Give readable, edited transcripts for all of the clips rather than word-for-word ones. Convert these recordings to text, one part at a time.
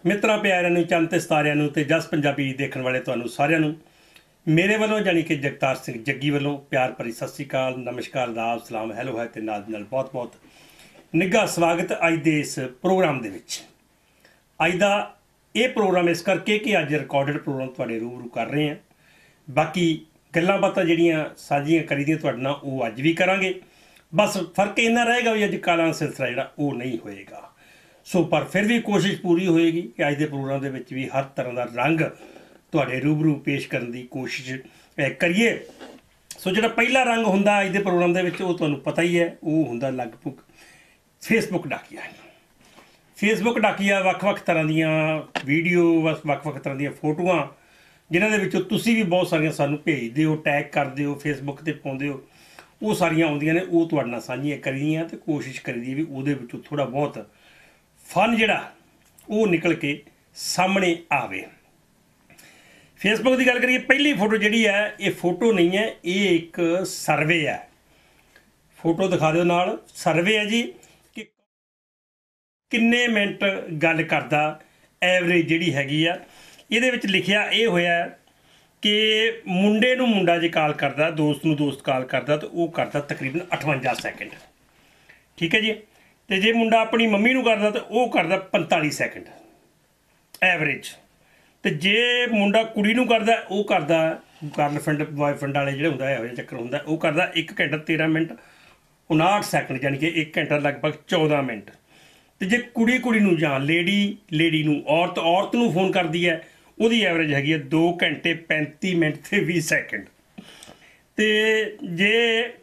मित्रां प्यारिਆਂ ਨੂੰ ਚੰਦ ਤੇ ਸਿਤਾਰਿਆਂ ਨੂੰ ਤੇ ਜਸ ਪੰਜਾਬੀ ਦੇਖਣ ਵਾਲੇ ਤੁਹਾਨੂੰ ਸਾਰਿਆਂ ਨੂੰ ਮੇਰੇ ਵੱਲੋਂ ਜਾਨੀ ਕਿ ਜਗਤਾਰ ਸਿੰਘ ਜੱਗੀ ਵੱਲੋਂ ਪਿਆਰ ਭਰੀ ਸਤਿ ਸ੍ਰੀ ਅਕਾਲ ਨਮਸਕਾਰ ਆਦਾਬ ਸਲਾਮ ਹੈਲੋ ਹੈ ਤੇ ਨਾਲ ਬਹੁਤ ਬਹੁਤ ਨਿੱਘਾ ਸਵਾਗਤ ਅੱਜ ਦੇ ਇਸ ਪ੍ਰੋਗਰਾਮ ਦੇ ਵਿੱਚ। ਅੱਜ ਦਾ ਇਹ ਪ੍ਰੋਗਰਾਮ ਇਸ ਕਰਕੇ ਕਿ ਅੱਜ ਰਿਕਾਰਡਡ ਪ੍ਰੋਗਰਾਮ ਤੁਹਾਡੇ ਰੂਬਰੂ ਕਰ ਰਹੇ ਹਾਂ। ਬਾਕੀ ਗੱਲਾਂ ਬਾਤਾਂ ਜਿਹੜੀਆਂ ਸਾਂਝੀਆਂ ਕਰੀਦੀਆਂ ਤੁਹਾਡੇ ਨਾਲ ਉਹ ਅੱਜ ਵੀ ਕਰਾਂਗੇ। ਬਸ ਫਰਕ ਇੰਨਾ ਰਹੇਗਾ ਵੀ ਅੱਜ ਕਾਲਾਂ ਸਿਲਸਿਲਾ ਜਿਹੜਾ ਉਹ ਨਹੀਂ ਹੋਏਗਾ। ਸੋ ਪਰ ਫਿਰ ਵੀ ਕੋਸ਼ਿਸ਼ ਪੂਰੀ ਹੋਏਗੀ ਕਿ ਅੱਜ ਦੇ ਪ੍ਰੋਗਰਾਮ ਦੇ ਵਿੱਚ ਵੀ ਹਰ ਤਰ੍ਹਾਂ ਦਾ ਰੰਗ ਤੁਹਾਡੇ ਰੂਬਰੂ ਪੇਸ਼ ਕਰਨ ਦੀ ਕੋਸ਼ਿਸ਼ ਕਰੀਏ। ਸੋ ਜਿਹੜਾ ਪਹਿਲਾ ਰੰਗ ਹੁੰਦਾ ਅੱਜ ਦੇ ਪ੍ਰੋਗਰਾਮ ਦੇ ਵਿੱਚ ਉਹ ਤੁਹਾਨੂੰ ਪਤਾ ਹੀ ਹੈ, ਉਹ ਹੁੰਦਾ ਲਗਭਗ ਫੇਸਬੁੱਕ ਡਾਕੀਆ। ਫੇਸਬੁੱਕ ਡਾਕੀਆ ਵੱਖ-ਵੱਖ ਤਰ੍ਹਾਂ ਦੀਆਂ ਵੀਡੀਓ, ਵੱਖ-ਵੱਖ ਤਰ੍ਹਾਂ ਦੀਆਂ ਫੋਟੋਆਂ ਜਿਨ੍ਹਾਂ ਦੇ ਵਿੱਚੋਂ ਤੁਸੀਂ ਵੀ ਬਹੁਤ ਸਾਰੀਆਂ ਸਾਨੂੰ ਭੇਜਦੇ ਹੋ, ਟੈਗ ਕਰਦੇ ਹੋ, ਫੇਸਬੁੱਕ 'ਤੇ ਪਾਉਂਦੇ ਹੋ, ਉਹ ਸਾਰੀਆਂ ਆਉਂਦੀਆਂ ਨੇ। ਉਹ ਤੁਹਾਡੇ ਨਾਲ ਸਾਂਝੀਆਂ ਕਰੀਦੀਆਂ ਅਤੇ ਕੋਸ਼ਿਸ਼ ਕਰੀਦੀ ਵੀ ਉਹਦੇ ਵਿੱਚੋਂ ਥੋੜ੍ਹਾ ਬਹੁਤ ਫਨ ਜਿਹੜਾ ਉਹ ਨਿਕਲ ਕੇ ਸਾਹਮਣੇ ਆਵੇ। ਫੇਸਬੁੱਕ ਦੀ ਗੱਲ ਕਰੀਏ, ਪਹਿਲੀ ਫੋਟੋ ਜਿਹੜੀ ਹੈ ਇਹ ਫੋਟੋ ਨਹੀਂ ਹੈ, ਇਹ ਇੱਕ ਸਰਵੇ ਹੈ। ਫੋਟੋ ਦਿਖਾ ਦਿਓ ਨਾਲ। ਸਰਵੇ ਹੈ ਜੀ ਕਿ ਕਿੰਨੇ ਮਿੰਟ ਗੱਲ ਕਰਦਾ ਐਵਰੇਜ ਜਿਹੜੀ ਹੈਗੀ ਆ। ਇਹਦੇ ਵਿੱਚ ਲਿਖਿਆ ਇਹ ਹੋਇਆ ਕਿ ਮੁੰਡੇ ਨੂੰ ਮੁੰਡਾ ਜੇ ਕਾਲ ਕਰਦਾ, ਦੋਸਤ ਨੂੰ ਦੋਸਤ ਕਾਲ ਕਰਦਾ ਤਾਂ ਉਹ ਕਰਦਾ ਤਕਰੀਬਨ 58 ਸੈਕਿੰਡ। ਠੀਕ ਹੈ ਜੀ। ਤੇ ਜੇ ਮੁੰਡਾ ਆਪਣੀ ਮੰਮੀ ਨੂੰ ਕਰਦਾ ਤਾਂ ਉਹ ਕਰਦਾ 45 ਸੈਕਿੰਡ ਐਵਰੇਜ। ਤੇ ਜੇ ਮੁੰਡਾ ਕੁੜੀ ਨੂੰ ਕਰਦਾ ਉਹ ਕਰਦਾ ਗਰਲਫ੍ਰੈਂਡ ਬॉयਫ੍ਰੈਂਡ ਵਾਲੇ ਜਿਹੜੇ ਹੁੰਦਾ ਇਹੋ ਜਿਹਾ ਚੱਕਰ ਹੁੰਦਾ, ਉਹ ਕਰਦਾ 1 ਘੰਟਾ 13 ਮਿੰਟ 59 ਸੈਕਿੰਡ, ਯਾਨੀ ਕਿ 1 ਘੰਟਾ ਲਗਭਗ 14 ਮਿੰਟ। ਤੇ ਜੇ ਕੁੜੀ ਨੂੰ ਜਾਂ ਲੇਡੀ ਨੂੰ, ਔਰਤ ਨੂੰ ਫੋਨ ਕਰਦੀ ਹੈ, ਉਹਦੀ ਐਵਰੇਜ ਹੈਗੀ ਹੈ 2 ਘੰਟੇ 35 ਮਿੰਟ ਤੇ 20 ਸੈਕਿੰਡ। ਤੇ ਜੇ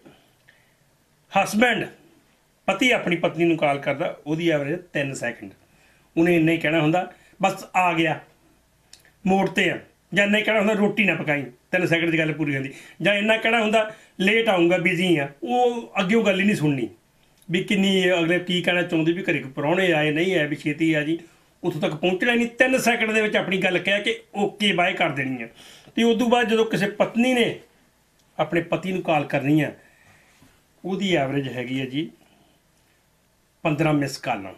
ਹਸਬੈਂਡ ਪਤੀ ਆਪਣੀ ਪਤਨੀ ਨੂੰ ਕਾਲ ਕਰਦਾ ਉਹਦੀ ਐਵਰੇਜ 3 ਸੈਕਿੰਡ। ਉਹਨੇ ਇੰਨਾ ਹੀ ਕਹਿਣਾ ਹੁੰਦਾ ਬਸ ਆ ਗਿਆ ਮੋੜ 'ਤੇ ਆ, ਜਾਂ ਇੰਨਾ ਹੀ ਕਹਿਣਾ ਹੁੰਦਾ ਰੋਟੀ ਨਾ ਪਕਾਈ, 3 ਸੈਕਿੰਡ 'ਚ ਗੱਲ ਪੂਰੀ ਹੁੰਦੀ। ਜਾਂ ਇੰਨਾ ਕਹਿਣਾ ਹੁੰਦਾ ਲੇਟ ਆਊਂਗਾ, ਬਿਜ਼ੀ ਆ। ਉਹ ਅੱਗੇ ਗੱਲ ਹੀ ਨਹੀਂ ਸੁਣਨੀ ਵੀ ਕਿੰਨੀ ਅਗਲੇ ਕੀ ਕਹਿਣਾ ਚਾਹੁੰਦੇ, ਵੀ ਘਰੇ ਪ੍ਰਾਹੁਣੇ ਆਏ ਨਹੀਂ ਆਏ, ਵੀ ਛੇਤੀ ਆ ਜੀ, ਉੱਥੋਂ ਤੱਕ ਪਹੁੰਚਣਾ ਹੀ ਨਹੀਂ। 3 ਸੈਕਿੰਡ ਦੇ ਵਿੱਚ ਆਪਣੀ ਗੱਲ ਕਹਿ ਕੇ ਓਕੇ ਬਾਏ ਕਰ ਦੇਣੀ ਹੈ। ਅਤੇ ਉਸ ਤੋਂ ਬਾਅਦ ਜਦੋਂ ਕਿਸੇ ਪਤਨੀ ਨੇ ਆਪਣੇ ਪਤੀ ਨੂੰ ਕਾਲ ਕਰਨੀ ਆ, ਉਹਦੀ ਐਵਰੇਜ ਹੈਗੀ ਹੈ ਜੀ 15 ਮਿਸ ਕਾਲਾਂ।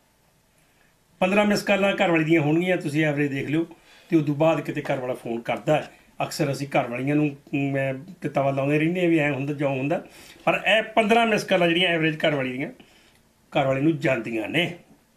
15 ਮਿਸ ਕਾਲਾਂ ਘਰ ਵਾਲੀ ਦੀਆਂ ਹੋਣਗੀਆਂ, ਤੁਸੀਂ ਐਵਰੇਜ ਦੇਖ ਲਿਓ। ਅਤੇ ਉਸ ਤੋਂ ਬਾਅਦ ਕਿਤੇ ਘਰ ਵਾਲਾ ਫੋਨ ਕਰਦਾ। ਅਕਸਰ ਅਸੀਂ ਘਰ ਵਾਲੀਆਂ ਨੂੰ ਮੈਂ ਕਿਤਾਬਾਂ ਲਾਉਂਦੇ ਰਹਿੰਦੇ ਹਾਂ ਵੀ ਐਂ ਹੁੰਦਾ ਜੋ ਹੁੰਦਾ, ਪਰ ਇਹ 15 ਮਿਸ ਕਾਲਾਂ ਜਿਹੜੀਆਂ ਐਵਰੇਜ ਘਰ ਵਾਲੀ ਦੀਆਂ ਘਰ ਵਾਲੇ ਨੂੰ ਜਾਂਦੀਆਂ ਨੇ।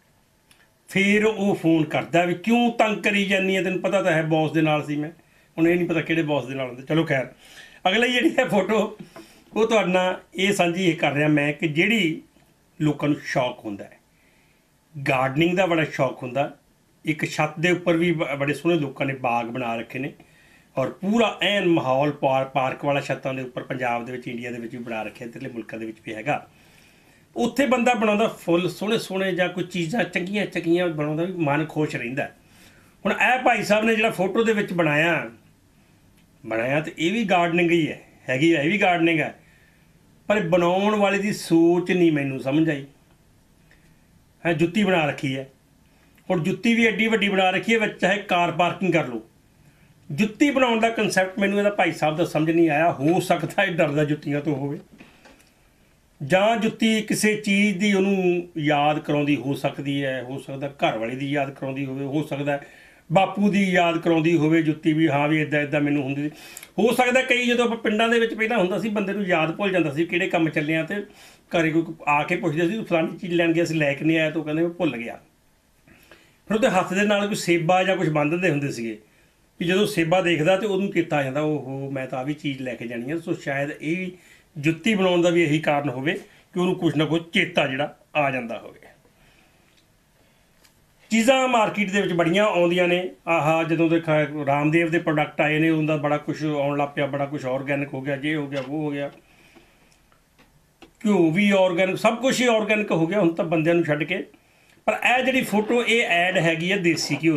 ਫਿਰ ਉਹ ਫੋਨ ਕਰਦਾ ਵੀ ਕਿਉਂ ਤੰਗ ਕਰੀ ਜਾਂਦੀ ਹੈ, ਤੈਨੂੰ ਪਤਾ ਤਾਂ ਹੈ ਬੌਸ ਦੇ ਨਾਲ ਸੀ ਮੈਂ। ਹੁਣ ਇਹ ਨਹੀਂ ਪਤਾ ਕਿਹੜੇ ਬੌਸ ਦੇ ਨਾਲ ਹੁੰਦੇ। ਚਲੋ ਖੈਰ, ਅਗਲੀ ਜਿਹੜੀ ਹੈ ਫੋਟੋ ਉਹ ਤੁਹਾਡੇ ਨਾਲ ਇਹ ਸਾਂਝੀ ਇਹ ਕਰ ਰਿਹਾ ਮੈਂ ਕਿ ਜਿਹੜੀ ਲੋਕਾਂ ਨੂੰ ਸ਼ੌਕ ਹੁੰਦਾ ਹੈ, ਗਾਰਡਨਿੰਗ ਦਾ ਬੜਾ ਸ਼ੌਕ ਹੁੰਦਾ। ਇੱਕ ਛੱਤ ਦੇ ਉੱਪਰ ਵੀ ਬੜੇ ਸੋਹਣੇ ਲੋਕਾਂ ਨੇ ਬਾਗ ਬਣਾ ਰੱਖੇ ਨੇ, ਔਰ ਪੂਰਾ ਐਨ ਮਾਹੌਲ ਪਾਰਕ ਵਾਲਾ ਛੱਤਾਂ ਦੇ ਉੱਪਰ ਪੰਜਾਬ ਦੇ ਵਿੱਚ, ਇੰਡੀਆ ਦੇ ਵਿੱਚ ਵੀ ਬਣਾ ਰੱਖਿਆ, ਇੱਧਰਲੇ ਮੁਲਕਾਂ ਦੇ ਵਿੱਚ ਵੀ ਹੈਗਾ। ਉੱਥੇ ਬੰਦਾ ਬਣਾਉਂਦਾ ਫੁੱਲ ਸੋਹਣੇ ਜਾਂ ਕੋਈ ਚੀਜ਼ਾਂ ਚੰਗੀਆਂ ਬਣਾਉਂਦਾ, ਵੀ ਮਨ ਖੁਸ਼ ਰਹਿੰਦਾ। ਹੁਣ ਇਹ ਭਾਈ ਸਾਹਿਬ ਨੇ ਜਿਹੜਾ ਫੋਟੋ ਦੇ ਵਿੱਚ ਬਣਾਇਆ ਤੇ ਇਹ ਵੀ ਗਾਰਡਨਿੰਗ ਹੀ ਹੈਗੀ ਹੈ, ਇਹ ਵੀ ਗਾਰਡਨਿੰਗ ਹੈ। ਪਰ ਬਣਾਉਣ ਵਾਲੇ ਦੀ ਸੋਚ ਨਹੀਂ ਮੈਨੂੰ ਸਮਝ ਆਈ। ਹੈ ਜੁੱਤੀ ਬਣਾ ਰੱਖੀ ਹੈ। ਹੁਣ ਜੁੱਤੀ ਵੀ ਐਡੀ ਵੱਡੀ ਬਣਾ ਰੱਖੀ ਹੈ, ਵਿੱਚ ਚਾਹੇ ਕਾਰ ਪਾਰਕਿੰਗ ਕਰ ਲਓ। ਜੁੱਤੀ ਬਣਾਉਣ ਦਾ ਕੰਸੈਪਟ ਮੈਨੂੰ ਇਹਦਾ ਭਾਈ ਸਾਹਿਬ ਦਾ ਸਮਝ ਨਹੀਂ ਆਇਆ। ਹੋ ਸਕਦਾ ਇਹ ਡਰਦਾ ਜੁੱਤੀਆਂ ਤੋਂ ਹੋਵੇ, ਜਾਂ ਜੁੱਤੀ ਕਿਸੇ ਚੀਜ਼ ਦੀ ਉਹਨੂੰ ਯਾਦ ਕਰਾਉਂਦੀ ਹੋ ਸਕਦੀ ਹੈ। ਹੋ ਸਕਦਾ ਘਰ ਵਾਲੇ ਦੀ ਯਾਦ ਕਰਾਉਂਦੀ ਹੋਵੇ, ਹੋ ਸਕਦਾ ਬਾਪੂ ਦੀ ਯਾਦ ਕਰਾਉਂਦੀ ਹੋਵੇ ਜੁੱਤੀ, ਵੀ ਹਾਂ ਵੀ ਇੱਦਾਂ ਮੈਨੂੰ ਹੁੰਦੀ ਸੀ। ਹੋ ਸਕਦਾ ਕਈ ਜਦੋਂ ਆਪਾਂ ਪਿੰਡਾਂ ਦੇ ਵਿੱਚ ਪਹਿਲਾਂ ਹੁੰਦਾ ਸੀ, ਬੰਦੇ ਨੂੰ ਯਾਦ ਭੁੱਲ ਜਾਂਦਾ ਸੀ ਕਿਹੜੇ ਕੰਮ ਚੱਲੇ ਆ, ਅਤੇ ਘਰੇ ਕੋਈ ਆ ਕੇ ਪੁੱਛਦੇ ਸੀ ਫਲਾਣੀ ਚੀਜ਼ ਲੈਣ ਗਿਆ ਸੀ, ਲੈ ਕੇ ਨਹੀਂ ਆਇਆ, ਤਾਂ ਉਹ ਕਹਿੰਦੇ ਮੈਂ ਭੁੱਲ ਗਿਆ। ਫਿਰ ਉਹਦੇ ਹੱਥ ਦੇ ਨਾਲ ਕੋਈ ਸੇਬਾ ਜਾਂ ਕੁਛ ਬੰਨ੍ਹ ਦਿੰਦੇ ਹੁੰਦੇ ਸੀਗੇ, ਵੀ ਜਦੋਂ ਸੇਬਾ ਦੇਖਦਾ ਤਾਂ ਉਹਨੂੰ ਚੇਤਾ ਆ ਜਾਂਦਾ, ਉਹ ਮੈਂ ਤਾਂ ਆ ਵੀ ਚੀਜ਼ ਲੈ ਕੇ ਜਾਣੀ ਹੈ। ਸੋ ਸ਼ਾਇਦ ਇਹ ਜੁੱਤੀ ਬਣਾਉਣ ਦਾ ਵੀ ਇਹੀ ਕਾਰਨ ਹੋਵੇ ਕਿ ਉਹਨੂੰ ਕੁਛ ਨਾ ਕੁਛ ਚੇਤਾ ਜਿਹੜਾ ਆ ਜਾਂਦਾ ਹੋਵੇ। ਚੀਜ਼ਾਂ ਮਾਰਕੀਟ ਦੇ ਵਿੱਚ ਬੜੀਆਂ ਆਉਂਦੀਆਂ ਨੇ। ਆਹ ਜਦੋਂ ਦੇ ਰਾਮਦੇਵ ਦੇ ਪ੍ਰੋਡਕਟ ਆਏ ਨੇ ਉਹਦਾ ਬੜਾ ਕੁਛ ਆਉਣ ਲੱਗ ਪਿਆ, ਬੜਾ ਕੁਛ ਔਰਗੈਨਿਕ ਹੋ ਗਿਆ, ਜੇ ਹੋ ਗਿਆ ਉਹ ਹੋ ਗਿਆ, ਘਿਓ ਵੀ ਔਰਗੈਨਿਕ, ਸਭ ਕੁਛ ਹੀ ਔਰਗੈਨਿਕ ਹੋ ਗਿਆ ਹੁਣ ਤਾਂ ਬੰਦਿਆਂ ਨੂੰ ਛੱਡ ਕੇ। ਪਰ ਇਹ ਜਿਹੜੀ ਫੋਟੋ ਇਹ ਐਡ ਹੈਗੀ ਹੈ ਦੇਸੀ ਘਿਓ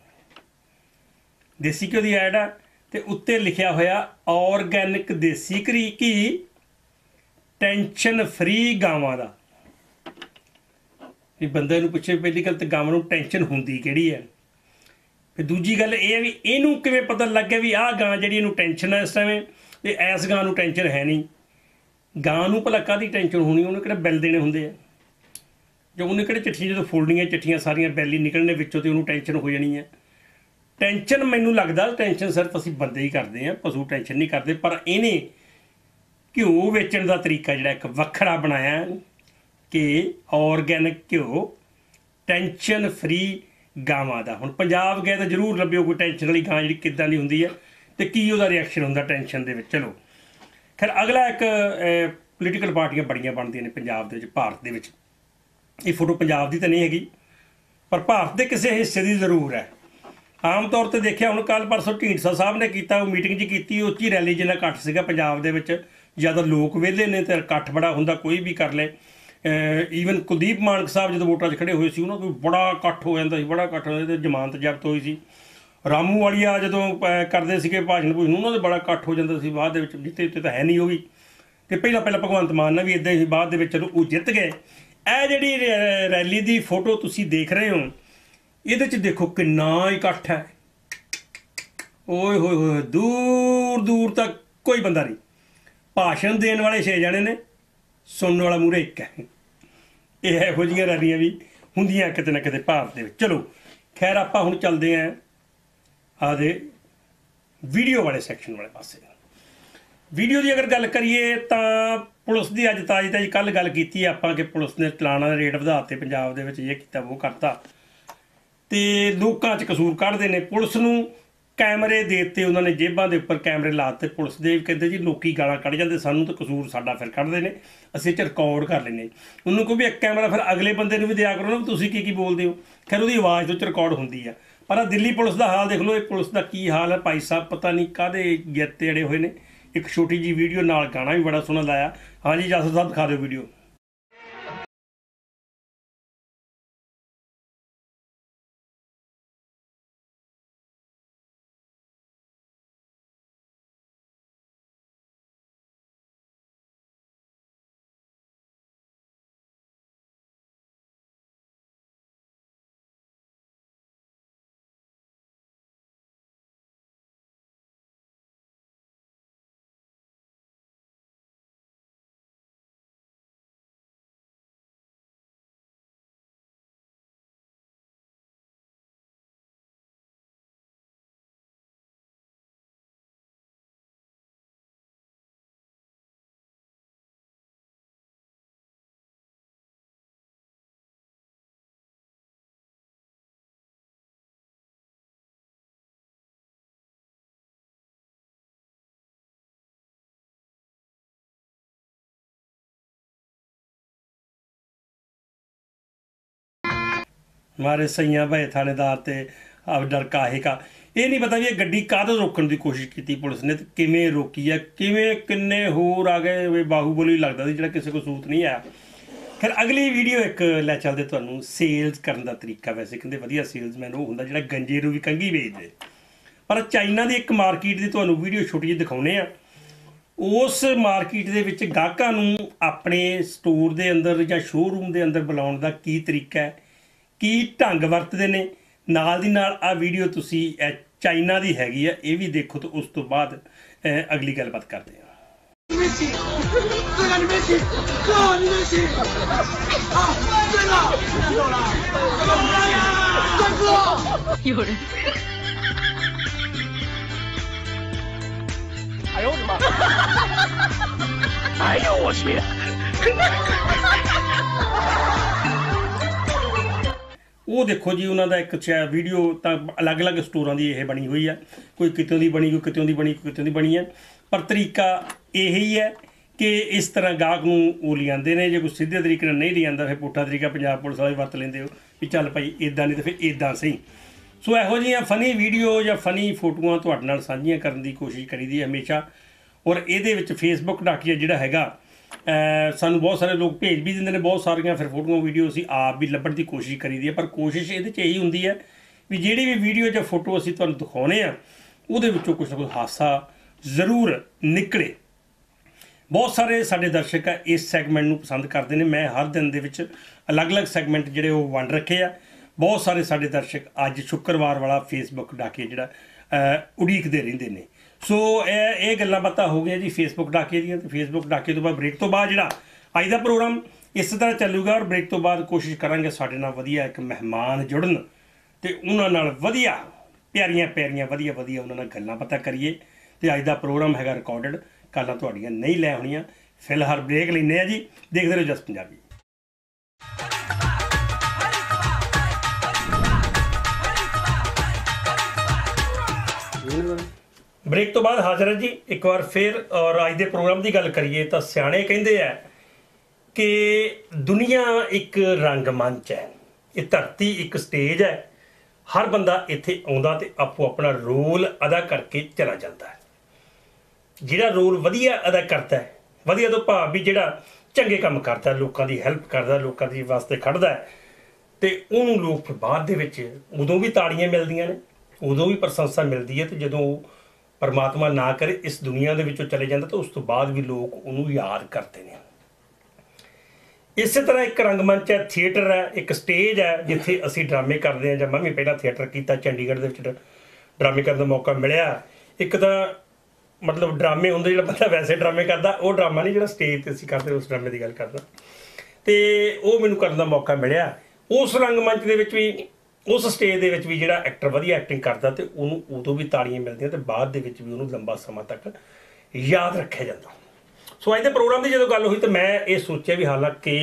ਦੀ ਐਡ ਆ। ਅਤੇ ਉੱਤੇ ਲਿਖਿਆ ਹੋਇਆ ਔਰਗੈਨਿਕ ਦੇਸੀ ਘੀ, ਟੈਨਸ਼ਨ ਫਰੀ ਗਾਵਾਂ ਦਾ। ਵੀ ਬੰਦੇ ਨੂੰ ਪੁੱਛੇ ਪਹਿਲੀ ਗੱਲ ਤਾਂ ਗਾਵਾਂ ਨੂੰ ਟੈਨਸ਼ਨ ਹੁੰਦੀ ਕਿਹੜੀ ਹੈ। ਫਿਰ ਦੂਜੀ ਗੱਲ ਇਹ ਹੈ ਵੀ ਇਹਨੂੰ ਕਿਵੇਂ ਪਤਾ ਲੱਗ ਗਿਆ ਵੀ ਆਹ ਗਾਂ ਜਿਹੜੀ ਇਹਨੂੰ ਟੈਨਸ਼ਨ ਹੈ ਇਸ ਟਾਈਮ, ਅਤੇ ਇਸ ਗਾਂ ਨੂੰ ਟੈਨਸ਼ਨ ਹੈ ਨਹੀਂ। ਗਾਂ ਨੂੰ ਭਲਾ ਕਾਹਦੀ ਟੈਨਸ਼ਨ ਹੋਣੀ, ਉਹਨੇ ਕਿਹੜਾ ਬਿੱਲ ਦੇਣੇ ਹੁੰਦੇ ਆ। ਜੋ ਉਹਨੇ ਕਿਹੜੇ ਚਿੱਠੀਆਂ ਜਦੋਂ ਫੋਲਣੀਆਂ ਚਿੱਠੀਆਂ ਸਾਰੀਆਂ ਬੈਲੀ ਨਿਕਲਣੇ ਵਿੱਚੋਂ ਤੇ ਉਹਨੂੰ ਟੈਨਸ਼ਨ ਹੋ ਜਾਣੀ ਹੈ। ਟੈਨਸ਼ਨ ਮੈਨੂੰ ਲੱਗਦਾ ਟੈਨਸ਼ਨ ਸਿਰਫ ਅਸੀਂ ਬੰਦੇ ਹੀ ਕਰਦੇ ਹਾਂ, ਪਸ਼ੂ ਟੈਨਸ਼ਨ ਨਹੀਂ ਕਰਦੇ। ਪਰ ਇਹਨੇ ਘਿਓ ਵੇਚਣ ਦਾ ਤਰੀਕਾ ਜਿਹੜਾ ਇੱਕ ਵੱਖਰਾ ਬਣਾਇਆ ਕਿ ਆਰਗੈਨਿਕ ਘਿਓ ਟੈਨਸ਼ਨ ਫਰੀ ਗਾਵਾਂ ਦਾ। ਹੁਣ ਪੰਜਾਬ ਗਏ ਤਾਂ ਜ਼ਰੂਰ ਲੱਭਿਓ ਕੋਈ ਟੈਨਸ਼ਨ ਵਾਲੀ ਗਾਂ ਜਿਹੜੀ ਕਿੱਦਾਂ ਦੀ ਹੁੰਦੀ ਹੈ ਤੇ ਕੀ ਉਹਦਾ ਰਿਐਕਸ਼ਨ ਹੁੰਦਾ ਟੈਨਸ਼ਨ ਦੇ ਵਿੱਚ। ਚਲੋ ਖੈਰ ਅਗਲਾ ਇੱਕ ਪੋਲੀਟੀਕਲ ਪਾਰਟੀਆਂ ਬੜੀਆਂ ਬਣਦੀਆਂ ਨੇ ਪੰਜਾਬ ਦੇ ਵਿੱਚ, ਭਾਰਤ ਦੇ ਵਿੱਚ। ਇਹ ਫੋਟੋ ਪੰਜਾਬ ਦੀ ਤਾਂ ਨਹੀਂ ਹੈਗੀ ਪਰ ਭਾਰਤ ਦੇ ਕਿਸੇ ਹਿੱਸੇ ਦੀ ਜ਼ਰੂਰ ਹੈ। ਆਮ ਤੌਰ ਤੇ ਦੇਖਿਆ ਹੁਣ ਕੱਲ੍ਹ ਪਰਸੋਂ ਢੀਂਡਸਾ ਸਾਹਿਬ ਨੇ ਕੀਤਾ, ਉਹ ਮੀਟਿੰਗ ਜੀ ਕੀਤੀ, ਉਹ 'ਚ ਹੀ ਰੈਲੀ ਜਿੰਨਾ ਇਕੱਠ ਸੀਗਾ ਪੰਜਾਬ ਦੇ ਵਿੱਚ। ਜ਼ਿਆਦਾ ਲੋਕ ਵਿਹਲੇ ਨੇ ਤੇ ਇਕੱਠ ਬੜਾ ਹੁੰਦਾ, ਕੋਈ ਵੀ ਕਰ ਲੈ। ਈਵਨ ਕੁਲਦੀਪ ਮਾਨਕ ਸਾਹਿਬ ਜਦੋਂ ਵੋਟਾਂ 'ਚ ਖੜੇ ਹੋਏ ਸੀ ਉਹਨਾਂ ਤੋਂ ਬੜਾ ਇਕੱਠ ਹੋ ਜਾਂਦਾ ਸੀ, ਬੜਾ ਇਕੱਠ ਹੋ ਜਾਂਦਾ। ਜ਼ਮਾਨਤ ਜ਼ਬਤ ਹੋਈ ਸੀ। ਰਾਮੂ ਵਾਲੀਆ ਜਦੋਂ ਕਰਦੇ ਸੀਗੇ ਭਾਸ਼ਣ ਭੂਸ਼ਣ ਉਹਨਾਂ ਦਾ ਬੜਾ ਇਕੱਠ ਹੋ ਜਾਂਦਾ ਸੀ। ਬਾਅਦ ਦੇ ਵਿੱਚ ਜਿੱਤੇ ਉੱਤੇ ਤਾਂ ਹੈ ਨਹੀਂ ਉਹ ਵੀ, ਅਤੇ ਪਹਿਲਾਂ ਭਗਵੰਤ ਮਾਨ ਨਾਲ ਵੀ ਇੱਦਾਂ ਹੀ। ਬਾਅਦ ਦੇ ਵਿੱਚ ਚਲੋ ਉਹ ਜਿੱਤ ਗਏ। ਇਹ ਜਿਹੜੀ ਰੈਲੀ ਦੀ ਫੋਟੋ ਤੁਸੀਂ ਦੇਖ ਰਹੇ ਹੋ ਇਹਦੇ 'ਚ ਦੇਖੋ ਕਿੰਨਾ ਇਕੱਠ ਹੈ। ਓਏ ਹੋਏ ਹੋਏ, ਦੂਰ ਦੂਰ ਤੱਕ ਕੋਈ ਬੰਦਾ ਨਹੀਂ। ਭਾਸ਼ਣ ਦੇਣ ਵਾਲੇ 6 ਜਣੇ ਨੇ, ਸੁਣਨ ਵਾਲਾ ਮੂਹਰੇ ਇੱਕ ਹੈ। ਇਹ ਇਹੋ ਜਿਹੀਆਂ ਰੈਲੀਆਂ ਵੀ ਹੁੰਦੀਆਂ ਕਿਤੇ ਨਾ ਕਿਤੇ ਭਾਰਤ ਦੇ ਵਿੱਚ। ਚਲੋ ਖੈਰ ਆਪਾਂ ਹੁਣ ਚੱਲਦੇ ਹਾਂ ਆਦੇ ਵੀਡੀਓ ਵਾਲੇ ਸੈਕਸ਼ਨ ਵਾਲੇ ਪਾਸੇ। ਵੀਡੀਓ ਦੀ ਅਗਰ ਗੱਲ ਕਰੀਏ ਤਾਂ ਪੁਲਿਸ ਦੀ ਅੱਜ ਤਾਜ਼ੀ ਕੱਲ੍ਹ ਗੱਲ ਕੀਤੀ ਆਪਾਂ ਕਿ ਪੁਲਿਸ ਨੇ ਚਲਾਨਾਂ ਦੇ ਰੇਟ ਵਧਾ ਦਿੱਤੇ ਪੰਜਾਬ ਦੇ ਵਿੱਚ, ਇਹ ਕੀਤਾ ਉਹ ਕਰਤਾ ਅਤੇ ਲੋਕਾਂ 'ਚ ਕਸੂਰ ਕੱਢਦੇ ਨੇ। ਪੁਲਿਸ ਨੂੰ ਕੈਮਰੇ ਦੇ ਦਿੱਤੇ ਉਹਨਾਂ ਨੇ, ਜੇਬਾਂ ਦੇ ਉੱਪਰ ਕੈਮਰੇ ਲਾ ਦਿੱਤੇ ਪੁਲਿਸ ਦੇ। ਕਹਿੰਦੇ ਜੀ ਲੋਕੀ ਗਾਲਾਂ ਕੱਢ ਜਾਂਦੇ ਸਾਨੂੰ ਤਾਂ ਕਸੂਰ ਸਾਡਾ ਫਿਰ ਕੱਢਦੇ ਨੇ, ਅਸੀਂ 'ਚ ਰਿਕਾਰਡ ਕਰ ਲੈਂਦੇ। ਉਹਨੂੰ ਕਹੋ ਵੀ ਇੱਕ ਕੈਮਰਾ ਫਿਰ ਅਗਲੇ ਬੰਦੇ ਨੂੰ ਵੀ ਦਿਆ ਕਰੋ ਨਾ ਵੀ ਤੁਸੀਂ ਕੀ ਬੋਲਦੇ ਹੋ। ਖੈਰ ਉਹਦੀ ਆਵਾਜ਼ ਤੋਂ 'ਚ ਰਿਕਾਰਡ ਹੁੰਦੀ ਆ। ਪਰ ਆ ਦਿੱਲੀ ਪੁਲਿਸ ਦਾ ਹਾਲ ਦੇਖ ਲਓ, ਇਹ ਪੁਲਿਸ ਦਾ ਕੀ ਹਾਲ ਹੈ ਭਾਈ ਸਾਹਿਬ। ਪਤਾ ਨਹੀਂ ਕਾਹਦੇ ਗਿੱਤੇ ਅੜੇ ਹੋਏ ਨੇ। ਇੱਕ ਛੋਟੀ ਜਿਹੀ ਵੀਡੀਓ ਨਾਲ ਗਾਣਾ ਵੀ ਬੜਾ ਸੋਹਣਾ ਲਾਇਆ। ਹਾਂਜੀ ਜਾਸੂ ਸਾਹਿਬ ਦਿਖਾ ਦਿਓ ਵੀਡੀਓ। ਮਾਰੇ ਸਈਆਂ ਭਾਈ ਥਾਣੇਦਾਰ ਤੇ ਅਬ ਡਰ ਕਾਹੇ ਕਾ। ਇਹ ਨਹੀਂ ਪਤਾ ਵੀ ਇਹ ਗੱਡੀ ਕਾਹਦੋਂ ਰੋਕਣ ਦੀ ਕੋਸ਼ਿਸ਼ ਕੀਤੀ ਪੁਲਿਸ ਨੇ ਤੇ ਕਿਵੇਂ ਰੋਕੀ ਆ, ਕਿਵੇਂ ਕਿੰਨੇ ਹੋਰ ਆ ਗਏ। ਵੀ ਬਾਹੂਬਲੀ ਲੱਗਦਾ ਸੀ ਜਿਹੜਾ ਕਿਸੇ ਕੋਲ ਸੂਤ ਨਹੀਂ ਆਇਆ। ਫਿਰ ਅਗਲੀ ਵੀਡੀਓ ਇੱਕ ਲੈ ਚੱਲਦੇ ਤੁਹਾਨੂੰ ਸੇਲਸ ਕਰਨ ਦਾ ਤਰੀਕਾ। ਵੈਸੇ ਕਹਿੰਦੇ ਵਧੀਆ ਸੇਲਸਮੈਨ ਉਹ ਹੁੰਦਾ ਜਿਹੜਾ ਗੰਜੇ ਨੂੰ ਵੀ ਕੰਘੀ ਵੇਚਦੇ। ਪਰ ਚਾਈਨਾ ਦੀ ਇੱਕ ਮਾਰਕੀਟ ਦੀ ਤੁਹਾਨੂੰ ਵੀਡੀਓ ਛੋਟੀ ਜਿਹੀ ਦਿਖਾਉਂਦੇ ਆ। ਉਸ ਮਾਰਕੀਟ ਦੇ ਵਿੱਚ ਗਾਹਕਾਂ ਨੂੰ ਆਪਣੇ ਸਟੋਰ ਦੇ ਅੰਦਰ ਜਾਂ ਸ਼ੋਅਰੂਮ ਦੇ ਅੰਦਰ ਬੁਲਾਉਣ ਦਾ ਕੀ ਤਰੀਕਾ ਹੈ, ਕੀ ਢੰਗ ਵਰਤਦੇ ਨੇ। ਨਾਲ ਦੀ ਨਾਲ ਆ ਵੀਡੀਓ ਤੁਸੀਂ ਚਾਈਨਾ ਦੀ ਹੈਗੀ ਆ, ਇਹ ਵੀ ਦੇਖੋ ਤੇ ਉਸ ਤੋਂ ਬਾਅਦ ਅਗਲੀ ਗੱਲਬਾਤ ਕਰਦੇ ਹਾਂ। ਉਹ ਦੇਖੋ ਜੀ ਉਹਨਾਂ ਦਾ ਇੱਕ ਵੀਡੀਓ ਤਾਂ ਅਲੱਗ-ਅਲੱਗ ਸਟੋਰਾਂ ਦੀ ਇਹ ਬਣੀ ਹੋਈ ਆ। ਕੋਈ ਕਿਤੋਂ ਦੀ ਬਣੀ, ਕੋਈ ਕਿਤੋਂ ਦੀ ਬਣੀ, ਕੋਈ ਕਿਤੋਂ ਦੀ ਬਣੀ ਹੈ। ਪਰ ਤਰੀਕਾ ਇਹੀ ਹੈ ਕਿ ਇਸ ਤਰ੍ਹਾਂ ਗਾਹਕ ਨੂੰ ਉਹ ਲਿਆਉਂਦੇ ਨੇ। ਜੇ ਕੋਈ ਸਿੱਧੇ ਤਰੀਕੇ ਨਾਲ ਨਹੀਂ ਲਿਆਉਂਦਾ ਫਿਰ ਪੁੱਠਾ ਤਰੀਕਾ ਪੰਜਾਬ ਪੁਲਿਸ ਵਾਲੇ ਵਰਤ ਲੈਂਦੇ ਹੋ ਵੀ ਚੱਲ ਭਾਈ ਇੱਦਾਂ ਨਹੀਂ ਤਾਂ ਫਿਰ ਇੱਦਾਂ ਸਹੀ। ਸੋ ਇਹੋ ਜਿਹੀਆਂ ਫਨੀ ਵੀਡੀਓ ਜਾਂ ਫਨੀ ਫੋਟੋਆਂ ਤੁਹਾਡੇ ਨਾਲ ਸਾਂਝੀਆਂ ਕਰਨ ਦੀ ਕੋਸ਼ਿਸ਼ ਕਰੀਦੀ ਹੈ ਹਮੇਸ਼ਾ। ਔਰ ਇਹਦੇ ਵਿੱਚ ਫੇਸਬੁੱਕ ਡਾਕੀਆ ਜਿਹੜਾ ਹੈਗਾ ਸਾਨੂੰ ਬਹੁਤ ਸਾਰੇ ਲੋਕ ਭੇਜ ਵੀ ਦਿੰਦੇ ਨੇ ਬਹੁਤ ਸਾਰੀਆਂ ਫਿਰ ਫੋਟੋਆਂ ਵੀਡੀਓ ਅਸੀਂ ਆਪ ਵੀ ਲੱਭਣ ਦੀ ਕੋਸ਼ਿਸ਼ ਕਰੀਦੀ ਹੈ। ਪਰ ਕੋਸ਼ਿਸ਼ ਇਹਦੇ 'ਚ ਇਹੀ ਹੁੰਦੀ ਹੈ ਵੀ ਜਿਹੜੀ ਵੀ ਵੀਡੀਓ ਜਾਂ ਫੋਟੋ ਅਸੀਂ ਤੁਹਾਨੂੰ ਦਿਖਾਉਂਦੇ ਹਾਂ ਉਹਦੇ ਵਿੱਚੋਂ ਕੁਛ ਨਾ ਕੁਛ ਹਾਸਾ ਜ਼ਰੂਰ ਨਿਕਲੇ। ਬਹੁਤ ਸਾਰੇ ਸਾਡੇ ਦਰਸ਼ਕ ਆ ਇਸ ਸੈਗਮੈਂਟ ਨੂੰ ਪਸੰਦ ਕਰਦੇ ਨੇ। ਮੈਂ ਹਰ ਦਿਨ ਦੇ ਵਿੱਚ ਅਲੱਗ-ਅਲੱਗ ਸੈਗਮੈਂਟ ਜਿਹੜੇ ਉਹ ਵੰਡ ਰੱਖੇ ਆ। ਬਹੁਤ ਸਾਰੇ ਸਾਡੇ ਦਰਸ਼ਕ ਅੱਜ ਸ਼ੁੱਕਰਵਾਰ ਵਾਲਾ ਫੇਸਬੁੱਕ ਡਾਕੇ ਜਿਹੜਾ ਉਡੀਕਦੇ ਰਹਿੰਦੇ ਨੇ। ਸੋ ਇਹ ਗੱਲਾਂ ਬਾਤਾਂ ਹੋ ਗਈਆਂ ਜੀ ਫੇਸਬੁੱਕ ਡਾਕੇ ਦੀਆਂ। ਅਤੇ ਫੇਸਬੁੱਕ ਡਾਕੇ ਤੋਂ ਬਾਅਦ ਬ੍ਰੇਕ ਤੋਂ ਬਾਅਦ ਜਿਹੜਾ ਅੱਜ ਦਾ ਪ੍ਰੋਗਰਾਮ ਇਸੇ ਤਰ੍ਹਾਂ ਚੱਲੂਗਾ। ਔਰ ਬ੍ਰੇਕ ਤੋਂ ਬਾਅਦ ਕੋਸ਼ਿਸ਼ ਕਰਾਂਗੇ ਸਾਡੇ ਨਾਲ ਵਧੀਆ ਇੱਕ ਮਹਿਮਾਨ ਜੁੜਨ ਅਤੇ ਉਹਨਾਂ ਨਾਲ ਵਧੀਆ ਪਿਆਰੀਆਂ ਵਧੀਆ ਉਹਨਾਂ ਨਾਲ ਗੱਲਾਂ ਪਤਾ ਕਰੀਏ। ਤੇ ਅੱਜ ਦਾ ਪ੍ਰੋਗਰਾਮ ਹੈਗਾ ਰਿਕਾਰਡਡ, ਗੱਲਾਂ ਤੁਹਾਡੀਆਂ ਨਹੀਂ ਲੈ ਹੋਣੀਆਂ। ਫਿਲਹਾਲ ਬ੍ਰੇਕ ਲੈਂਦੇ ਆ ਜੀ, ਦੇਖਦੇ ਰਹੋ ਜਸ ਪੰਜਾਬੀ। ਬ੍ਰੇਕ ਤੋਂ ਬਾਅਦ ਹਾਜ਼ਰ ਹੈ ਜੀ ਇੱਕ ਵਾਰ ਫਿਰ। ਔਰ ਅੱਜ ਦੇ ਪ੍ਰੋਗਰਾਮ ਦੀ ਗੱਲ ਕਰੀਏ ਤਾਂ ਸਿਆਣੇ ਕਹਿੰਦੇ ਆ ਕਿ ਦੁਨੀਆ ਇੱਕ ਰੰਗਮੰਚ ਹੈ, ਇਹ ਧਰਤੀ ਇੱਕ ਸਟੇਜ ਹੈ। ਹਰ ਬੰਦਾ ਇੱਥੇ ਆਉਂਦਾ ਤੇ ਆਪੋ ਆਪਣਾ ਰੋਲ ਅਦਾ ਕਰਕੇ ਚਲਾ ਜਾਂਦਾ ਹੈ। ਜਿਹੜਾ ਰੋਲ ਵਧੀਆ ਅਦਾ ਕਰਦਾ ਹੈ, ਵਧੀਆ ਤੋਂ ਭਾਵ ਵੀ ਜਿਹੜਾ ਚੰਗੇ ਕੰਮ ਕਰਦਾ, ਲੋਕਾਂ ਦੀ ਹੈਲਪ ਕਰਦਾ, ਲੋਕਾਂ ਦੀ ਵਾਸਤੇ ਖੜਦਾ ਹੈ, ਤੇ ਉਹਨੂੰ ਲੋਕ ਬਾਅਦ ਦੇ ਵਿੱਚ ਉਦੋਂ ਵੀ ਤਾੜੀਆਂ ਮਿਲਦੀਆਂ ਨੇ, ਉਦੋਂ ਵੀ ਪ੍ਰਸ਼ੰਸਾ ਮਿਲਦੀ ਹੈ। ਤੇ ਜਦੋਂ ਉਹ ਪਰਮਾਤਮਾ ਨਾ ਕਰੇ ਇਸ ਦੁਨੀਆ ਦੇ ਵਿੱਚੋਂ ਚਲੇ ਜਾਂਦਾ ਤਾਂ ਉਸ ਤੋਂ ਬਾਅਦ ਵੀ ਲੋਕ ਉਹਨੂੰ ਯਾਦ ਕਰਦੇ ਨੇ। ਇਸੇ ਤਰ੍ਹਾਂ ਇੱਕ ਰੰਗਮੰਚ ਹੈ, ਥੀਏਟਰ ਹੈ, ਇੱਕ ਸਟੇਜ ਹੈ ਜਿੱਥੇ ਅਸੀਂ ਡਰਾਮੇ ਕਰਦੇ ਹਾਂ। ਜਾਂ ਮੈਂ ਵੀ ਪਹਿਲਾਂ ਥੀਏਟਰ ਕੀਤਾ, ਚੰਡੀਗੜ੍ਹ ਦੇ ਵਿੱਚ ਡਰਾਮੇ ਕਰਨ ਦਾ ਮੌਕਾ ਮਿਲਿਆ। ਇੱਕ ਤਾਂ ਮਤਲਬ ਡਰਾਮੇ ਹੁੰਦੇ ਜਿਹੜਾ ਬੰਦਾ ਵੈਸੇ ਡਰਾਮੇ ਕਰਦਾ, ਉਹ ਡਰਾਮਾ ਨਹੀਂ ਜਿਹੜਾ ਸਟੇਜ 'ਤੇ ਅਸੀਂ ਕਰਦੇ, ਉਸ ਡਰਾਮੇ ਦੀ ਗੱਲ ਕਰਦਾ। ਅਤੇ ਉਹ ਮੈਨੂੰ ਕਰਨ ਦਾ ਮੌਕਾ ਮਿਲਿਆ। ਉਸ ਰੰਗਮੰਚ ਦੇ ਵਿੱਚ ਵੀ, ਉਸ ਸਟੇਜ ਦੇ ਵਿੱਚ ਵੀ ਜਿਹੜਾ ਐਕਟਰ ਵਧੀਆ ਐਕਟਿੰਗ ਕਰਦਾ ਤੇ ਉਹਨੂੰ ਉਦੋਂ ਵੀ ਤਾੜੀਆਂ ਮਿਲਦੀਆਂ ਤੇ ਬਾਅਦ ਦੇ ਵਿੱਚ ਵੀ ਉਹਨੂੰ ਲੰਬਾ ਸਮਾਂ ਤੱਕ ਯਾਦ ਰੱਖਿਆ ਜਾਂਦਾ। ਸੋ ਅੱਜ ਦੇ ਪ੍ਰੋਗਰਾਮ ਦੀ ਜਦੋਂ ਗੱਲ ਹੋਈ ਤਾਂ ਮੈਂ ਇਹ ਸੋਚਿਆ ਵੀ ਹਾਲਾਂਕਿ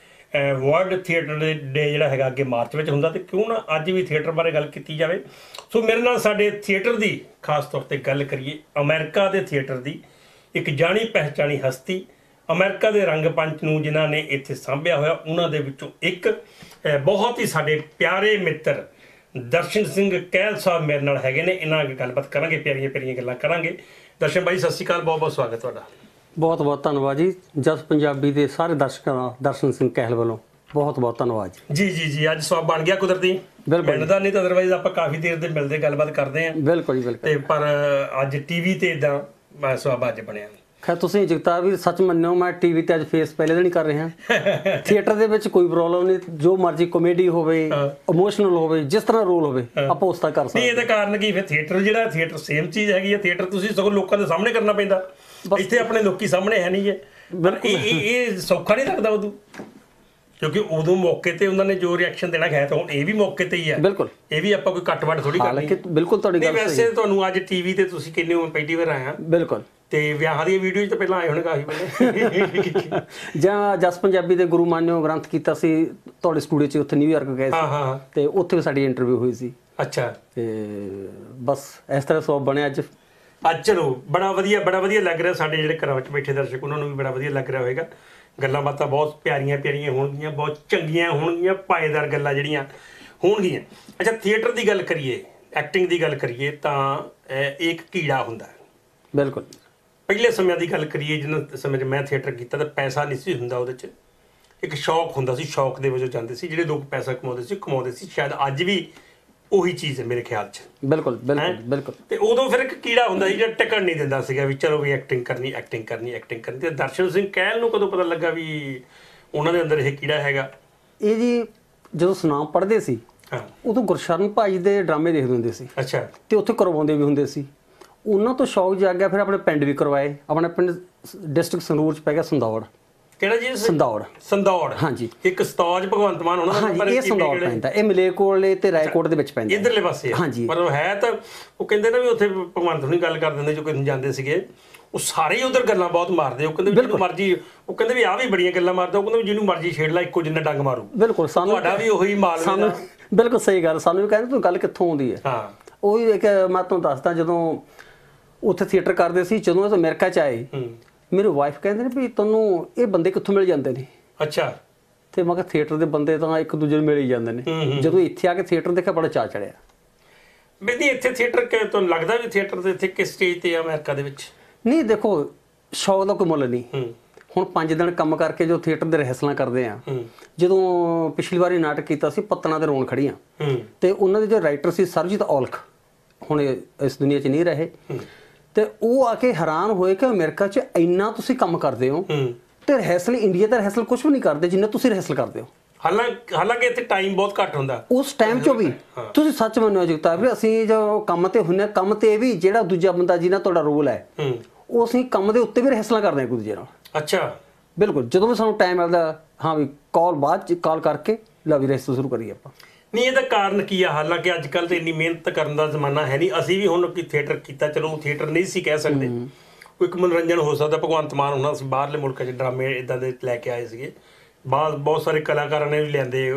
ਵਰਲਡ ਥੀਏਟਰ ਡੇ ਜਿਹੜਾ ਹੈਗਾ ਅੱਗੇ ਮਾਰਚ ਵਿੱਚ ਹੁੰਦਾ, ਤੇ ਕਿਉਂ ਨਾ ਅੱਜ ਵੀ ਥੀਏਟਰ ਬਾਰੇ ਗੱਲ ਕੀਤੀ ਜਾਵੇ। ਸੋ ਮੇਰੇ ਨਾਲ ਸਾਡੇ ਥੀਏਟਰ ਦੀ ਖਾਸ ਤੌਰ 'ਤੇ ਗੱਲ ਕਰੀਏ, ਅਮਰੀਕਾ ਦੇ ਥੀਏਟਰ ਦੀ ਇੱਕ ਜਾਣੀ ਪਹਿਚਾਣੀ ਹਸਤੀ, ਅਮਰੀਕਾ ਦੇ ਰੰਗਮੰਚ ਨੂੰ ਜਿਨ੍ਹਾਂ ਨੇ ਇੱਥੇ ਸਾਂਭਿਆ ਹੋਇਆ, ਉਹਨਾਂ ਦੇ ਵਿੱਚੋਂ ਇੱਕ ਬਹੁਤ ਹੀ ਸਾਡੇ ਪਿਆਰੇ ਮਿੱਤਰ ਦਰਸ਼ਨ ਸਿੰਘ ਕਹਿਲ ਸਾਹਿਬ ਮੇਰੇ ਨਾਲ ਹੈਗੇ ਨੇ। ਇਹਨਾਂ ਨਾਲ ਗੱਲਬਾਤ ਕਰਾਂਗੇ, ਪਿਆਰੀਆਂ ਗੱਲਾਂ ਕਰਾਂਗੇ। ਦਰਸ਼ਨ ਭਾਈ ਸਤਿ ਸ਼੍ਰੀ ਅਕਾਲ, ਬਹੁਤ ਬਹੁਤ ਸਵਾਗਤ ਤੁਹਾਡਾ। ਬਹੁਤ ਬਹੁਤ ਧੰਨਵਾਦ ਜੀ। ਜਸ ਪੰਜਾਬੀ ਦੇ ਸਾਰੇ ਦਰਸ਼ਕਾਂ ਦਾ ਦਰਸ਼ਨ ਸਿੰਘ ਕਹਿਲ ਵੱਲੋਂ ਬਹੁਤ ਬਹੁਤ ਧੰਨਵਾਦ ਜੀ। ਜੀ ਅੱਜ ਸਵਾਬ ਬਣ ਗਿਆ ਕੁਦਰਤੀ, ਮਿਲਦਾ ਨਹੀਂ ਤਾਂ ਅਦਰਵਾਈਜ਼ ਆਪਾਂ ਕਾਫੀ ਦੇਰ ਦੇ ਮਿਲਦੇ ਗੱਲਬਾਤ ਕਰਦੇ ਹਾਂ। ਬਿਲਕੁਲ ਜੀ ਬਿਲਕੁਲ। ਤੇ ਪਰ ਅੱਜ ਟੀਵੀ ਤੇ ਇਦਾਂ ਸਵਾਬ ਅੱਜ ਬਣਿਆ। ਖੈਰ ਤੁਸੀਂ ਜਗਤਾਰ ਵੀਰ ਸੱਚ ਮੰਨਿਓ, ਮੈਂ ਟੀਵੀ ਤੇ ਅੱਜ ਫੇਸ ਪਹਿਲੇ ਦਿਨ ਹੀ ਕਰ ਰਿਹਾ। ਥੀਏਟਰ ਦੇ ਵਿੱਚ ਕੋਈ ਪ੍ਰੋਬਲਮ ਨਹੀਂ, ਜੋ ਮਰਜ਼ੀ ਕਾਮੇਡੀ ਹੋਵੇ, ਇਮੋਸ਼ਨਲ ਹੋਵੇ, ਜਿਸ ਤਰ੍ਹਾਂ ਰੋਲ ਹੋਵੇ ਆਪਾਂ ਉਸ ਤਰ੍ਹਾਂ ਕਰ ਸਕਦੇ। ਨਹੀਂ ਇਹਦਾ ਕਾਰਨ ਕੀ ਫਿਰ ਥੀਏਟਰ ਜਿਹੜਾ ਥੀਏਟਰ ਸੇਮ ਚੀਜ਼ ਹੈਗੀ ਹੈ। ਥੀਏਟਰ ਤੁਸੀਂ ਸਗੋਂ ਲੋਕਾਂ ਦੇ ਸਾਹਮਣੇ ਕਰਨਾ ਪੈਂਦਾ, ਇੱਥੇ ਆਪਣੇ ਲੋਕੀ ਸਾਹਮਣੇ ਹੈ ਨਹੀਂ ਹੈ। ਇਹ ਸੌਖਾ ਨਹੀਂ ਲੱਗਦਾ ਉਦੋਂ, ਕਿਉਂਕਿ ਉਦੋਂ ਮੌਕੇ ਤੇ ਉਹਨਾਂ ਨੇ ਜੋ ਰਿਐਕਸ਼ਨ ਦੇਣਾ ਹੈ ਤਾਂ ਹੁਣ ਇਹ ਵੀ ਮੌਕੇ ਤੇ ਹੀ ਹੈ। ਬਿਲਕੁਲ, ਇਹ ਵੀ ਆਪਾਂ ਕੋਈ ਘੱਟ ਵੱਟ ਥੋੜੀ ਕਰਨੀ। ਬਿਲਕੁਲ ਤੁਹਾਡੀ ਗੱਲ ਸਹੀ। ਵੈਸੇ ਤੁਹਾਨੂੰ ਅੱਜ ਟੀਵੀ ਤੇ ਤੁਸੀਂ ਕਿੰਨੇ ਪਹਿਲੀ ਵਾਰ ਆਇਆ? ਬਿਲਕੁਲ। ਤੇ ਵਿਆਹਾਂ ਦੀਆਂ ਵੀਡੀਓ ਤਾਂ ਪਹਿਲਾਂ ਆਏ ਹੋਣੇ ਕਾਫੀ ਪਹਿਲੇ। ਜਾਂ ਜਸ ਪੰਜਾਬੀ ਦੇ ਗੁਰੂ ਮਾਨਿਓ ਗ੍ਰੰਥ ਕੀਤਾ ਸੀ ਤੁਹਾਡੇ ਸਟੂਡੀਓ 'ਚ, ਉੱਥੇ ਨਿਊਯਾਰਕ ਗਏ ਸੀ ਤੇ ਉੱਥੇ ਵੀ ਸਾਡੀ ਇੰਟਰਵਿਊ ਹੋਈ ਸੀ। ਅੱਛਾ। ਤੇ ਬਸ ਇਸ ਤਰ੍ਹਾਂ ਸਵਾਬ ਬਣਿਆ ਅੱਜ। ਚਲੋ ਬੜਾ ਵਧੀਆ ਲੱਗ ਰਿਹਾ। ਸਾਡੇ ਜਿਹੜੇ ਘਰਾਂ ਵਿੱਚ ਬੈਠੇ ਦਰਸ਼ਕ ਉਹਨਾਂ ਨੂੰ ਵੀ ਬੜਾ ਵਧੀਆ ਲੱਗ ਰਿਹਾ ਹੋਵੇਗਾ। ਗੱਲਾਂ ਬਾਤਾਂ ਬਹੁਤ ਪਿਆਰੀਆਂ ਹੋਣਗੀਆਂ, ਬਹੁਤ ਚੰਗੀਆਂ ਹੋਣਗੀਆਂ, ਪਾਏਦਾਰ ਗੱਲਾਂ ਜਿਹੜੀਆਂ ਹੋਣਗੀਆਂ। ਅੱਛਾ, ਥੀਏਟਰ ਦੀ ਗੱਲ ਕਰੀਏ, ਐਕਟਿੰਗ ਦੀ ਗੱਲ ਕਰੀਏ ਤਾਂ ਇਹ ਇੱਕ ਕੀੜਾ ਹੁੰਦਾ। ਬਿਲਕੁਲ। ਪਹਿਲੇ ਸਮਿਆਂ ਦੀ ਗੱਲ ਕਰੀਏ, ਜਿੰਨਾ ਸਮੇਂ 'ਚ ਮੈਂ ਥੀਏਟਰ ਕੀਤਾ ਤਾਂ ਪੈਸਾ ਨਹੀਂ ਸੀ ਹੁੰਦਾ ਉਹਦੇ 'ਚ, ਇੱਕ ਸ਼ੌਕ ਹੁੰਦਾ ਸੀ। ਸ਼ੌਕ ਦੇ ਵਜੋਂ ਜਾਂਦੇ ਸੀ, ਜਿਹੜੇ ਲੋਕ ਪੈਸਾ ਕਮਾਉਂਦੇ ਸੀ। ਸ਼ਾਇਦ ਅੱਜ ਵੀ ਉਹੀ ਚੀਜ਼ ਹੈ ਮੇਰੇ ਖਿਆਲ 'ਚ। ਬਿਲਕੁਲ। ਤੇ ਉਦੋਂ ਫਿਰ ਇੱਕ ਕੀੜਾ ਹੁੰਦਾ ਸੀ ਜਿਹੜਾ ਟਿਕਣ ਨਹੀਂ ਦਿੰਦਾ ਸੀਗਾ ਵੀ ਚਲੋ ਵੀ ਐਕਟਿੰਗ ਕਰਨੀ। ਤੇ ਦਰਸ਼ਨ ਸਿੰਘ ਕਹਿਲ ਨੂੰ ਕਦੋਂ ਪਤਾ ਲੱਗਾ ਵੀ ਉਹਨਾਂ ਦੇ ਅੰਦਰ ਇਹ ਕੀੜਾ ਹੈਗਾ? ਇਹ ਜੀ ਜਦੋਂ ਸੁਨਾਮ ਪੜ੍ਹਦੇ ਸੀ ਉਦੋਂ ਗੁਰਸ਼ਰਨ ਭਾਈ ਦੇ ਡਰਾਮੇ ਦੇਖਦੇ ਹੁੰਦੇ ਸੀ। ਅੱਛਾ। ਤੇ ਉੱਥੇ ਕਰਵਾਉਂਦੇ ਵੀ ਹੁੰਦੇ ਸੀ। ਉਹਨਾਂ ਤੋਂ ਸ਼ੌਕ ਜਾਗਿਆ, ਫਿਰ ਆਪਣੇ ਪਿੰਡ ਵੀ ਕਰਵਾਏ। ਆਪਣੇ ਪਿੰਡ ਡਿਸਟ੍ਰਿਕਟ ਸੰਗਰੂਰ 'ਚ ਪੈ ਗਿਆ ਸੰਦੌੜ। ਕਿਹੜਾ ਜੀ? ਸੰਦੌੜ। ਹਾਂਜੀ। ਇੱਕ ਸਤੌਜ ਭਗਵੰਤ ਮਾਨ ਉਹਨਾਂ ਦਾ। ਇਹ ਸੰਦੌੜ ਪੈਂਦਾ, ਇਹ ਮਲੇਰਕੋਟਲੇ ਤੇ ਰਾਏਕੋਟ ਦੇ ਵਿੱਚ ਪੈਂਦਾ, ਇਧਰਲੇ ਪਾਸੇ। ਹਾਂਜੀ। ਪਰ ਉਹ ਹੈ ਤਾਂ ਉਹ ਕਹਿੰਦੇ ਨਾ ਵੀ ਉੱਥੇ ਭਗਵੰਤ ਨੂੰ ਗੱਲ ਕਰ ਦਿੰਦੇ ਜੋ ਕੋਈ ਜਾਂਦੇ ਸੀਗੇ, ਉਹ ਸਾਰੇ ਉਧਰ ਗੱਲਾਂ ਬਹੁਤ ਮਾਰਦੇ। ਉਹ ਕਹਿੰਦੇ ਜਿਹਨੂੰ ਮਰਜੀ, ਉਹ ਕਹਿੰਦੇ ਵੀ ਆਹ ਵੀ ਬੜੀਆਂ ਗੱਲਾਂ ਮਾਰਦਾ। ਉਹ ਕਹਿੰਦੇ ਜਿਹਨੂੰ ਮਰਜੀ ਛੇੜ ਲਾ, ਇੱਕੋ ਜਿੰਨਾ ਡੰਗ ਮਾਰੂ। ਬਿਲਕੁਲ। ਤੁਹਾਡਾ ਵੀ ਉਹੀ ਮਾਲ ਸਾਨੂੰ। ਬਿਲਕੁਲ ਸਹੀ ਗੱਲ। ਸਾਨੂੰ ਵੀ ਕਹਿੰਦੇ ਤੂੰ ਗੱਲ ਕਿੱਥੋਂ ਆਉਂਦੀ ਹੈ। ਹਾਂ। ਉਹੀ ਇੱਕ ਮੈਂ ਤੁਹਾਨੂੰ ਦੱਸਦਾ, ਜਦੋਂ ਉੱਥੇ ਥੀਏਟਰ ਕਰਦੇ ਸੀ, ਜਦੋਂ ਇਹ ਅਮਰੀਕਾ 'ਚ ਆਏ, ਮੇਰੀ ਵਾਈਫ ਕਹਿੰਦੇ ਨੇ ਵੀ ਤੁਹਾਨੂੰ ਇਹ ਬੰਦੇ ਕਿੱਥੋਂ ਮਿਲ ਜਾਂਦੇ ਨੇ? ਅੱਛਾ। ਤੇ ਮੈਂ ਕਿਹਾ ਥੀਏਟਰ ਦੇ ਬੰਦੇ ਤਾਂ ਇੱਕ ਦੂਜੇ ਨੂੰ ਮਿਲ ਹੀ ਜਾਂਦੇ ਨੇ। ਜਦੋਂ ਇੱਥੇ ਆ ਕੇ ਥੀਏਟਰ ਦੇਖਿਆ ਬੜਾ ਚਾਅ ਚੜਿਆ। ਬੇਦੀ ਇੱਥੇ ਥੀਏਟਰ ਤੁਹਾਨੂੰ ਲੱਗਦਾ ਵੀ ਥੀਏਟਰ ਦੇ ਇੱਥੇ ਕਿਸ ਸਟੇਜ ਤੇ ਆ ਅਮਰੀਕਾ ਦੇ ਵਿੱਚ? ਨਹੀਂ ਦੇਖੋ, ਸ਼ੌਕ ਦਾ ਕੋਈ ਮੁੱਲ ਨਹੀਂ। ਹੁਣ 5 ਦਿਨ ਕੰਮ ਕਰਕੇ ਜੋ ਥੀਏਟਰ ਦੇ ਰਿਹਰਸਲਾਂ ਕਰਦੇ ਆ, ਜਦੋਂ ਪਿਛਲੀ ਵਾਰੀ ਨਾਟਕ ਕੀਤਾ ਸੀ ਪੱਤਣਾ ਤੇ ਰੋਣ ਖੜੀਆਂ, ਤੇ ਉਹਨਾਂ ਦੇ ਜੋ ਰਾਈਟਰ ਸੀ ਸਰਬਜੀਤ ਔਲਖ, ਹੁਣ ਇਸ ਦੁਨੀਆ 'ਚ ਨਹੀਂ ਰਹੇ, ਤੇ ਉਹ ਆ ਕੇ ਹੈਰਾਨ ਹੋਏ ਕਿ ਅਮਰੀਕਾ 'ਚ ਇੰਨਾ ਤੁਸੀਂ ਕੰਮ ਕਰਦੇ ਹੋ ਤੇ ਰਿਹਰਸਲ ਇੰਡੀਆ ਦਾ ਰਿਹਰਸਲ ਕੁਝ ਵੀ ਨਹੀਂ ਕਰਦੇ ਜਿੰਨਾ ਤੁਸੀਂ ਰਿਹਰਸਲ ਕਰਦੇ ਹੋ। ਹਾਲਾਂਕਿ ਇੱਥੇ ਟਾਈਮ ਬਹੁਤ ਘੱਟ ਹੁੰਦਾ ਉਸ ਟਾਈਮ 'ਚੋਂ ਵੀ। ਤੁਸੀਂ ਸੱਚ ਮੰਨੋ ਜਗਤਾਰ ਵੀ, ਅਸੀਂ ਜੋ ਕੰਮ ਤੇ ਹੁੰਦੇ, ਕੰਮ ਤੇ ਵੀ ਜਿਹੜਾ ਦੂਜਾ ਬੰਦਾ ਜਿਹਨਾਂ ਤੁਹਾਡਾ ਰੋਲ ਹੈ, ਉਹ ਅਸੀਂ ਕੰਮ ਦੇ ਉੱਤੇ ਵੀ ਰਿਹਰਸਲਾਂ ਕਰਦੇ ਹਾਂ ਇੱਕ ਦੂਜੇ ਨਾਲ। ਅੱਛਾ। ਬਿਲਕੁਲ, ਜਦੋਂ ਵੀ ਸਾਨੂੰ ਟਾਈਮ ਮਿਲਦਾ ਹਾਂ ਵੀ ਕਾਲ ਬਾਅਦ ਚ ਕਾਲ ਕਰਕੇ ਲਾ ਵੀ ਰਿਹਰਸਲ ਸ਼ੁਰੂ ਕਰੀਏ ਆਪਾਂ। ਨਹੀਂ, ਇਹਦਾ ਕਾਰਨ ਕੀ ਆ? ਹਾਲਾਂਕਿ ਅੱਜ ਕੱਲ੍ਹ ਤਾਂ ਇੰਨੀ ਮਿਹਨਤ ਕਰਨ ਦਾ ਜ਼ਮਾਨਾ ਹੈ ਨਹੀਂ। ਅਸੀਂ ਵੀ ਹੁਣ ਥੀਏਟਰ ਕੀਤਾ, ਚਲੋ ਥੀਏਟਰ ਨਹੀਂ ਸੀ ਕਹਿ ਸਕਦੇ, ਕੋਈ ਇੱਕ ਮਨੋਰੰਜਨ ਹੋ ਸਕਦਾ। ਭਗਵੰਤ ਮਾਨ ਹੁਣ ਅਸੀਂ ਬਾਹਰਲੇ ਮੁਲਕਾਂ 'ਚ ਡਰਾਮੇ ਇੱਦਾਂ ਦੇ ਲੈ ਕੇ ਆਏ ਸੀਗੇ, ਬਹੁਤ ਸਾਰੇ ਕਲਾਕਾਰਾਂ ਨੇ ਵੀ ਲਿਆਂਦੇ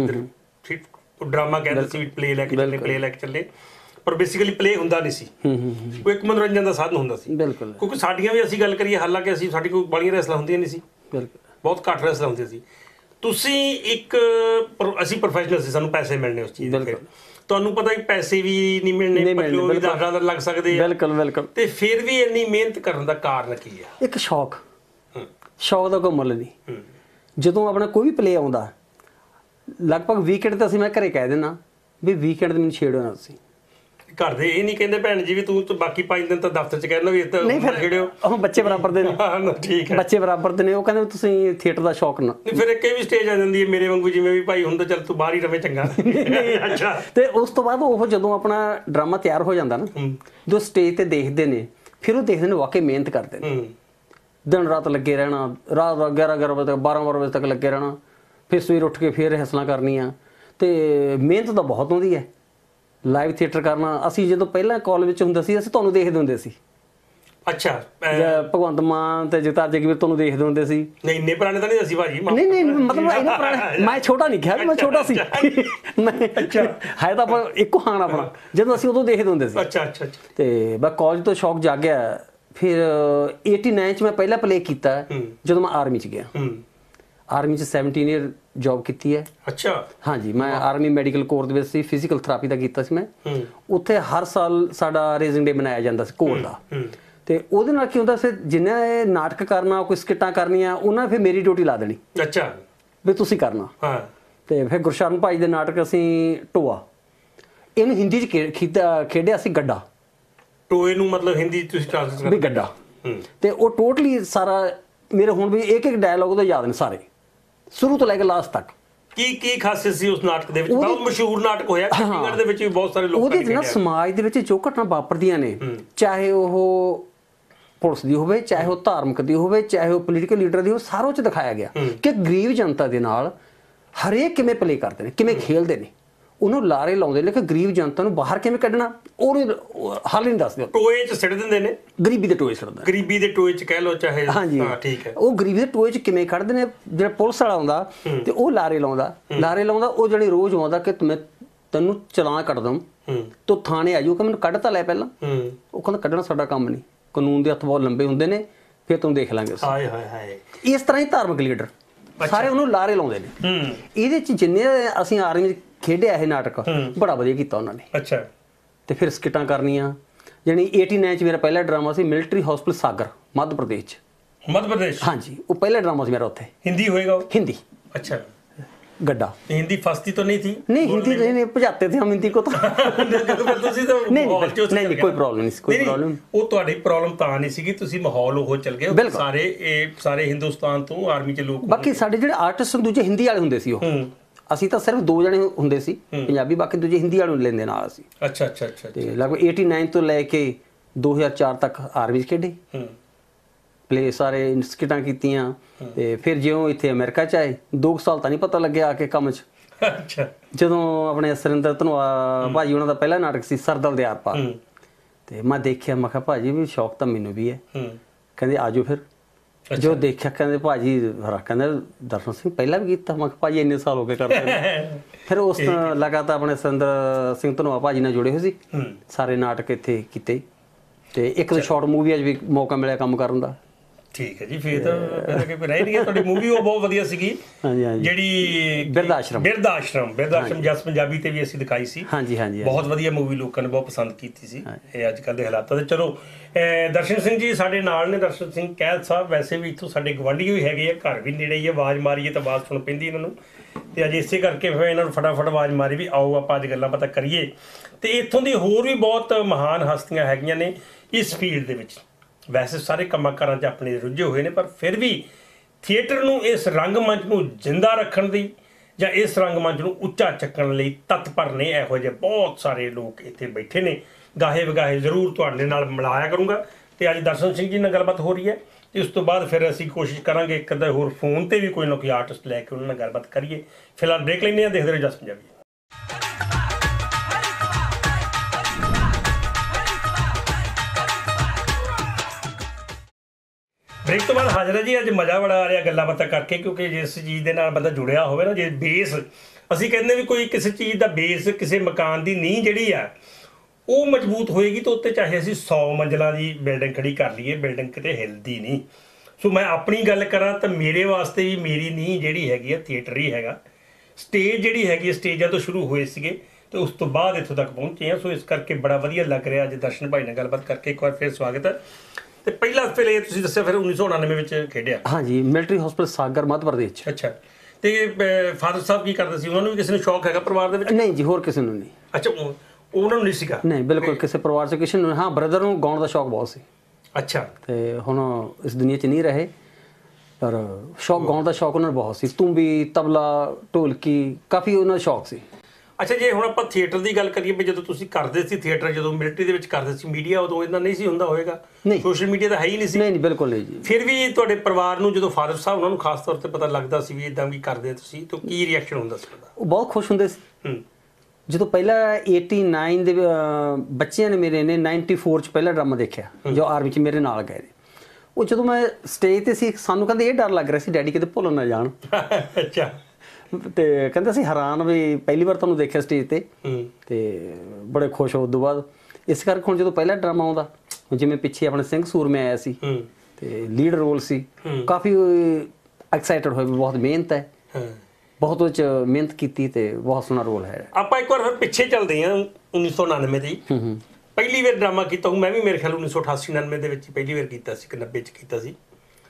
ਡਰਾਮਾ, ਕਹਿੰਦੇ ਸੀ ਪਲੇ ਲੈ ਕੇ ਚੱਲੇ, ਪਰ ਬੇਸਿਕਲੀ ਪਲੇ ਹੁੰਦਾ ਨਹੀਂ ਸੀ, ਉਹ ਇੱਕ ਮਨੋਰੰਜਨ ਦਾ ਸਾਧਨ ਹੁੰਦਾ ਸੀ। ਬਿਲਕੁਲ, ਕਿਉਂਕਿ ਸਾਡੀਆਂ ਵੀ ਅਸੀਂ ਗੱਲ ਕਰੀਏ, ਹਾਲਾਂਕਿ ਸਾਡੀ ਕੋਈ ਬਾਲੀਆਂ ਰੈਸਲਾਂ ਹੁੰਦੀਆਂ ਨਹੀਂ ਸੀ, ਬਹੁਤ ਘੱਟ ਰੈਸਲਾਂ ਹੁੰਦੀਆਂ ਸੀ। ਤੁਸੀਂ ਅਸੀਂ ਪ੍ਰੋਫੈਸ਼ਨਲ ਸੀ, ਸਾਨੂੰ ਪੈਸੇ ਮਿਲਣੇ ਉਸ ਚੀਜ਼ ਦੇ, ਤੁਹਾਨੂੰ ਪਤਾ ਕਿ ਪੈਸੇ ਵੀ ਨਹੀਂ ਮਿਲਣੇ, ਪੈਟਰੋਲ ਵੀ $10 ਲੱਗ ਸਕਦੇ ਆ। ਬਿਲਕੁਲ। ਤੇ ਫਿਰ ਵੀ ਇੰਨੀ ਮਿਹਨਤ ਕਰਨ ਦਾ ਕਾਰਨ ਕੀ ਆ? ਇੱਕ ਸ਼ੌਕ ਦਾ ਕੋਈ ਮੁੱਲ ਨਹੀਂ। ਜਦੋਂ ਆਪਣਾ ਕੋਈ ਵੀ ਪਲੇ ਆਉਂਦਾ, ਲਗਭਗ ਵੀਕਐਂਡ ਤੇ ਅਸੀਂ, ਮੈਂ ਘਰੇ ਕਹਿ ਦਿੰਦਾ ਵੀ ਵੀਕਐਂਡ ਤੇ ਮੈਨੂੰ ਛੇੜੋ ਨਾ ਤੁਸੀਂ। ਘਰ ਦੇ ਇਹ ਨਹੀਂ ਕਹਿੰਦੇ ਭੈਣ ਜੀ ਵੀ ਤੂੰ ਬਾਕੀ 5 ਦਿਨ ਤਾਂ ਦਫ਼ਤਰ 'ਚ ਕਹਿੰਦਾ ਵੀ ਨਹੀਂ, ਫਿਰ ਉਹ ਬੱਚੇ ਬਰਾਬਰ ਦੇ ਨੇ। ਠੀਕ ਹੈ, ਬੱਚੇ ਬਰਾਬਰ ਦੇ ਨੇ, ਉਹ ਕਹਿੰਦੇ ਤੁਸੀਂ ਥੀਏਟਰ ਦਾ ਸ਼ੌਕ ਨਾ। ਫਿਰ ਇੱਕ ਇਹ ਵੀ ਸਟੇਜ ਆ ਜਾਂਦੀ ਹੈ ਮੇਰੇ ਵਾਂਗੂ, ਜਿਵੇਂ ਵੀ ਭਾਈ ਹੁੰਦਾ ਚੱਲ ਤੂੰ ਬਾਹਰ ਹੀ ਰਵੇਂ ਚੰਗਾ। ਅੱਛਾ। ਤੇ ਉਸ ਤੋਂ ਬਾਅਦ ਉਹ ਜਦੋਂ ਆਪਣਾ ਡਰਾਮਾ ਤਿਆਰ ਹੋ ਜਾਂਦਾ ਨਾ, ਜੋ ਸਟੇਜ ਤੇ ਦੇਖਦੇ ਨੇ, ਫਿਰ ਉਹ ਦੇਖਦੇ ਨੇ ਵਾਕਈ ਮਿਹਨਤ ਕਰਦੇ ਨੇ, ਦਿਨ ਰਾਤ ਲੱਗੇ ਰਹਿਣਾ, ਰਾਤ 11 ਵਜੇ ਤੱਕ 12 ਵਜੇ ਤੱਕ ਲੱਗੇ ਰਹਿਣਾ, ਫਿਰ ਸਵੇਰ ਉੱਠ ਕੇ ਫਿਰ ਰਿਹਰਸਲਾਂ ਕਰਨੀਆਂ, ਤੇ ਮਿਹਨਤ ਤਾਂ ਬਹੁਤ ਆਉਂਦੀ ਹੈ। ਲਾਈਵ ਥੀਏਟਰ ਕਰਨਾ, ਅਸੀਂ ਜਦੋਂ ਪਹਿਲਾਂ ਕਾਲਜ ਵਿੱਚ ਹੁੰਦਾ ਸੀ, ਅਸੀਂ ਤੁਹਾਨੂੰ ਦੇਖਦੇ ਹੁੰਦੇ ਸੀ। ਅੱਛਾ। ਭਗਵੰਤ ਮਾਨ ਤੇ ਜਗਤਾਰ ਜਗੀਰ ਤੁਹਾਨੂੰ ਦੇਖਦੇ ਹੁੰਦੇ ਸੀ। ਨਹੀਂ, ਇੰਨੇ ਪੁਰਾਣੇ ਤਾਂ ਨਹੀਂ ਅਸੀਂ ਭਾਜੀ। ਨਹੀਂ, ਮਤਲਬ ਇੰਨੇ ਪੁਰਾਣੇ, ਮੈਂ ਛੋਟਾ ਨਹੀਂ ਕਿਹਾ, ਮੈਂ ਛੋਟਾ ਸੀ। ਅੱਛਾ, ਹੈ ਤਾਂ ਆਪਾਂ ਇੱਕੋ ਹਾਣ ਆਪਣਾ, ਜਦੋਂ ਅਸੀਂ ਉਦੋਂ ਦੇਖਦੇ ਹੁੰਦੇ ਸੀ। ਅੱਛਾ। ਤੇ ਮੈਂ ਕਾਲਜ ਤੋਂ ਸ਼ੌਕ ਜਾਗਿਆ, ਫਿਰ 89 ਚ ਮੈਂ ਪਹਿਲਾ ਪਲੇ ਕੀਤਾ ਜਦੋਂ ਮੈਂ ਆਰਮੀ ਚ ਗਿਆ। ਆਰਮੀ ਚ 17 ਈਅਰ ਜੌਬ ਕੀਤੀ ਹੈ। ਅੱਛਾ। ਹਾਂਜੀ, ਮੈਂ ਆਰਮੀ ਮੈਡੀਕਲ ਕੋਰ ਦੇ ਵਿੱਚ ਸੀ, ਫਿਜ਼ੀਕਲ ਥੈਰੇਪੀ ਦਾ ਕੀਤਾ ਸੀ ਮੈਂ। ਉੱਥੇ ਹਰ ਸਾਲ ਸਾਡਾ ਰੇਜ਼ਿੰਗ ਡੇ ਮਨਾਇਆ ਜਾਂਦਾ ਸੀ ਕੋਰ ਦਾ, ਤੇ ਉਹਦੇ ਨਾਲ ਕੀ ਹੁੰਦਾ ਸੀ, ਜਿੰਨੇ ਨਾਟਕ ਕਰਨਾ, ਕੋਈ ਸਕਿੱਟਾਂ ਕਰਨੀਆਂ, ਉਹਨਾਂ ਨੇ ਫਿਰ ਮੇਰੀ ਡਿਊਟੀ ਲਾ ਦੇਣੀ। ਅੱਛਾ, ਵੀ ਤੁਸੀਂ ਕਰਨਾ। ਤੇ ਫਿਰ ਗੁਰਸ਼ਰਨ ਭਾਈ ਦੇ ਨਾਟਕ ਅਸੀਂ ਟੋਆ, ਇਹਨੂੰ ਹਿੰਦੀ ਚ ਖੇਡਿਆ ਸੀ ਗੱਡਾ। ਟੋਏ ਨੂੰ ਮਤਲਬ ਹਿੰਦੀ ਤੁਸੀਂ ਟ੍ਰਾਂਸਲੇਟ ਵੀ ਗੱਡਾ। ਤੇ ਉਹ ਟੋਟਲੀ ਸਾਰਾ ਮੇਰੇ ਹੁਣ ਵੀ ਇੱਕ ਡਾਇਲੌਗ ਉਹਦਾ ਯਾਦ ਨੇ ਸਾਰੇ, ਸ਼ੁਰੂ ਤੋਂ ਲੈ ਕੇ ਲਾਸਟ ਤੱਕ। ਕੀ ਖਾਸੀਅਤ ਸੀ ਉਸ ਨਾਟਕ ਦੇ ਵਿੱਚ? ਬਹੁਤ ਮਸ਼ਹੂਰ ਨਾਟਕ ਹੋਇਆ, ਚੰਡੀਗੜ੍ਹ ਦੇ ਵਿੱਚ ਵੀ ਬਹੁਤ ਸਾਰੇ ਲੋਕ। ਉਹਦੇ 'ਚ ਨਾ ਸਮਾਜ ਦੇ ਵਿੱਚ ਜੋ ਘਟਨਾ ਵਾਪਰਦੀਆਂ ਨੇ, ਚਾਹੇ ਉਹ ਪੁਲਿਸ ਦੀ ਹੋਵੇ, ਚਾਹੇ ਉਹ ਧਾਰਮਿਕ ਦੀ ਹੋਵੇ, ਚਾਹੇ ਉਹ ਪੋਲੀਟੀਕਲ ਲੀਡਰ ਦੀ ਹੋਵੇ, ਸਾਰਾ ਉਹ 'ਚ ਦਿਖਾਇਆ ਗਿਆ ਕਿ ਗਰੀਬ ਜਨਤਾ ਦੇ ਨਾਲ ਹਰੇਕ ਕਿਵੇਂ ਪਲੇ ਕਰਦੇ ਨੇ, ਕਿਵੇਂ ਖੇਲਦੇ ਨੇ, ਉਹਨੂੰ ਲਾਰੇ ਲਾਉਂਦੇ ਨੇ ਕਿ ਗਰੀਬ ਜਨਤਾ ਨੂੰ ਬਾਹਰ ਕਿਵੇਂ ਕੱਢਣਾ, ਉਹਨੂੰ ਹੱਲ ਨਹੀਂ ਦੱਸਦੇ। ਟੋਏ 'ਚ ਸਿੱਟ ਦਿੰਦੇ ਨੇ, ਗਰੀਬੀ ਦੇ ਟੋਏ ਸਿੱਟਦਾ, ਗਰੀਬੀ ਦੇ ਟੋਏ 'ਚ ਕਹਿ ਲਓ ਚਾਹੇ। ਹਾਂਜੀ, ਠੀਕ ਹੈ। ਉਹ ਗਰੀਬੀ ਦੇ ਟੋਏ 'ਚ ਕਿਵੇਂ ਕੱਢਦੇ ਨੇ, ਜਿਹੜਾ ਪੁਲਿਸ ਵਾਲਾ ਆਉਂਦਾ ਤੇ ਉਹ ਲਾਰੇ ਲਾਉਂਦਾ, ਉਹ ਜਿਹੜੀ ਰੋਜ਼ ਆਉਂਦਾ ਕਿ ਤੈਨੂੰ ਚਲਾਨ ਕੱਢ ਦਊਂ, ਤੂੰ ਥਾਣੇ ਆ ਜਾਊ ਕਿ ਮੈਨੂੰ ਕੱਢ ਤਾਂ ਲੈ ਪਹਿਲਾਂ। ਉਹ ਕਹਿੰਦਾ ਕੱਢਣਾ ਸਾਡਾ ਕੰਮ ਨਹੀਂ, ਕਾਨੂੰਨ ਦੇ ਹੱਥ ਬਹੁਤ ਲੰਬੇ ਹੁੰਦੇ ਨੇ, ਫਿਰ ਤੈਨੂੰ ਦੇਖ ਲਾਂਗੇ। ਇਸ ਤਰ੍ਹਾਂ ਹੀ ਧਾਰਮਿਕ ਲੀਡਰ ਸਾਰੇ ਉਹਨੂੰ ਲਾਰੇ ਲਾਉਂਦੇ ਨੇ। ਇਹਦੇ 'ਚ ਜਿੰਨੇ ਅਸੀਂ ਆਰਮੀ ਖੇਡਿਆ ਇਹ ਨਾਟਕ, ਬੜਾ ਵਧੀਆ ਕੀਤਾ ਉਹਨਾਂ ਨੇ। ਅੱਛਾ। ਤੇ ਫਿਰ ਸਕਿੱਟਾਂ ਕਰਨੀਆਂ, ਜਾਣੀ 89 ਚ ਮੇਰਾ ਪਹਿਲਾ ਡਰਾਮਾ ਸੀ ਮਿਲਟਰੀ ਹਸਪੀਟਲ ਸਾਗਰ, ਮੱਧ ਪ੍ਰਦੇਸ਼ ਚ। ਮੱਧ ਪ੍ਰਦੇਸ਼? ਹਾਂਜੀ, ਉਹ ਪਹਿਲਾ ਡਰਾਮਾ ਸੀ ਮੇਰਾ ਉੱਥੇ। ਹਿੰਦੀ ਹੋਏਗਾ ਉਹ? ਹਿੰਦੀ। ਅੱਛਾ। गड्ढा हिंदी फंसती तो नहीं थी? नहीं हिंदी नहीं भजाते थे हम हिंदी को तो नहीं कोई प्रॉब्लम नहीं, कोई प्रॉब्लम। ਉਹ ਤੁਹਾਡੀ ਪ੍ਰੋਬਲਮ ਤਾਂ ਨਹੀਂ ਸੀਗੀ, ਤੁਸੀਂ ਮਾਹੌਲ ਉਹ ਚੱਲ ਗਏ, ਸਾਰੇ ਹਿੰਦੁਸਤਾਨ ਤੋਂ ਆਰਮੀ ਚ ਲੋਕ। ਬਾਕੀ ਸਾਡੇ ਜਿਹੜੇ ਆਰਟਿਸਟ ਦੂਜੇ ਹਿੰਦੀ ਵਾਲੇ ਹੁੰਦੇ ਸੀ, ਉਹ ਅਸੀਂ ਤਾਂ ਸਿਰਫ 2 ਜਣੇ ਹੁੰਦੇ ਸੀ ਪੰਜਾਬੀ, ਬਾਕੀ ਦੂਜੇ ਹਿੰਦੀ ਵਾਲੇ ਨੂੰ ਲੈਂਦੇ ਨਾਲ ਅਸੀਂ। ਅੱਛਾ ਅੱਛਾ ਅੱਛਾ। ਤੇ ਲਗਭਗ 89 ਤੋਂ ਲੈ ਕੇ 2004 ਤੱਕ ਆਰਮੀ ਚ ਖੇਡੇ, ਪਲੇ ਸਾਰੇ ਸਕਿੱਟਾਂ ਕੀਤੀਆਂ। ਤੇ ਫਿਰ ਜਿਉਂ ਇੱਥੇ ਅਮਰੀਕਾ ਚ ਆਏ, 2 ਸਾਲ ਤਾਂ ਨਹੀਂ ਪਤਾ ਲੱਗਿਆ ਆ ਕੇ ਕੰਮ ਚ। ਅੱਛਾ। ਜਦੋਂ ਆਪਣੇ ਸੁਰਿੰਦਰ ਧਨੋਆ ਭਾਜੀ ਉਹਨਾਂ ਦਾ ਪਹਿਲਾ ਨਾਟਕ ਸੀ ਸਰਦਲ ਦੇ ਆਰ-ਪਾਰ, ਤੇ ਮੈਂ ਦੇਖਿਆ, ਮੈਂ ਕਿਹਾ ਭਾਜੀ ਵੀ ਸ਼ੌਕ ਤਾਂ ਮੈਨੂੰ ਵੀ ਹੈ। ਕਹਿੰਦੇ ਆਜੋ ਫਿਰ। ਜੋ ਦੇਖਿਆ ਕਹਿੰਦੇ ਭਾਜੀ, ਕਹਿੰਦੇ ਦਰਸ਼ਨ ਸਿੰਘ ਪਹਿਲਾਂ ਵੀ ਕੀਤਾ। ਮੈਂ ਕਿਹਾ ਭਾਜੀ ਇੰਨੇ ਸਾਲ ਹੋ ਗਏ ਕਰਦੇ। ਫਿਰ ਉਸ ਲਗਾਤਾਰ ਆਪਣੇ ਸੁਰਿੰਦਰ ਸਿੰਘ ਧਨੋਆ ਭਾਜੀ ਨਾਲ ਜੁੜੇ ਹੋਏ ਸੀ, ਸਾਰੇ ਨਾਟਕ ਇੱਥੇ ਕੀਤੇ। ਤੇ ਇੱਕ ਤਾਂ ਸ਼ਾਰਟ ਮੂਵੀ ਅੱਜ ਵੀ ਮੌਕਾ ਮਿਲਿਆ ਕੰਮ ਕਰਨ ਦਾ। ਠੀਕ ਹੈ ਜੀ, ਫਿਰ ਤਾਂ ਰਹਿ ਨਹੀਂ ਗਿਆ। ਤੁਹਾਡੀ ਮੂਵੀ ਉਹ ਬਹੁਤ ਵਧੀਆ ਸੀਗੀ, ਜਿਹੜੀ ਬਿਰਧ ਆਸ਼ਰਮ ਜਸ ਪੰਜਾਬੀ ਤੇ ਵੀ ਅਸੀਂ ਦਿਖਾਈ ਸੀ। ਹਾਂਜੀ ਹਾਂਜੀ, ਬਹੁਤ ਵਧੀਆ ਮੂਵੀ, ਲੋਕਾਂ ਨੇ ਬਹੁਤ ਪਸੰਦ ਕੀਤੀ ਸੀ। ਇਹ ਅੱਜ ਕੱਲ੍ਹ ਦੇ ਹਾਲਾਤਾਂ ਤੇ ਚਲੋ ਦਰਸ਼ਨ ਸਿੰਘ ਜੀ ਸਾਡੇ ਨਾਲ ਨੇ, ਦਰਸ਼ਨ ਸਿੰਘ ਕੈਲ ਸਾਹਿਬ। ਵੈਸੇ ਵੀ ਇੱਥੋਂ ਸਾਡੇ ਗਵਾਂਢੀ ਵੀ ਹੈਗੇ ਆ, ਘਰ ਵੀ ਨੇੜੇ ਹੀ ਆ, ਆਵਾਜ਼ ਮਾਰੀਏ ਤਾਂ ਆਵਾਜ਼ ਸੁਣ ਪੈਂਦੀ ਇਹਨਾਂ ਨੂੰ। ਤੇ ਅੱਜ ਇਸੇ ਕਰਕੇ ਫਿਰ ਇਹਨਾਂ ਨੂੰ ਫਟਾਫਟ ਆਵਾਜ਼ ਮਾਰੀ ਵੀ ਆਓ ਆਪਾਂ ਅੱਜ ਗੱਲਾਂ ਬਾਤਾਂ ਕਰੀਏ। ਤੇ ਇੱਥੋਂ ਦੀ ਹੋਰ ਵੀ ਬਹੁਤ ਮਹਾਨ ਹਸਤੀਆਂ ਹੈਗੀਆਂ ਨੇ ਇਸ ਫੀਲਡ ਦੇ ਵਿੱਚ। ਵੈਸੇ ਸਾਰੇ ਕੰਮਾਂ ਕਾਰਾਂ 'ਚ ਆਪਣੇ ਰੁੱਝੇ ਹੋਏ ਨੇ, ਪਰ ਫਿਰ ਵੀ ਥੀਏਟਰ ਨੂੰ, ਇਸ ਰੰਗਮੰਚ ਨੂੰ ਜਿੰਦਾ ਰੱਖਣ ਦੀ ਜਾਂ ਇਸ ਰੰਗਮੰਚ ਨੂੰ ਉੱਚਾ ਚੱਕਣ ਲਈ ਤਤਪਰ ਨੇ ਇਹੋ ਜਿਹੇ ਬਹੁਤ ਸਾਰੇ ਲੋਕ ਇੱਥੇ ਬੈਠੇ ਨੇ। ਗਾਹੇ ਵਗਾਹੇ ਜ਼ਰੂਰ ਤੁਹਾਡੇ ਨਾਲ ਮਿਲਾਇਆ ਕਰੂੰਗਾ, ਤੇ ਅੱਜ ਦਰਸ਼ਨ ਸਿੰਘ ਜੀ ਨਾਲ ਗੱਲਬਾਤ ਹੋ ਰਹੀ ਹੈ ਤੇ ਉਸ ਤੋਂ ਬਾਅਦ ਫਿਰ ਅਸੀਂ ਕੋਸ਼ਿਸ਼ ਕਰਾਂਗੇ ਇੱਕ ਅੱਧਾ ਹੋਰ ਫੋਨ ਤੇ ਵੀ ਕੋਈ ਨਾ ਕੋਈ ਆਰਟਿਸਟ ਲੈ ਕੇ ਉਹਨਾਂ ਨਾਲ ਗੱਲਬਾਤ ਕਰੀਏ। ਫਿਲਹਾਲ ਬ੍ਰੇਕ ਲੈਂਦੇ ਹਾਂ, ਦੇਖਦੇ ਰਹੋ ਜਸ ਪੰਜਾਬੀ। ਬ੍ਰੇਕ ਤੋਂ ਬਾਅਦ ਹਾਜ਼ਰ ਹੈ ਜੀ। ਅੱਜ ਮਜ਼ਾ ਬੜਾ ਆ ਰਿਹਾ ਗੱਲਾਂ ਬਾਤਾਂ ਕਰਕੇ, ਕਿਉਂਕਿ ਜਿਸ ਚੀਜ਼ ਦੇ ਨਾਲ ਬੰਦਾ ਜੁੜਿਆ ਹੋਵੇ ਨਾ, ਜੇ ਬੇਸ ਅਸੀਂ ਕਹਿੰਦੇ ਵੀ ਕੋਈ ਕਿਸੇ ਚੀਜ਼ ਦਾ ਬੇਸ, ਕਿਸੇ ਮਕਾਨ ਦੀ ਨੀਂਹ ਜਿਹੜੀ ਆ ਉਹ ਮਜ਼ਬੂਤ ਹੋਏਗੀ ਤਾਂ ਉੱਤੇ ਚਾਹੇ ਅਸੀਂ 100 ਮੰਜ਼ਲਾਂ ਦੀ ਬਿਲਡਿੰਗ ਖੜੀ ਕਰ ਲਈਏ, ਬਿਲਡਿੰਗ ਕਿਤੇ ਹਿਲਦੀ ਨਹੀਂ। ਸੋ ਮੈਂ ਆਪਣੀ ਗੱਲ ਕਰਾਂ ਤਾਂ ਮੇਰੇ ਵਾਸਤੇ ਵੀ ਮੇਰੀ ਨੀਂਹ ਜਿਹੜੀ ਹੈਗੀ ਆ ਥੀਏਟਰ ਹੀ ਹੈਗਾ। ਸਟੇਜ ਜਿਹੜੀ ਹੈਗੀ, ਸਟੇਜਾਂ ਤੋਂ ਸ਼ੁਰੂ ਹੋਏ ਸੀਗੇ ਤੇ ਉਸ ਤੋਂ ਬਾਅਦ ਇੱਥੋਂ ਤੱਕ ਪਹੁੰਚੇ ਆ। ਸੋ ਇਸ ਕਰਕੇ ਬੜਾ ਵਧੀਆ ਲੱਗ ਰਿਹਾ ਅੱਜ ਦਰਸ਼ਨ ਭਾਈ ਨਾਲ ਗੱਲਬਾਤ ਕਰਕੇ। ਇੱਕ ਵਾਰ ਫਿਰ ਸਵਾਗਤ ਹੈ। ਤੇ ਪਹਿਲਾ ਫਿਰ ਤੁਸੀਂ ਦੱਸਿਆ ਫਿਰ 1999 ਵਿੱਚ ਖੇਡਿਆ। ਹਾਂਜੀ, ਮਿਲਟਰੀ ਹਸਪੀਟਲ ਸਾਗਰ ਮੱਧ ਪ੍ਰਦੇਸ਼ 'ਚ। ਅੱਛਾ, ਤੇ ਫਾਦਰ ਸਾਹਿਬ ਕੀ ਕਰਦੇ ਸੀ? ਉਹਨਾਂ ਨੂੰ ਵੀ ਕਿਸੇ ਨੂੰ ਸ਼ੌਕ ਹੈਗਾ ਪਰਿਵਾਰ ਦੇ ਵਿੱਚ? ਨਹੀਂ ਜੀ, ਹੋਰ ਕਿਸੇ ਨੂੰ ਨਹੀਂ। ਅੱਛਾ, ਉਹਨਾਂ ਨੂੰ ਨਹੀਂ ਸੀਗਾ? ਨਹੀਂ, ਬਿਲਕੁਲ ਕਿਸੇ ਪਰਿਵਾਰ 'ਚ ਕਿਸੇ ਨੂੰ। ਹਾਂ, ਬ੍ਰਦਰ ਨੂੰ ਗਾਉਣ ਦਾ ਸ਼ੌਕ ਬਹੁਤ ਸੀ। ਅੱਛਾ। ਤੇ ਹੁਣ ਇਸ ਦੁਨੀਆ 'ਚ ਨਹੀਂ ਰਹੇ, ਪਰ ਸ਼ੌਕ ਗਾਉਣ ਦਾ ਸ਼ੌਕ ਉਹਨਾਂ ਨੂੰ ਬਹੁਤ ਸੀ। ਤੂੰਬੀ, ਤਬਲਾ, ਢੋਲਕੀ, ਕਾਫੀ ਉਹਨਾਂ ਦਾ ਸ਼ੌਕ ਸੀ। ਅੱਛਾ, ਜੇ ਹੁਣ ਆਪਾਂ ਥੀਏਟਰ ਦੀ ਗੱਲ ਕਰੀਏ ਵੀ ਜਦੋਂ ਤੁਸੀਂ ਕਰਦੇ ਸੀ ਥੀਏਟਰ, ਜਦੋਂ ਮਿਲਟਰੀ ਦੇ ਵਿੱਚ ਕਰਦੇ ਸੀ, ਮੀਡੀਆ ਉਦੋਂ ਇੰਨਾ ਨਹੀਂ ਸੀ ਹੁੰਦਾ ਹੋਏਗਾ? ਨਹੀਂ, ਸੋਸ਼ਲ ਮੀਡੀਆ ਤਾਂ ਹੈ ਹੀ ਨਹੀਂ ਸੀ। ਨਹੀਂ, ਬਿਲਕੁਲ ਨਹੀਂ ਜੀ। ਫਿਰ ਵੀ ਤੁਹਾਡੇ ਪਰਿਵਾਰ ਨੂੰ ਜਦੋਂ ਫਾਦਰ ਸਾਹਿਬ ਉਹਨਾਂ ਨੂੰ ਖਾਸ ਤੌਰ ਤੇ ਪਤਾ ਲੱਗਦਾ ਸੀ ਵੀ ਇਦਾਂ ਵੀ ਕਰਦੇ ਤੁਸੀਂ, ਤਾਂ ਕੀ ਰਿਐਕਸ਼ਨ ਹੁੰਦਾ ਸੀ ਉਹਦਾ? ਉਹ ਬਹੁਤ ਖੁਸ਼ ਹੁੰਦੇ ਸੀ। ਜਦੋਂ ਪਹਿਲਾਂ 89 ਦੇ ਬੱਚਿਆਂ ਨੇ ਮੇਰੇ ਨੇ 94 'ਚ ਪਹਿਲਾ ਡਰਾਮਾ ਦੇਖਿਆ, ਜੋ ਆਰਮੀ 'ਚ ਮੇਰੇ ਨਾਲ ਗਏ ਨੇ। ਉਹ ਜਦੋਂ ਮੈਂ ਸਟੇਜ ਤੇ ਸੀ, ਸਾਨੂੰ ਕਹਿੰਦੇ ਇਹ ਡਰ ਲੱਗ ਰਿਹਾ ਸੀ ਡੈਡੀ ਕਿਤੇ ਭੁੱਲ ਨਾ ਜਾਣ। ਅੱਛਾ। ਤੇ ਕਹਿੰਦੇ ਅਸੀਂ ਹੈਰਾਨ ਵੀ ਪਹਿਲੀ ਵਾਰ ਤੁਹਾਨੂੰ ਦੇਖਿਆ ਸਟੇਜ ਤੇ ਬੜੇ ਖੁਸ਼ ਹੋ। ਉਦੋਂ ਬਾਅਦ ਇਸ ਕਰਕੇ ਹੁਣ ਜਦੋਂ ਪਹਿਲਾ ਡਰਾਮਾ ਆਉਂਦਾ, ਜਿਵੇਂ ਪਿੱਛੇ ਆਪਣੇ ਸਿੰਘ ਸੂਰਮੇ ਆਇਆ ਸੀ ਤੇ ਲੀਡ ਰੋਲ ਸੀ, ਕਾਫੀ ਐਕਸਾਈਟਡ ਹੋਏ ਵੀ ਬਹੁਤ ਮਿਹਨਤ ਹੈ, ਬਹੁਤ ਉਹ 'ਚ ਮਿਹਨਤ ਕੀਤੀ ਤੇ ਬਹੁਤ ਸੋਹਣਾ ਰੋਲ ਹੈ। ਆਪਾਂ ਇੱਕ ਵਾਰ ਫਿਰ ਪਿੱਛੇ ਚੱਲਦੇ ਹਾਂ 1999 ਦੀ। ਪਹਿਲੀ ਵਾਰ ਡਰਾਮਾ ਕੀਤਾ ਮੈਂ ਵੀ, ਮੇਰੇ ਖਿਆਲ 1988-99 ਦੇ ਵਿੱਚ ਪਹਿਲੀ ਵਾਰ ਕੀਤਾ ਸੀ, 90 'ਚ ਕੀਤਾ ਸੀ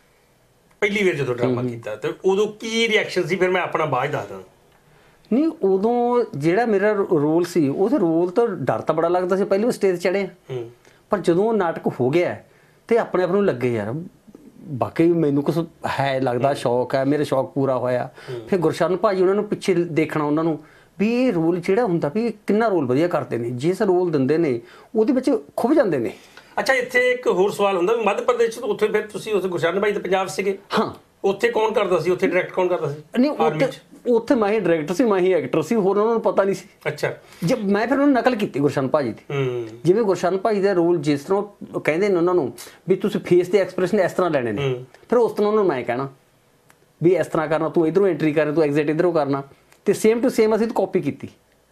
ਪਹਿਲੀ ਵਾਰ ਜਦੋਂ ਡਰਾਮਾ ਕੀਤਾ। ਤੇ ਉਦੋਂ ਕੀ ਰਿਐਕਸ਼ਨ ਸੀ? ਫਿਰ ਮੈਂ ਆਪਣਾ ਬਾਅਦ ਦੱਸਦਾ। ਨਹੀਂ, ਉਦੋਂ ਜਿਹੜਾ ਮੇਰਾ ਰੋਲ ਸੀ, ਉਸ ਰੋਲ ਤੋਂ ਡਰ ਤਾਂ ਬੜਾ ਲੱਗਦਾ ਸੀ। ਪਹਿਲੀ ਸਟੇਜ ਚੜ੍ਹੇ, ਪਰ ਜਦੋਂ ਉਹ ਨਾਟਕ ਹੋ ਗਿਆ ਤੇ ਆਪਣੇ ਆਪ ਨੂੰ ਲੱਗੇ ਯਾਰ ਬਾਕੀ ਮੈਨੂੰ ਕੁਛ ਹੈ, ਲੱਗਦਾ ਸ਼ੌਕ ਹੈ, ਮੇਰੇ ਸ਼ੌਕ ਪੂਰਾ ਹੋਇਆ। ਫਿਰ ਗੁਰਸ਼ਰਨ ਭਾਜੀ ਉਹਨਾਂ ਨੂੰ ਪਿੱਛੇ ਦੇਖਣਾ, ਉਹਨਾਂ ਨੂੰ ਵੀ ਇਹ ਰੋਲ ਜਿਹੜਾ ਹੁੰਦਾ ਵੀ ਕਿੰਨਾ ਰੋਲ ਵਧੀਆ ਕਰਦੇ ਨੇ, ਜਿਸ ਰੋਲ ਦਿੰਦੇ ਨੇ ਉਹਦੇ ਵਿੱਚ ਖੁੱਭ ਜਾਂਦੇ ਨੇ। ਅੱਛਾ, ਇੱਥੇ ਇੱਕ ਹੋਰ ਸਵਾਲ ਹੁੰਦਾ ਵੀ ਮੱਧ ਪ੍ਰਦੇਸ਼ ਤੋਂ ਉੱਥੇ ਫਿਰ ਤੁਸੀਂ ਉਸ ਗੁਰਸ਼ਰਨ ਭਾਈ ਦੇ ਪੰਜਾਬ ਸੀਗੇ? ਹਾਂ। ਉੱਥੇ ਕੌਣ ਕਰਦਾ ਸੀ? ਉੱਥੇ ਡਾਇਰੈਕਟ ਕੌਣ ਕਰਦਾ ਸੀ? ਨਹੀਂ, ਉੱਥੇ ਮੈਂ ਹੀ ਡਾਇਰੈਕਟਰ ਸੀ, ਮੈਂ ਹੀ ਐਕਟਰ ਸੀ, ਹੋਰ ਉਹਨਾਂ ਨੂੰ ਪਤਾ ਨਹੀਂ ਸੀ। ਅੱਛਾ। ਜਦ ਮੈਂ ਫਿਰ ਉਹਨੂੰ ਨਕਲ ਕੀਤੀ ਗੁਰਸ਼ਰਨ ਭਾਜੀ ਦੀ, ਜਿਵੇਂ ਗੁਰਸ਼ਰਨ ਭਾਜੀ ਦਾ ਰੋਲ ਜਿਸ ਤਰ੍ਹਾਂ ਕਹਿੰਦੇ ਨੇ ਉਹਨਾਂ ਨੂੰ ਵੀ ਤੁਸੀਂ ਫੇਸ ਦੇ ਐਕਸਪ੍ਰੈਸ਼ਨ ਇਸ ਤਰ੍ਹਾਂ ਲੈਣੇ ਨੇ, ਫਿਰ ਉਸ ਤਰ੍ਹਾਂ ਉਹਨਾਂ ਨੂੰ ਮੈਂ ਕਹਿਣਾ ਵੀ ਇਸ ਤਰ੍ਹਾਂ ਕਰਨਾ, ਤੂੰ ਇਧਰੋਂ ਐਂਟਰੀ ਕਰਨਾ, ਤੂੰ ਐਗਜ਼ਿਟ ਇਧਰੋਂ ਕਰਨਾ, ਤੇ ਸੇਮ ਟੂ ਸੇਮ ਅਸੀਂ ਕਾਪੀ ਕੀਤੀ।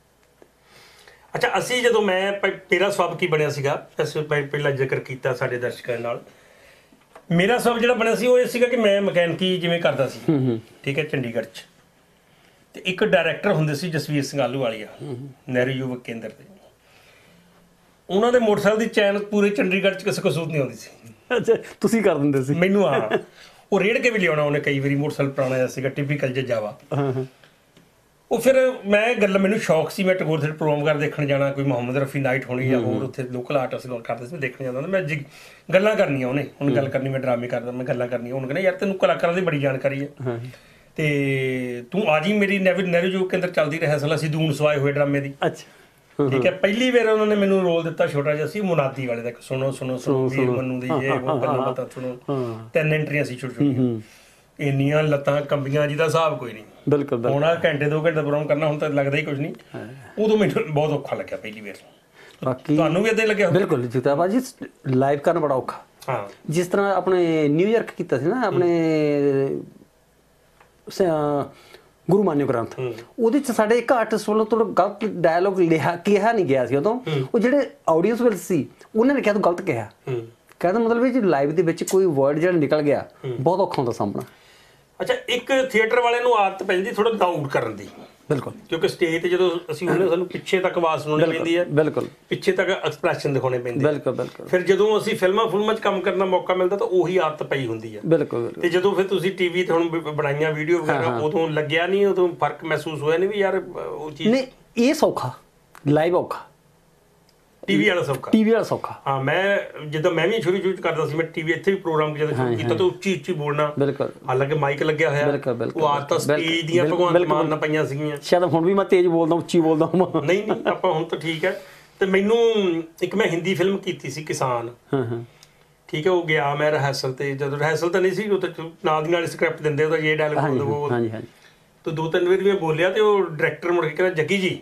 ਅੱਛਾ, ਅਸੀਂ ਜਦੋਂ ਮੈਂ ਤੇਰਾ ਸਵਾਬ ਕੀ ਬਣਿਆ ਸੀਗਾ, ਅਸੀਂ ਪਹਿਲਾਂ ਜ਼ਿਕਰ ਕੀਤਾ ਸਾਡੇ ਦਰਸ਼ਕਾਂ ਨਾਲ, ਮੇਰਾ ਸਵਾਬ ਜਿਹੜਾ ਬਣਿਆ ਸੀ ਉਹ ਇਹ ਸੀਗਾ ਕਿ ਮੈਂ ਮਕੈਨਿਕੀ ਜਿਵੇਂ ਕਰਦਾ ਸੀ, ਠੀਕ ਹੈ, ਚੰਡੀਗੜ੍ਹ 'ਚ। ਤੇ ਇੱਕ ਡਾਇਰੈਕਟਰ ਹੁੰਦੇ ਸੀ ਜਸਵੀਰ ਸਿੰਘ ਆਹਲੂਵਾਲੀਆ, ਨਹਿਰੂ ਯੁਵਕ ਕੇਂਦਰ ਦੇ। ਉਹਨਾਂ ਦੇ ਮੋਟਰਸਾਈਕਲ ਦੀ ਚੈਨ ਪੂਰੇ ਚੰਡੀਗੜ੍ਹ 'ਚ ਕਿਸੇ ਕਸੂਰ ਨਹੀਂ ਆਉਂਦੀ ਸੀ। ਅੱਛਾ, ਤੁਸੀਂ ਕਰ ਦਿੰਦੇ ਸੀ? ਮੈਨੂੰ ਉਹ ਰੇੜ ਕੇ ਵੀ ਲਿਆਉਣਾ ਉਹਨੇ ਕਈ ਵਾਰੀ। ਮੋਟਰਸਾਈਕਲ ਪੁਰਾਣਾ ਜਿਹਾ ਸੀਗਾ, ਟਿਪੀਕਲ ਜਿਹਾ ਜਾਵਾ। ਉਹ ਫਿਰ ਮੈਂ ਮੈਨੂੰ ਸ਼ੌਕ ਸੀ, ਮੈਂ ਟੈਗੋਰ ਥੀਏਟਰ ਪ੍ਰੋਗਰਾਮ ਕਰ ਦੇਖਣ ਜਾਣਾ, ਕੋਈ ਮੁਹੰਮਦ ਰਫੀ ਨਾਈਟ ਹੋਣੀ ਜਾਂ ਹੋਰ ਉੱਥੇ ਲੋਕਲ ਆਰਟਿਸਟ ਕਰਦੇ ਸੀ, ਮੈਂ ਦੇਖਣ ਜਾਂਦਾ ਹੁੰਦਾ। ਮੈਂ ਗੱਲਾਂ ਕਰਨੀਆਂ, ਉਹਨੇ ਹੁਣ ਗੱਲ ਕਰਨੀ, ਮੈਂ ਡਰਾਮੇ ਕਰਦਾ, ਮੈਂ ਗੱਲਾਂ ਕਰਨੀਆਂ। ਉਹਨੂੰ ਕਹਿੰਦਾ ਯਾਰ ਤੈਨੂੰ ਕਲਾਕਾਰਾਂ ਦੀ ਬੜੀ ਜਾਣਕਾਰੀ ਹੈ ਤੇ ਤੂੰ ਆ ਜੀ ਮੇਰੀ ਨਹਿਰੂ ਯੁਵਕ ਕੇਂਦਰ ਚੱਲਦੀ ਰਿਹਰਸਲ, ਅਸੀਂ ਦੂਣ ਸਵਾਏ ਹੋਏ ਡਰਾਮੇ ਦੀ। ਅੱਛਾ, ਠੀਕ ਹੈ। ਪਹਿਲੀ ਵਾਰ ਉਹਨਾਂ ਨੇ ਮੈਨੂੰ ਰੋਲ ਦਿੱਤਾ ਛੋਟਾ ਜਿਹਾ ਸੀ, ਮੁਨਾਦੀ ਵਾਲੇ ਦਾ। ਸੁਣੋ ਸੁਣੋ ਸੁਣੋ ਵੀਰ ਮਨੂੰ ਦੀ ਇਹ ਉਹ ਗੱਲਾਂ ਬਾਤਾਂ ਸੁਣੋ। 3 ਐਂਟਰੀਆਂ ਸੀ ਛੋਟੀ ਛੋਟੀਆਂ, ਇੰਨੀਆਂ ਲੱਤਾਂ ਕੰਬੀਆਂ ਜਿਹਦਾ ਹਿਸਾਬ ਕੋਈ ਨਹੀਂ। ਬਿਲਕੁਲ। ਹੁਣ ਘੰਟੇ 2 ਘੰਟੇ ਪ੍ਰੋਗਰਾਮ ਕਰਨਾ, ਹੁਣ ਤਾਂ ਲੱਗਦਾ ਹੀ ਕੁਝ ਨਹੀਂ। ਉਦੋਂ ਮੈਨੂੰ ਬਹੁਤ ਔਖਾ ਲੱਗਿਆ ਪਹਿਲੀ ਵਾਰ। ਬਾਕੀ ਤੁਹਾਨੂੰ ਵੀ ਏਦਾਂ ਹੀ ਲੱਗਿਆ? ਬਿਲਕੁਲ ਜੁਤਾ ਭਾਜੀ, ਲਾਈਵ ਕਰਨਾ ਬੜਾ ਔਖਾ। ਹਾਂ, ਜਿਸ ਤਰ੍ਹਾਂ ਆਪਣੇ ਨਿਊਯਾਰਕ ਕੀਤਾ ਸੀ ਨਾ, ਆਪਣੇ ਗੁਰੂ ਮਾਨਿਓ ਗ੍ਰੰਥ, ਉਹਦੇ 'ਚ ਸਾਡੇ ਇੱਕ ਆਰਟਿਸਟ ਵੱਲੋਂ ਥੋੜਾ ਗਲਤ ਡਾਇਲੋਗ ਕਿਹਾ ਨਹੀਂ ਗਿਆ ਸੀ ਉਦੋਂ। ਉਹ ਜਿਹੜੇ ਆਡੀਅנס ਵਿੱਚ ਸੀ ਉਹਨਾਂ ਨੇ ਕਿਹਾ ਤੂੰ ਗਲਤ ਕਿਹਾ। ਕਹਿੰਦਾ ਮਤਲਬ ਇਹ ਲਾਈਵ ਦੇ ਵਿੱਚ ਕੋਈ ਵਰਡ ਜਿਹੜਾ ਨਿਕਲ ਗਿਆ ਬਹੁਤ ਔਖਾ ਹੁੰਦਾ ਸਾਹਮਣਾ। ਅੱਛਾ, ਇੱਕ ਥੀਏਟਰ ਵਾਲੇ ਨੂੰ ਆਦਤ ਪੈਂਦੀ ਥੋੜਾ ਡਾਊਟ ਕਰਨ ਦੀ। ਬਿਲਕੁਲ, ਕਿਉਂਕਿ ਸਟੇਜ ਤੇ ਜਦੋਂ ਅਸੀਂ ਹੁੰਦੇ ਸਾਨੂੰ ਪਿੱਛੇ ਤੱਕ ਆਵਾਜ਼ ਸੁਣਨੀ ਪੈਂਦੀ ਹੈ। ਬਿਲਕੁਲ, ਪਿੱਛੇ ਤੱਕ ਐਕਸਪ੍ਰੈਸ਼ਨ ਦਿਖਾਉਣੇ ਪੈਂਦੇ। ਬਿਲਕੁਲ ਬਿਲਕੁਲ। ਫਿਰ ਜਦੋਂ ਅਸੀਂ ਫਿਲਮਾਂ 'ਚ ਕੰਮ ਕਰਨ ਦਾ ਮੌਕਾ ਮਿਲਦਾ ਤਾਂ ਉਹੀ ਆਦਤ ਪਈ ਹੁੰਦੀ ਹੈ। ਬਿਲਕੁਲ। ਤੇ ਜਦੋਂ ਫਿਰ ਤੁਸੀਂ ਟੀਵੀ ਤੇ ਹੁਣ ਬਣਾਈਆਂ ਵੀਡੀਓ ਵਗੈਰਾ, ਉਦੋਂ ਲੱਗਿਆ ਨਹੀਂ, ਉਦੋਂ ਫਰਕ ਮਹਿਸੂਸ ਹੋਇਆ ਨਹੀਂ ਵੀ ਯਾਰ ਉਹ ਚੀਜ਼? ਨਹੀਂ, ਇਹ ਸੌਖਾ, ਲਾਈਵ ਔਖਾ, ਟੀਵੀ ਵਾਲਾ ਸੌਖਾ। ਟੀਵੀ ਵਾਲਾ ਸੌਖਾ। ਹਾਂ, ਮੈਂ ਜਦੋਂ ਮੈਂ ਵੀ ਸ਼ੁਰੂ ਕਰਦਾ ਸੀ, ਮੈਂ ਟੀਵੀ ਇੱਥੇ ਵੀ ਪ੍ਰੋਗਰਾਮ ਜਦੋਂ ਸ਼ੁਰੂ ਕੀਤਾ ਤਾਂ ਉੱਚੀ ਬੋਲਣਾ। ਬਿਲਕੁਲ। ਹਾਲਾਂਕਿ ਮਾਈਕ ਲੱਗਿਆ ਹੋਇਆ, ਉਹ ਆਦਤਾਂ ਸਪੀਚ ਦੀਆਂ ਭਗਵਾਨ ਮਾਨ ਨਾਲ ਪਈਆਂ ਸੀਗੀਆਂ। ਸ਼ਾਇਦ ਹੁਣ ਵੀ ਮੈਂ ਤੇਜ਼ ਬੋਲਦਾ, ਉੱਚੀ ਬੋਲਦਾ ਹਾਂ। ਨਹੀਂ ਆਪਾਂ ਹੁਣ ਤਾਂ ਠੀਕ ਹੈ। ਤੇ ਮੈਨੂੰ ਇੱਕ ਮੈਂ ਹਿੰਦੀ ਫਿਲਮ ਕੀਤੀ ਸੀ ਕਿਸਾਨ, ਠੀਕ ਹੈ। ਉਹ ਗਿਆ ਮੈਂ ਰਿਹਰਸਲ ਤੇ, ਜਦੋਂ ਰਿਹਰਸਲ ਤਾਂ ਨਹੀਂ ਸੀ, ਉਹ ਤਾਂ ਨਾਲ ਦੀ ਨਾਲ ਸਕ੍ਰਿਪਟ ਦਿੰਦੇ ਉਹਦਾ ਇਹ ਡਾਇਲੌਗ ਹਾਂਜੀ ਬੋਲਦਾ ਹਾਂਜੀ ਹਾਂਜੀ तो 2-3 बार मैं बोलिया तो डायरेक्टर मुड़ के कहना जग्गी जी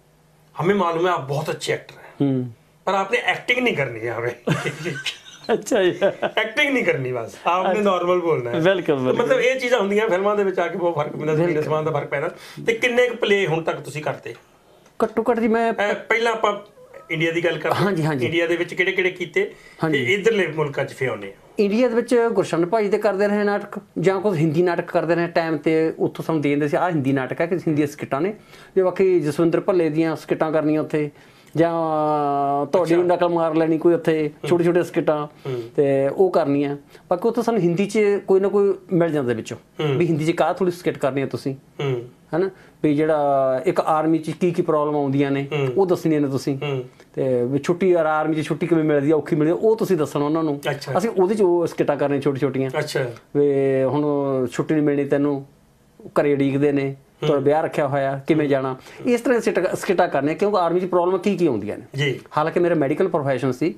हमें मालूम है आप बहुत अच्छे एक्टर हैं पर आपने एक्टिंग नहीं करनी है हमें ਅੱਛਾ ਜੀ एक्टिंग नहीं करनी बस आपने नॉर्मल बोलना है ਬਿਲਕੁਲ मतलब ਇਹ ਚੀਜ਼ਾਂ ਹੁੰਦੀਆਂ ਫਿਲਮਾਂ ਦੇ ਵਿੱਚ ਆ ਕੇ ਬਹੁਤ ਫਰਕ ਪੈਂਦਾ, ਜ਼ਮੀਨ ਅਸਮਾਨ ਦਾ ਫਰਕ ਪੈਂਦਾ। ਤੇ ਕਿੰਨੇ ਕੁ ਪਲੇ ਹੁਣ ਤੱਕ ਤੁਸੀਂ ਕਰਤੇ? ਘੱਟੋ ਘੱਟ ਜੀ ਮੈਂ ਪਹਿਲਾਂ ਆਪਾਂ ਇੰਡੀਆ ਦੀ ਗੱਲ ਕਰਦੇ। ਹਾਂਜੀ ਹਾਂਜੀ ਇੰਡੀਆ ਦੇ ਵਿੱਚ ਕਿਹੜੇ ਕਿਹੜੇ ਕੀਤੇ ਤੇ ਇਧਰਲੇ ਮੁਲਕਾਂ 'ਚ ਫਿਰ ਆਉਂਦੇ ਆ? ਇੰਡੀਆ ਦੇ ਵਿੱਚ ਗੁਰਸ਼ਨ ਭਾਜੀ ਦੇ ਕਰਦੇ ਰਹੇ ਨਾਟਕ, ਜਾਂ ਕੁਝ ਹਿੰਦੀ ਨਾਟਕ ਕਰਦੇ ਰਹੇ ਟਾਈਮ ਤੇ, ਉੱਥੋਂ ਸਾਨੂੰ ਦੇ ਦਿੰਦੇ ਸੀ ਆਹ ਹਿੰਦੀ ਨਾਟਕ ਹੈ ਕਿ ਹਿੰਦੀ ਸਕਿੱਟਾਂ ਨੇ, ਜੇ ਬਾਕੀ ਜਸਵਿੰਦਰ ਭੱਲੇ ਦੀਆਂ ਸਕਿੱਟਾਂ ਕਰਨੀਆਂ ਉੱਥੇ, ਜਾਂ ਤੁਹਾਡੀ ਨਕਲ ਮਾਰ ਲੈਣੀ ਕੋਈ ਉੱਥੇ ਛੋਟੇ ਛੋਟੇ ਸਕਿੱਟਾਂ ਤੇ ਉਹ ਕਰਨੀਆਂ। ਬਾਕੀ ਉੱਥੇ ਸਾਨੂੰ ਹਿੰਦੀ 'ਚ ਕੋਈ ਨਾ ਕੋਈ ਮਿਲ ਜਾਂਦਾ ਵਿੱਚੋਂ ਵੀ ਹਿੰਦੀ 'ਚ ਕਾਹ ਥੋੜੀ ਸਕਿੱਟ ਕਰਨੀ ਹੈ ਤੁਸੀਂ, ਹਨਾ ਵੀ ਜਿਹੜਾ ਇੱਕ ਆਰਮੀ 'ਚ ਕੀ ਕੀ ਪ੍ਰੋਬਲਮ ਆਉਂਦੀਆਂ ਨੇ ਉਹ ਦੱਸਣੀਆਂ ਨੇ ਤੁਸੀਂ, ਤੇ ਵੀ ਛੁੱਟੀ ਆਰਮੀ 'ਚ ਛੁੱਟੀ ਕਿਵੇਂ ਮਿਲਦੀ ਆ, ਔਖੀ ਮਿਲਦੀ ਉਹ ਤੁਸੀਂ ਦੱਸਣਾ ਉਹਨਾਂ ਨੂੰ। ਅਸੀਂ ਉਹਦੇ 'ਚ ਉਹ ਸਕਿੱਟਾਂ ਕਰਨੀਆਂ ਛੋਟੀ ਛੋਟੀਆਂ ਵੀ ਹੁਣ ਛੁੱਟੀ ਨਹੀਂ ਮਿਲਣੀ ਤੈਨੂੰ, ਘਰੇ ਉਡੀਕਦੇ ਨੇ, ਤੁਹਾਡਾ ਵਿਆਹ ਰੱਖਿਆ ਹੋਇਆ, ਕਿਵੇਂ ਜਾਣਾ, ਇਸ ਤਰ੍ਹਾਂ ਸਕਿੱਟਾਂ ਕਰਨੀਆਂ ਕਿਉਂਕਿ ਆਰਮੀ 'ਚ ਪ੍ਰੋਬਲਮ ਕੀ ਕੀ ਆਉਂਦੀਆਂ ਨੇ। ਹਾਲਾਂਕਿ ਮੇਰਾ ਮੈਡੀਕਲ ਪ੍ਰੋਫੈਸ਼ਨ ਸੀ,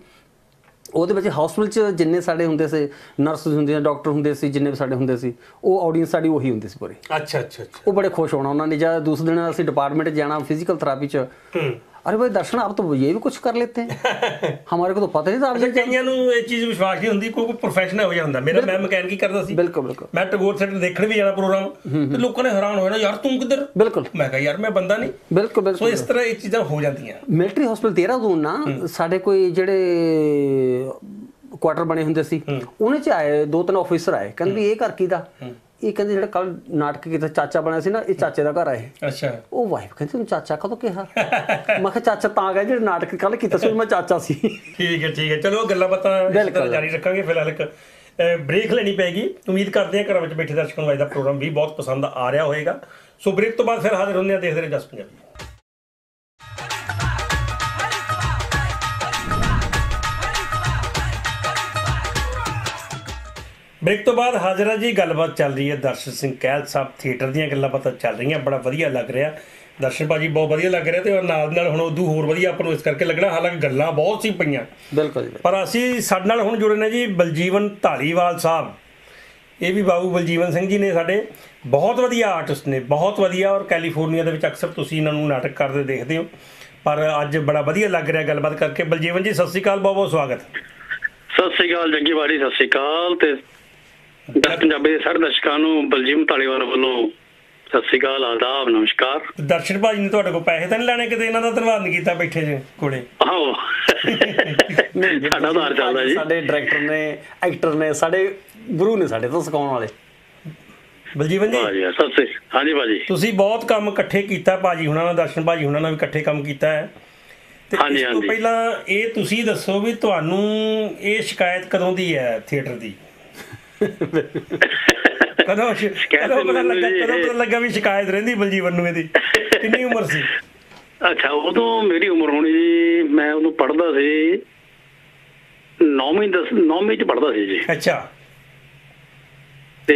ਉਹਦੇ ਵਿੱਚ ਹਸਪੀਟਲ 'ਚ ਜਿੰਨੇ ਸਾਡੇ ਹੁੰਦੇ ਸੀ ਨਰਸ ਹੁੰਦੀਆਂ, ਡਾਕਟਰ ਹੁੰਦੇ ਸੀ, ਜਿੰਨੇ ਵੀ ਸਾਡੇ ਹੁੰਦੇ ਸੀ, ਉਹ ਆਡੀਅנס ਸਾਡੀ ਉਹੀ ਹੁੰਦੀ ਸੀ ਪੂਰੀ। ਅੱਛਾ ਅੱਛਾ। ਉਹ ਬੜੇ ਖੁਸ਼ ਹੋਣਾ ਉਹਨਾਂ ਨੇ। ਜਾਂ ਦੂਸਰੇ ਦਿਨ ਅਸੀਂ ਡਿਪਾर्टमेंट ਜਾਣਾ ਫਿजिकल थेरेपी 'ਚ, अरे भाई दर्शन आप तो ये भी कुछ कर लेते हैं, हमारे को तो पता नहीं था। आप ਕਈਆਂ ਨੂੰ ਇਹ ਚੀਜ਼ ਵਿਸ਼ਵਾਸ ਨਹੀਂ ਹੁੰਦੀ, ਕੋਈ ਪ੍ਰੋਫੈਸ਼ਨ ਹੋ ਜਾਂਦਾ। ਮੇਰਾ ਮੈਂ ਮਕੈਨਿਕ ਕਰਦਾ ਸੀ, ਬਿਲਕੁਲ ਬਿਲਕੁਲ, ਮੈਂ ਟੈਗੋਰ ਥੀਏਟਰ ਦੇਖਣ ਵੀ ਜਾਣਾ ਪ੍ਰੋਗਰਾਮ, ਤੇ ਲੋਕਾਂ ਨੇ ਹੈਰਾਨ ਹੋਇਆ ਯਾਰ ਤੂੰ ਕਿੱਧਰ। ਬਿਲਕੁਲ ਮੈਂ ਕਿਹਾ ਯਾਰ ਮੈਂ ਬੰਦਾ ਨਹੀਂ। ਬਿਲਕੁਲ ਬਿਲਕੁਲ। ਸੋ ਇਸ ਤਰ੍ਹਾਂ ਇਹ ਚੀਜ਼ਾਂ ਹੋ ਜਾਂਦੀਆਂ। ਮਿਲਟਰੀ ਹਸਪੀਟਲ ਦੇਹਰਾਦੂਨ ਨਾ ਸਾਡੇ ਕੋਈ ਜਿਹੜੇ ਕੁਆਟਰ ਬਣੇ ਹੁੰਦੇ ਸੀ, ਉਹਨੇ 'ਚ ਆਏ 2-3 ਆਫੀਸਰ ਆਏ, ਕਹਿੰਦੇ ਵੀ ਇਹ ਘਰ ਕਿਹਦਾ? ਇਹ ਕਹਿੰਦੇ ਜਿਹੜਾ ਕੱਲ ਨਾਟਕ ਕੀਤਾ ਚਾਚਾ ਬਣਿਆ ਸੀ ਨਾ, ਇਹ ਚਾਚੇ ਦਾ ਘਰ ਆਏ। ਅੱਛਾ। ਉਹ ਵਾਈਫ ਕਹਿੰਦੀ ਤੈਨੂੰ ਚਾਚਾ ਕਦੋਂ ਕਿਹਾ? ਮੈਂ ਕਿਹਾ ਚਾਚਾ ਤਾਂ ਗਿਆ ਜਿਹੜਾ ਨਾਟਕ ਕੱਲ ਕੀਤਾ ਸੀ ਮੈਂ ਚਾਚਾ ਸੀ। ਠੀਕ ਹੈ ਠੀਕ ਹੈ, ਚਲੋ ਗੱਲਾਂ ਬਾਤਾਂ ਜਾਰੀ ਰੱਖਾਂਗੇ। ਫਿਲਹਾਲ ਇੱਕ ਬ੍ਰੇਕ ਲੈਣੀ ਪੈਗੀ। ਉਮੀਦ ਕਰਦੇ ਹਾਂ ਘਰਾਂ ਵਿੱਚ ਬੈਠੇ ਦਰਸ਼ਕਾਂ ਨੂੰ ਅੱਜ ਦਾ ਪ੍ਰੋਗਰਾਮ ਵੀ ਬਹੁਤ ਪਸੰਦ ਆ ਰਿਹਾ ਹੋਏਗਾ। ਸੋ ਬ੍ਰੇਕ ਤੋਂ ਬਾਅਦ ਫਿਰ ਹਾਜ਼ਰ ਹੁੰਦੇ ਹਾਂ, ਦੇਖਦੇ ਰਹੇ ਜਸ ਪੰਜਾਬੀ। ਬ੍ਰੇਕ ਤੋਂ ਬਾਅਦ ਹਾਜ਼ਰ ਆ ਜੀ। ਗੱਲਬਾਤ ਚੱਲ ਰਹੀ ਹੈ ਦਰਸ਼ਨ ਸਿੰਘ ਕੈਲ ਸਾਹਿਬ ਥੀਏਟਰ ਦੀਆਂ ਗੱਲਾਂ ਬਾਤਾਂ ਚੱਲ ਰਹੀਆਂ, ਬੜਾ ਵਧੀਆ ਲੱਗ ਰਿਹਾ। ਦਰਸ਼ਨ ਭਾਜੀ ਬਹੁਤ ਵਧੀਆ ਲੱਗ ਰਿਹਾ, ਤੇ ਨਾਲ ਨਾਲ ਹੁਣ ਉਦੋਂ ਹੋਰ ਵਧੀਆ ਆਪਾਂ ਨੂੰ ਇਸ ਕਰਕੇ ਲੱਗਣਾ। ਹਾਲਾਂਕਿ ਗੱਲਾਂ ਬਹੁਤ ਸੀ ਪਈਆਂ, ਬਿਲਕੁਲ, ਪਰ ਅਸੀਂ ਸਾਡੇ ਨਾਲ ਹੁਣ ਜੁੜੇ ਨੇ ਜੀ ਬਲਜੀਵਨ ਧਾਲੀਵਾਲ ਸਾਹਿਬ। ਇਹ ਵੀ ਬਾਬੂ ਬਲਜੀਵਨ ਸਿੰਘ ਜੀ ਨੇ, ਸਾਡੇ ਬਹੁਤ ਵਧੀਆ ਆਰਟਿਸਟ ਨੇ, ਬਹੁਤ ਵਧੀਆ। ਔਰ ਕੈਲੀਫੋਰਨੀਆ ਦੇ ਵਿੱਚ ਅਕਸਰ ਤੁਸੀਂ ਇਹਨਾਂ ਨੂੰ ਨਾਟਕ ਕਰਦੇ ਦੇਖਦੇ ਹੋ, ਪਰ ਅੱਜ ਬੜਾ ਵਧੀਆ ਲੱਗ ਰਿਹਾ ਗੱਲਬਾਤ ਕਰਕੇ। ਬਲਜੀਵਨ ਜੀ ਸਤਿ ਸ਼੍ਰੀ ਅਕਾਲ, ਬਹੁਤ ਬਹੁਤ ਸਵਾਗਤ। ਸਤਿ ਸ਼੍ਰੀ ਅਕਾਲ ਜੱਗੀ ਬਾੜੀ, ਸਤਿ ਸ਼੍ਰੀ ਅਕਾਲ। ਤੇ ਪੰਜਾਬੀ ਦੇ ਸਾਰੇ ਦਰਸ਼ਕਾਂ ਨੂੰ ਬਲਜੀਵਨ ਧਾਲੀਵਾਲ ਵੱਲੋਂ ਸਤਿ ਸ਼੍ਰੀ ਅਕਾਲ, ਆਦਾਬ, ਨਮਸਕਾਰ। ਦਰਸ਼ਨ ਭਾਜੀ ਨੇ ਤੁਹਾਡੇ ਕੋਲ ਪੈਸੇ ਤਾਂ ਨਹੀਂ ਲੈਣੇ ਕਿਤੇ? ਇਹਨਾਂ ਦਾ ਧੰਨਵਾਦ ਨਹੀਂ ਕੀਤਾ ਬੈਠੇ ਜੇ ਕੋਲੇ? ਆਹੋ ਸਾਡਾ ਉਧਾਰ ਚੱਲਦਾ ਜੀ। ਸਾਡੇ ਡਾਇਰੈਕਟਰ ਨੇ, ਐਕਟਰ ਨੇ, ਸਾਡੇ ਗੁਰੂ ਨੇ, ਸਾਡੇ ਤੋਂ ਸਿਖਾਉਣ ਵਾਲੇ। ਬਲਜੀਵਨ ਜੀ ਹਾਂਜੀ ਭਾਜੀ, ਤੁਸੀਂ ਬਹੁਤ ਕੰਮ ਇਕੱਠੇ ਕੀਤਾ ਭਾਜੀ ਹੁਣਾਂ ਨਾਲ, ਦਰਸ਼ਨ ਭਾਜੀ ਹੁਣਾਂ ਨਾਲ ਵੀ ਇਕੱਠੇ ਕੰਮ ਕੀਤਾ ਹੈ। ਤੇ ਇਸ ਤੋਂ ਪਹਿਲਾਂ ਇਹ ਤੁਸੀਂ ਦੱਸੋ ਵੀ ਤੁਹਾਨੂੰ ਇਹ ਸ਼ਿਕਾਇਤ ਕਦੋਂ ਦੀ ਹੈ ਥੀਏਟਰ ਦੀ? ਕਦੋਂ ਪਤਾ ਲੱਗਾ ਵੀ ਸ਼ਿਕਾਇਤ ਰਹਿੰਦੀ ਬਲਜੀਵਨ ਨੂੰ ਇਹਦੀ? ਕਿੰਨੀ ਉਮਰ ਸੀ? ਅੱਛਾ, ਉਦੋਂ ਮੇਰੀ ਉਮਰ ਹੋਣੀ ਜੀ, ਮੈਂ ਉਦੋਂ ਪੜ੍ਹਦਾ ਸੀ 9ਵੀਂ ਚ ਪੜ੍ਹਦਾ ਸੀ ਜੀ। ਅੱਛਾ। ਤੇ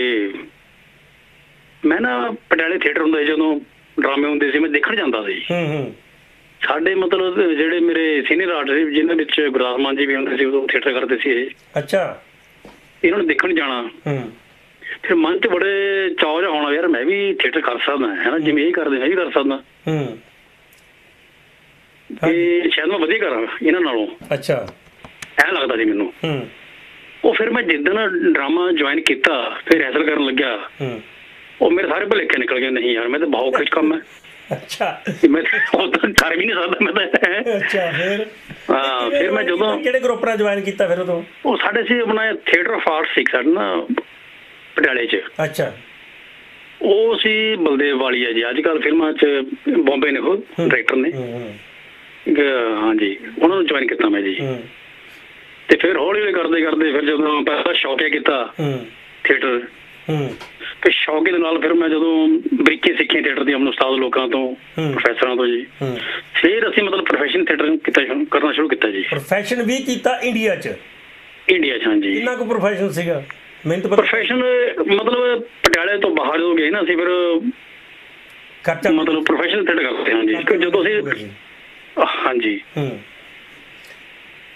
ਮੈਂ ਨਾ ਪਟਿਆਲੇ ਥੀਏਟਰ ਹੁੰਦਾ ਸੀ, ਜਦੋਂ ਡਰਾਮੇ ਹੁੰਦੇ ਸੀ ਮੈਂ ਦੇਖਣ ਜਾਂਦਾ ਸੀ। ਸਾਡੇ ਮਤਲਬ ਜਿਹੜੇ ਮੇਰੇ ਸੀਨੀਅਰ ਆਰਟਿਸਟ ਜਿਨ੍ਹਾਂ ਵਿੱਚ ਗੁਰਦਾਸ ਮਾਨ ਜੀ ਵੀ ਹੁੰਦੇ ਸੀ, ਉਦੋਂ ਥੀਏਟਰ ਕਰਦੇ ਸੀ ਇਹ। ਅੱਛਾ। ਇਹਨਾਂ ਨੂੰ ਦੇਖਣ ਜਾਣਾ, ਫਿਰ ਮਨ 'ਚ ਬੜੇ ਚਾਅ ਜਿਹਾ ਹੋਣਾ, ਯਾਰ ਮੈਂ ਵੀ ਥੀਏਟਰ ਕਰ ਸਕਦਾ ਹੈ ਨਾ, ਜਿਵੇਂ ਇਹ ਕਰਦੇ ਮੈਂ ਵੀ ਕਰ ਸਕਦਾ, ਤੇ ਸ਼ਾਇਦ ਮੈਂ ਵਧੀਆ ਕਰਾਂ ਇਹਨਾਂ ਨਾਲੋਂ। ਅੱਛਾ, ਐਂ ਲੱਗਦਾ ਸੀ ਮੈਨੂੰ। ਉਹ ਫਿਰ ਮੈਂ ਜਿੱਦਣ ਡਰਾਮਾ ਜੁਆਇਨ ਕੀਤਾ, ਫਿਰ ਰਿਹਰਸਲ ਕਰਨ ਲੱਗਿਆ, ਉਹ ਮੇਰੇ ਸਾਰੇ ਭੁਲੇਖੇ ਨਿਕਲ ਗਏ। ਨਹੀਂ ਯਾਰ, ਮੈਂ ਤਾਂ ਬਹੁਤ ਖੁਸ਼ ਕੰਮ ਹੈ। ਅੱਛਾ। ਮੈਂ ਕਰ ਵੀ ਨਹੀਂ ਸਕਦਾ ਮੈਂ ਤਾਂ। ਅੱਛਾ। ਫਿਰ ਮੈਂ ਜਦੋਂ ਕਿਹੜੇ ਗਰੁੱਪ ਨਾਲ ਜੁਆਇਨ ਕੀਤਾ ਫਿਰ ਉਦੋਂ? ਉਹ ਸਾਡੇ ਸੀ ਆਪਣਾ ਥੀਏਟਰ ਆਫ ਆਰਟਸ ਸੀ ਸਾਡੇ ਨਾ ਪਟਿਆਲੇ 'ਚ। ਅੱਛਾ। ਉਹ ਸੀ ਬਲਦੇਵ ਵਾਲੀਆ ਜੀ, ਅੱਜ ਕੱਲ੍ਹ ਫਿਲਮਾਂ 'ਚ ਬੰਬੇ ਨੇ ਉਹ ਡਾਇਰੈਕਟਰ ਨੇ। ਹਾਂਜੀ, ਉਹਨਾਂ ਨੂੰ ਜੁਆਇਨ ਕੀਤਾ ਮੈਂ ਜੀ। ਤੇ ਫਿਰ ਹੌਲੀ ਹੌਲੀ ਕਰਦੇ ਕਰਦੇ ਫਿਰ ਜਦੋਂ ਪਹਿਲਾਂ ਸ਼ੌਕਿਆ ਕੀਤਾ ਥੀਏਟਰ, ਤੇ ਸ਼ੌਕੇ ਦੇ ਨਾਲ ਫਿਰ ਮੈਂ ਜਦੋਂ ਬਰੀਕੀ ਸਿੱਖੀ ਥੀਏਟਰ ਦੀ ਆਪਣੇ ਉਸਤਾਦ ਲੋਕਾਂ ਤੋਂ, ਪ੍ਰੋਫੈਸਰਾਂ ਤੋਂ ਜੀ, ਫਿਰ ਅਸੀਂ ਮਤਲਬ ਪ੍ਰੋਫੈਸ਼ਨ ਥੀਏਟਰ ਕਰਨਾ ਸ਼ੁਰੂ ਕੀਤਾ ਜੀ। ਪ੍ਰੋਫੈਸ਼ਨ ਵੀ ਕੀਤਾ ਇੰਡੀਆ 'ਚ? ਇੰਡੀਆ 'ਚ, ਹਾਂਜੀ। ਕਿੰਨਾ ਕੁ ਪ੍ਰੋਫੈਸ਼ਨ ਸੀਗਾ? ਮੈਨੂੰ ਤਾਂ ਪ੍ਰੋਫੈਸ਼ਨ ਮਤਲਬ ਪਟਿਆਲੇ ਤੋਂ ਬਾਹਰ ਜਦੋਂ ਗਏ ਨਾ ਅਸੀਂ, ਫਿਰ ਖਰਚਾ ਮਤਲਬ ਪ੍ਰੋਫੈਸ਼ਨ ਥੀਏਟਰ ਕਰਦੇ ਹਾਂ ਜੀ। ਜਦੋਂ ਅਸੀਂ, ਹਾਂਜੀ,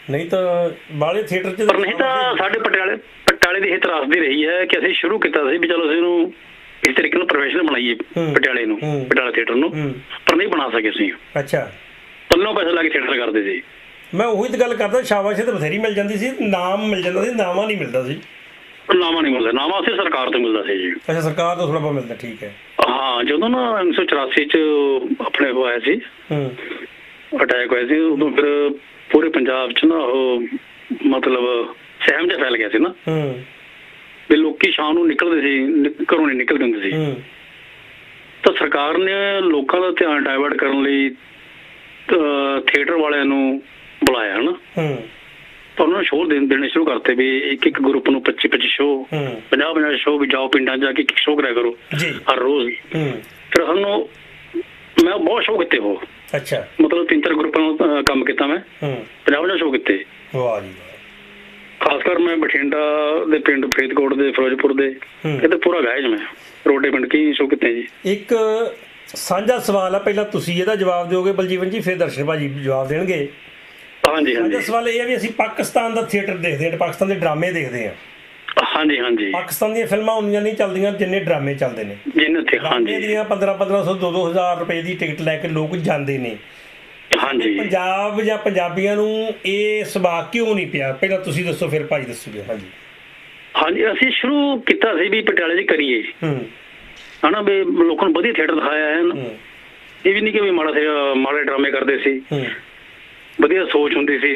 ਨਹੀਂ ਤਾਂ ਬਾਲੇ ਥੀਏਟਰ 'ਚ ਪਰ ਨਹੀਂ ਤਾਂ ਸਾਡੇ ਪਟਿਆਲੇ ਦੀ ਇਹ ਤਰਾਸਦੀ ਰਹੀ ਹੈ ਕਿ ਅਸੀਂ ਸ਼ੁਰੂ ਕੀਤਾ ਸੀ ਵੀ ਚਲੋ ਅਸੀਂ ਇਹਨੂੰ ਇਸ ਤਰੀਕੇ ਨਾਲ ਪ੍ਰੋਫੈਸ਼ਨਲ ਬਣਾਈਏ ਪਟਿਆਲਾ ਥੀਏਟਰ ਨੂੰ, ਪਰ ਨਹੀਂ ਬਣਾ ਸਕੇ ਅਸੀਂ। ਅੱਛਾ, ਪੱਲੋਂ ਪੈਸੇ ਲਾ ਕੇ ਥੀਏਟਰ ਕਰਦੇ ਸੀ। ਮੈਂ ਉਹੀ ਤਾਂ ਗੱਲ ਕਰਦਾ, ਸ਼ਾਬਾਸ਼ ਤਾਂ ਬਥੇਰੀ ਮਿਲ ਜਾਂਦੀ ਸੀ, ਨਾਮ ਮਿਲ ਜਾਂਦਾ ਸੀ, ਨਾਮਾ ਨਹੀਂ ਮਿਲਦਾ ਸੀ। ਨਾਮਾ ਨਹੀਂ ਮਿਲਦਾ, ਨਾਮਾ ਅਸੀਂ ਸਰਕਾਰ ਤੋਂ ਮਿਲਦਾ ਸੀ ਜੀ। ਅੱਛਾ, ਸਰਕਾਰ ਤੋਂ ਥੋੜਾ ਬਹੁਤ ਮਿਲਦਾ, ਠੀਕ ਹੈ। ਹਾਂ, ਜਦੋਂ ਨਾ 1984 ਚ ਆਪਣੇ ਉਹ ਆਇਆ ਸੀ ਅਟੈਕ ਹੋਇਆ ਸੀ, ਉਦੋਂ ਫਿਰ ਪੂਰੇ ਪੰਜਾਬ ਚ ਨਾ ਉਹ ਮਤਲਬ ਸਹਿਮ ਜਿਹਾ ਫੈਲ ਗਿਆ ਸੀ ਨਾ, ਵੀ ਲੋਕੀ ਸ਼ਾਮ ਨੂੰ ਨਿਕਲਦੇ ਸੀ, ਘਰੋਂ ਨਹੀਂ ਨਿਕਲਦੇ ਹੁੰਦੇ ਸੀ। ਤਾਂ ਸਰਕਾਰ ਨੇ ਲੋਕਾਂ ਦਾ ਧਿਆਨ ਡਾਇਵਰਟ ਕਰਨ ਲਈ ਥੀਏਟਰ ਵਾਲਿਆਂ ਨੂੰ ਬੁਲਾਇਆ ਹਨਾ, ਤਾਂ ਉਹਨਾਂ ਨੂੰ ਸ਼ੋਅ ਦੇਣੇ ਸ਼ੁਰੂ ਕਰਤੇ ਵੀ ਇੱਕ ਗਰੁੱਪ ਨੂੰ 25 ਸ਼ੋਅ, 50 ਸ਼ੋਅ, ਵੀ ਜਾਓ ਪਿੰਡਾਂ ਜਾ ਕੇ ਇੱਕ ਸ਼ੋਅ ਕਰਿਆ ਕਰੋ ਹਰ ਰੋਜ਼। ਫਿਰ ਸਾਨੂੰ ਮੈਂ ਬਹੁਤ ਸ਼ੋਅ ਕੀਤੇ ਉਹ, ਅੱਛਾ, ਮਤਲਬ 3-4 ਗਰੁੱਪਾਂ ਨਾਲ ਕੰਮ ਕੀਤਾ ਮੈਂ, 50 ਸ਼ੋਅ ਕੀਤੇ। ਵਾਹ ਜੀ, ਖਾਸ ਕਰ ਮੈਂ ਬਠਿੰਡਾ ਦੇ ਪਿੰਡ, ਫਰੀਦਕੋਟ ਦੇ, ਫਿਰੋਜ਼ਪੁਰ ਦੇ, ਇਹ ਪੂਰਾ ਗਾਇਜ ਮੈਂ ਰੋਡੇ ਪਿੰਡ ਕੀ ਸ਼ੋਅ ਕੀਤੇ ਜੀ। ਇੱਕ ਸਾਂਝਾ ਸਵਾਲ ਆ, ਪਹਿਲਾਂ ਤੁਸੀਂ ਇਹਦਾ ਜਵਾਬ ਦਿਓਗੇ ਬਲਜੀਵਨ ਜੀ, ਫਿਰ ਦਰਸ਼ਨ ਭਾਜੀ ਜਵਾਬ ਦੇਣਗੇ। ਹਾਂਜੀ ਸਾਂਝਾ ਸਵਾਲ ਇਹ ਹੈ ਵੀ ਅਸੀਂ ਪਾਕਿਸਤਾਨ ਦਾ ਥੀਏਟਰ ਦੇਖਦੇ ਹਾਂ, ਪਾਕਿਸਤਾਨ ਦੇ ਡਰਾਮੇ ਦੇਖਦੇ ਹਾਂ। ਹਾਂਜੀ ਪਾਕਿਸਤਾਨ ਦੀਆਂ ਫਿਲਮਾਂ ਉਨੀਆਂ ਨਹੀਂ ਚੱਲਦੀਆਂ ਜਿੰਨੇ ਡਰਾਮੇ ਚੱਲਦੇ ਨੇ। ਹਾਂਜੀ ਦੀਆਂ 1500 2-2000 ਰੁਪਏ ਦੀ ਟਿਕਟ ਲੈ ਕੇ ਲੋਕ ਜਾਂਦੇ ਨੇ। ਹਾਂਜੀ, ਪੰਜਾਬ ਜਾਂ ਪੰਜਾਬੀਆਂ ਨੂੰ ਇਹ ਸੁਭਾਅ ਕਿਉਂ ਨਹੀਂ ਪਿਆ, ਪਹਿਲਾਂ ਤੁਸੀਂ ਦੱਸੋ ਫਿਰ ਭਾਜੀ ਦੱਸੋਗੇ। ਹਾਂਜੀ, ਅਸੀਂ ਸ਼ੁਰੂ ਕੀਤਾ ਸੀ ਵੀ ਪਟਿਆਲੇ 'ਚ ਕਰੀਏ ਹਨਾ, ਵੀ ਲੋਕਾਂ ਨੂੰ ਵਧੀਆ ਥੀਏਟਰ ਦਿਖਾਇਆ ਹੈ ਨਾ, ਇਹ ਵੀ ਨਹੀਂ ਕਿ ਵੀ ਮਾੜੇ ਡਰਾਮੇ ਕਰਦੇ ਸੀ, ਵਧੀਆ ਸੋਚ ਹੁੰਦੀ ਸੀ,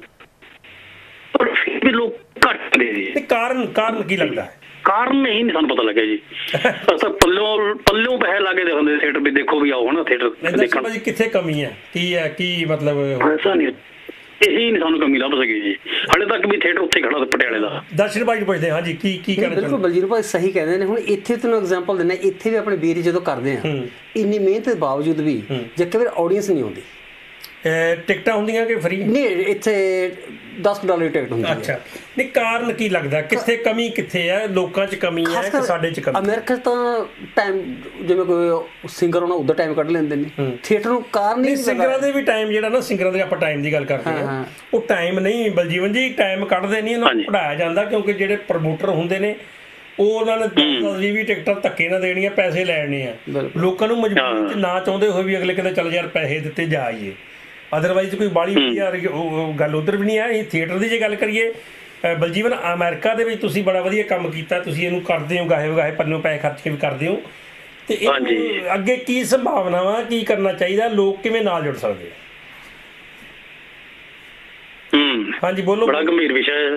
ਪਰ ਫਿਰ ਵੀ ਲੋਕ ਘੱਟ ਹੁੰਦੇ ਸੀ। ਤੇ ਕਾਰਨ ਕੀ ਲੱਗਦਾ ਹੈ? ਕਾਰਨ ਇਹੀ ਨਹੀਂ ਸਾਨੂੰ ਪਤਾ ਲੱਗਿਆ ਜੀ। ਅਸਾਂ ਪੱਲਿਓਂ ਪੈਸੇ ਲਾ ਕੇ ਦੇਖਦੇ ਥੀਏਟਰ ਵੀ ਦੇਖੋ ਵੀ ਆਓ ਹਨਾ ਥੀਏਟਰ ਦੇਖਣ। ਭਾਜੀ ਕਿੱਥੇ ਕਮੀ ਹੈ, ਕੀ ਹੈ, ਕੀ ਮਤਲਬ? ਐਸਾ ਨਹੀਂ, ਇਹੀ ਨਹੀਂ ਸਾਨੂੰ ਕਮੀ ਲੱਭ ਸਕੀ ਜੀ, ਹਾਲੇ ਤੱਕ ਵੀ ਥੀਏਟਰ ਉੱਥੇ ਖੜਾ ਪਟਿਆਲੇ ਦਾ। ਦਰਸ਼ਨ ਭਾਜੀ ਪੁੱਛਦੇ ਹਾਂ ਜੀ, ਕੀ ਕਹਿਣਾ? ਬਿਲਕੁਲ ਬਲਜੀਤ ਭਾਈ ਸਹੀ ਕਹਿੰਦੇ ਨੇ। ਹੁਣ ਇੱਥੇ ਤੁਹਾਨੂੰ ਐਗਜ਼ਾਮਪਲ ਦਿੰਦਾ, ਇੱਥੇ ਵੀ ਆਪਣੇ ਵੀਰ ਜਦੋਂ ਕਰਦੇ ਆ ਇੰਨੀ ਮਿਹਨਤ ਦੇ ਬਾਵਜੂਦ ਵੀ ਜੇ ਕਈ ਵਾਰ ਆਡੀਅנס ਨਹੀਂ ਆਉਂਦੀ, ਟਿਕਟਾਂ ਹੁੰਦੀਆਂ ਕਿ ਫਰੀ? ਨਹੀਂ, ਇੱਥੇ $10 ਦੀ ਟਿਕਟ ਹੁੰਦੀ ਹੈ। ਅੱਛਾ, ਨਹੀਂ ਕਾਰਨ ਕੀ ਲੱਗਦਾ, ਕਿੱਥੇ ਕਮੀ ਕਿੱਥੇ ਹੈ? ਲੋਕਾਂ 'ਚ ਕਮੀ ਹੈ ਕਿ ਸਾਡੇ 'ਚ ਕਮੀ? ਅਮਰੀਕਾ ਤਾਂ ਟਾਈਮ, ਜਿਵੇਂ ਕੋਈ ਸਿੰਗਰ ਹੋਣਾ ਉਧਰ ਟਾਈਮ ਕੱਢ ਲੈਂਦੇ ਨੇ, ਥੀਏਟਰ ਨੂੰ ਕਾਰਨ ਨਹੀਂ। ਸਿੰਗਰਾਂ ਦੇ ਵੀ ਟਾਈਮ ਜਿਹੜਾ ਨਾ, ਸਿੰਗਰਾਂ ਦੇ ਆਪਾਂ ਟਾਈਮ ਦੀ ਗੱਲ ਕਰਦੇ ਹਾਂ, ਉਹ ਟਾਈਮ ਨਹੀਂ ਬਲਜੀਵਨ ਜੀ, ਟਾਈਮ ਕੱਢਦੇ ਨਹੀਂ, ਉਹਨਾਂ ਨੂੰ ਪੜਾਇਆ ਜਾਂਦਾ, ਕਿਉਂਕਿ ਜਿਹੜੇ ਪ੍ਰਮੋਟਰ ਹੁੰਦੇ ਨੇ ਉਹ ਉਹਨਾਂ ਨੇ 10-20 ਟਿਕਟਾਂ ਧੱਕੇ ਨਾਲ ਦੇਣੀਆਂ, ਪੈਸੇ ਲੈਣੇ ਆ। ਲੋਕਾਂ ਨੂੰ ਮਜਬੂਰੀ 'ਚ ਨਾ ਚਾਹੁੰਦੇ ਹੋਏ ਵੀ ਅਗਲੇ ਕਹਿੰਦੇ ਚੱਲ ਯਾਰ ਪੈਸੇ ਦਿੱਤੇ ਜਾ ਆਈਏ, ਅਦਰਵਾਈਜ਼ ਕੋਈ ਬਾਹਲੀ ਗੱਲ ਉਧਰ ਵੀ ਨਹੀਂ ਹੈ। ਇਹ ਥੀਏਟਰ ਦੀ ਜੇ ਗੱਲ ਕਰੀਏ ਬਲਜੀਵਨ, ਅਮਰੀਕਾ ਦੇ ਵਿੱਚ ਤੁਸੀਂ ਬੜਾ ਵਧੀਆ ਕੰਮ ਕੀਤਾ, ਤੁਸੀਂ ਇਹਨੂੰ ਕਰਦੇ ਹੋ ਗਾਹੇ ਵਗਾਹੇ ਪੱਲੋਂ ਪੈਸੇ ਖਰਚ ਕੇ ਵੀ ਕਰਦੇ ਹੋ, ਤੇ ਇਹ ਅੱਗੇ ਕੀ ਸੰਭਾਵਨਾ ਵਾ, ਕੀ ਕਰਨਾ ਚਾਹੀਦਾ, ਲੋਕ ਕਿਵੇਂ ਨਾਲ ਜੁੜ ਸਕਦੇ? ਹਾਂਜੀ ਬੋਲੋ। ਬੜਾ ਗੰਭੀਰ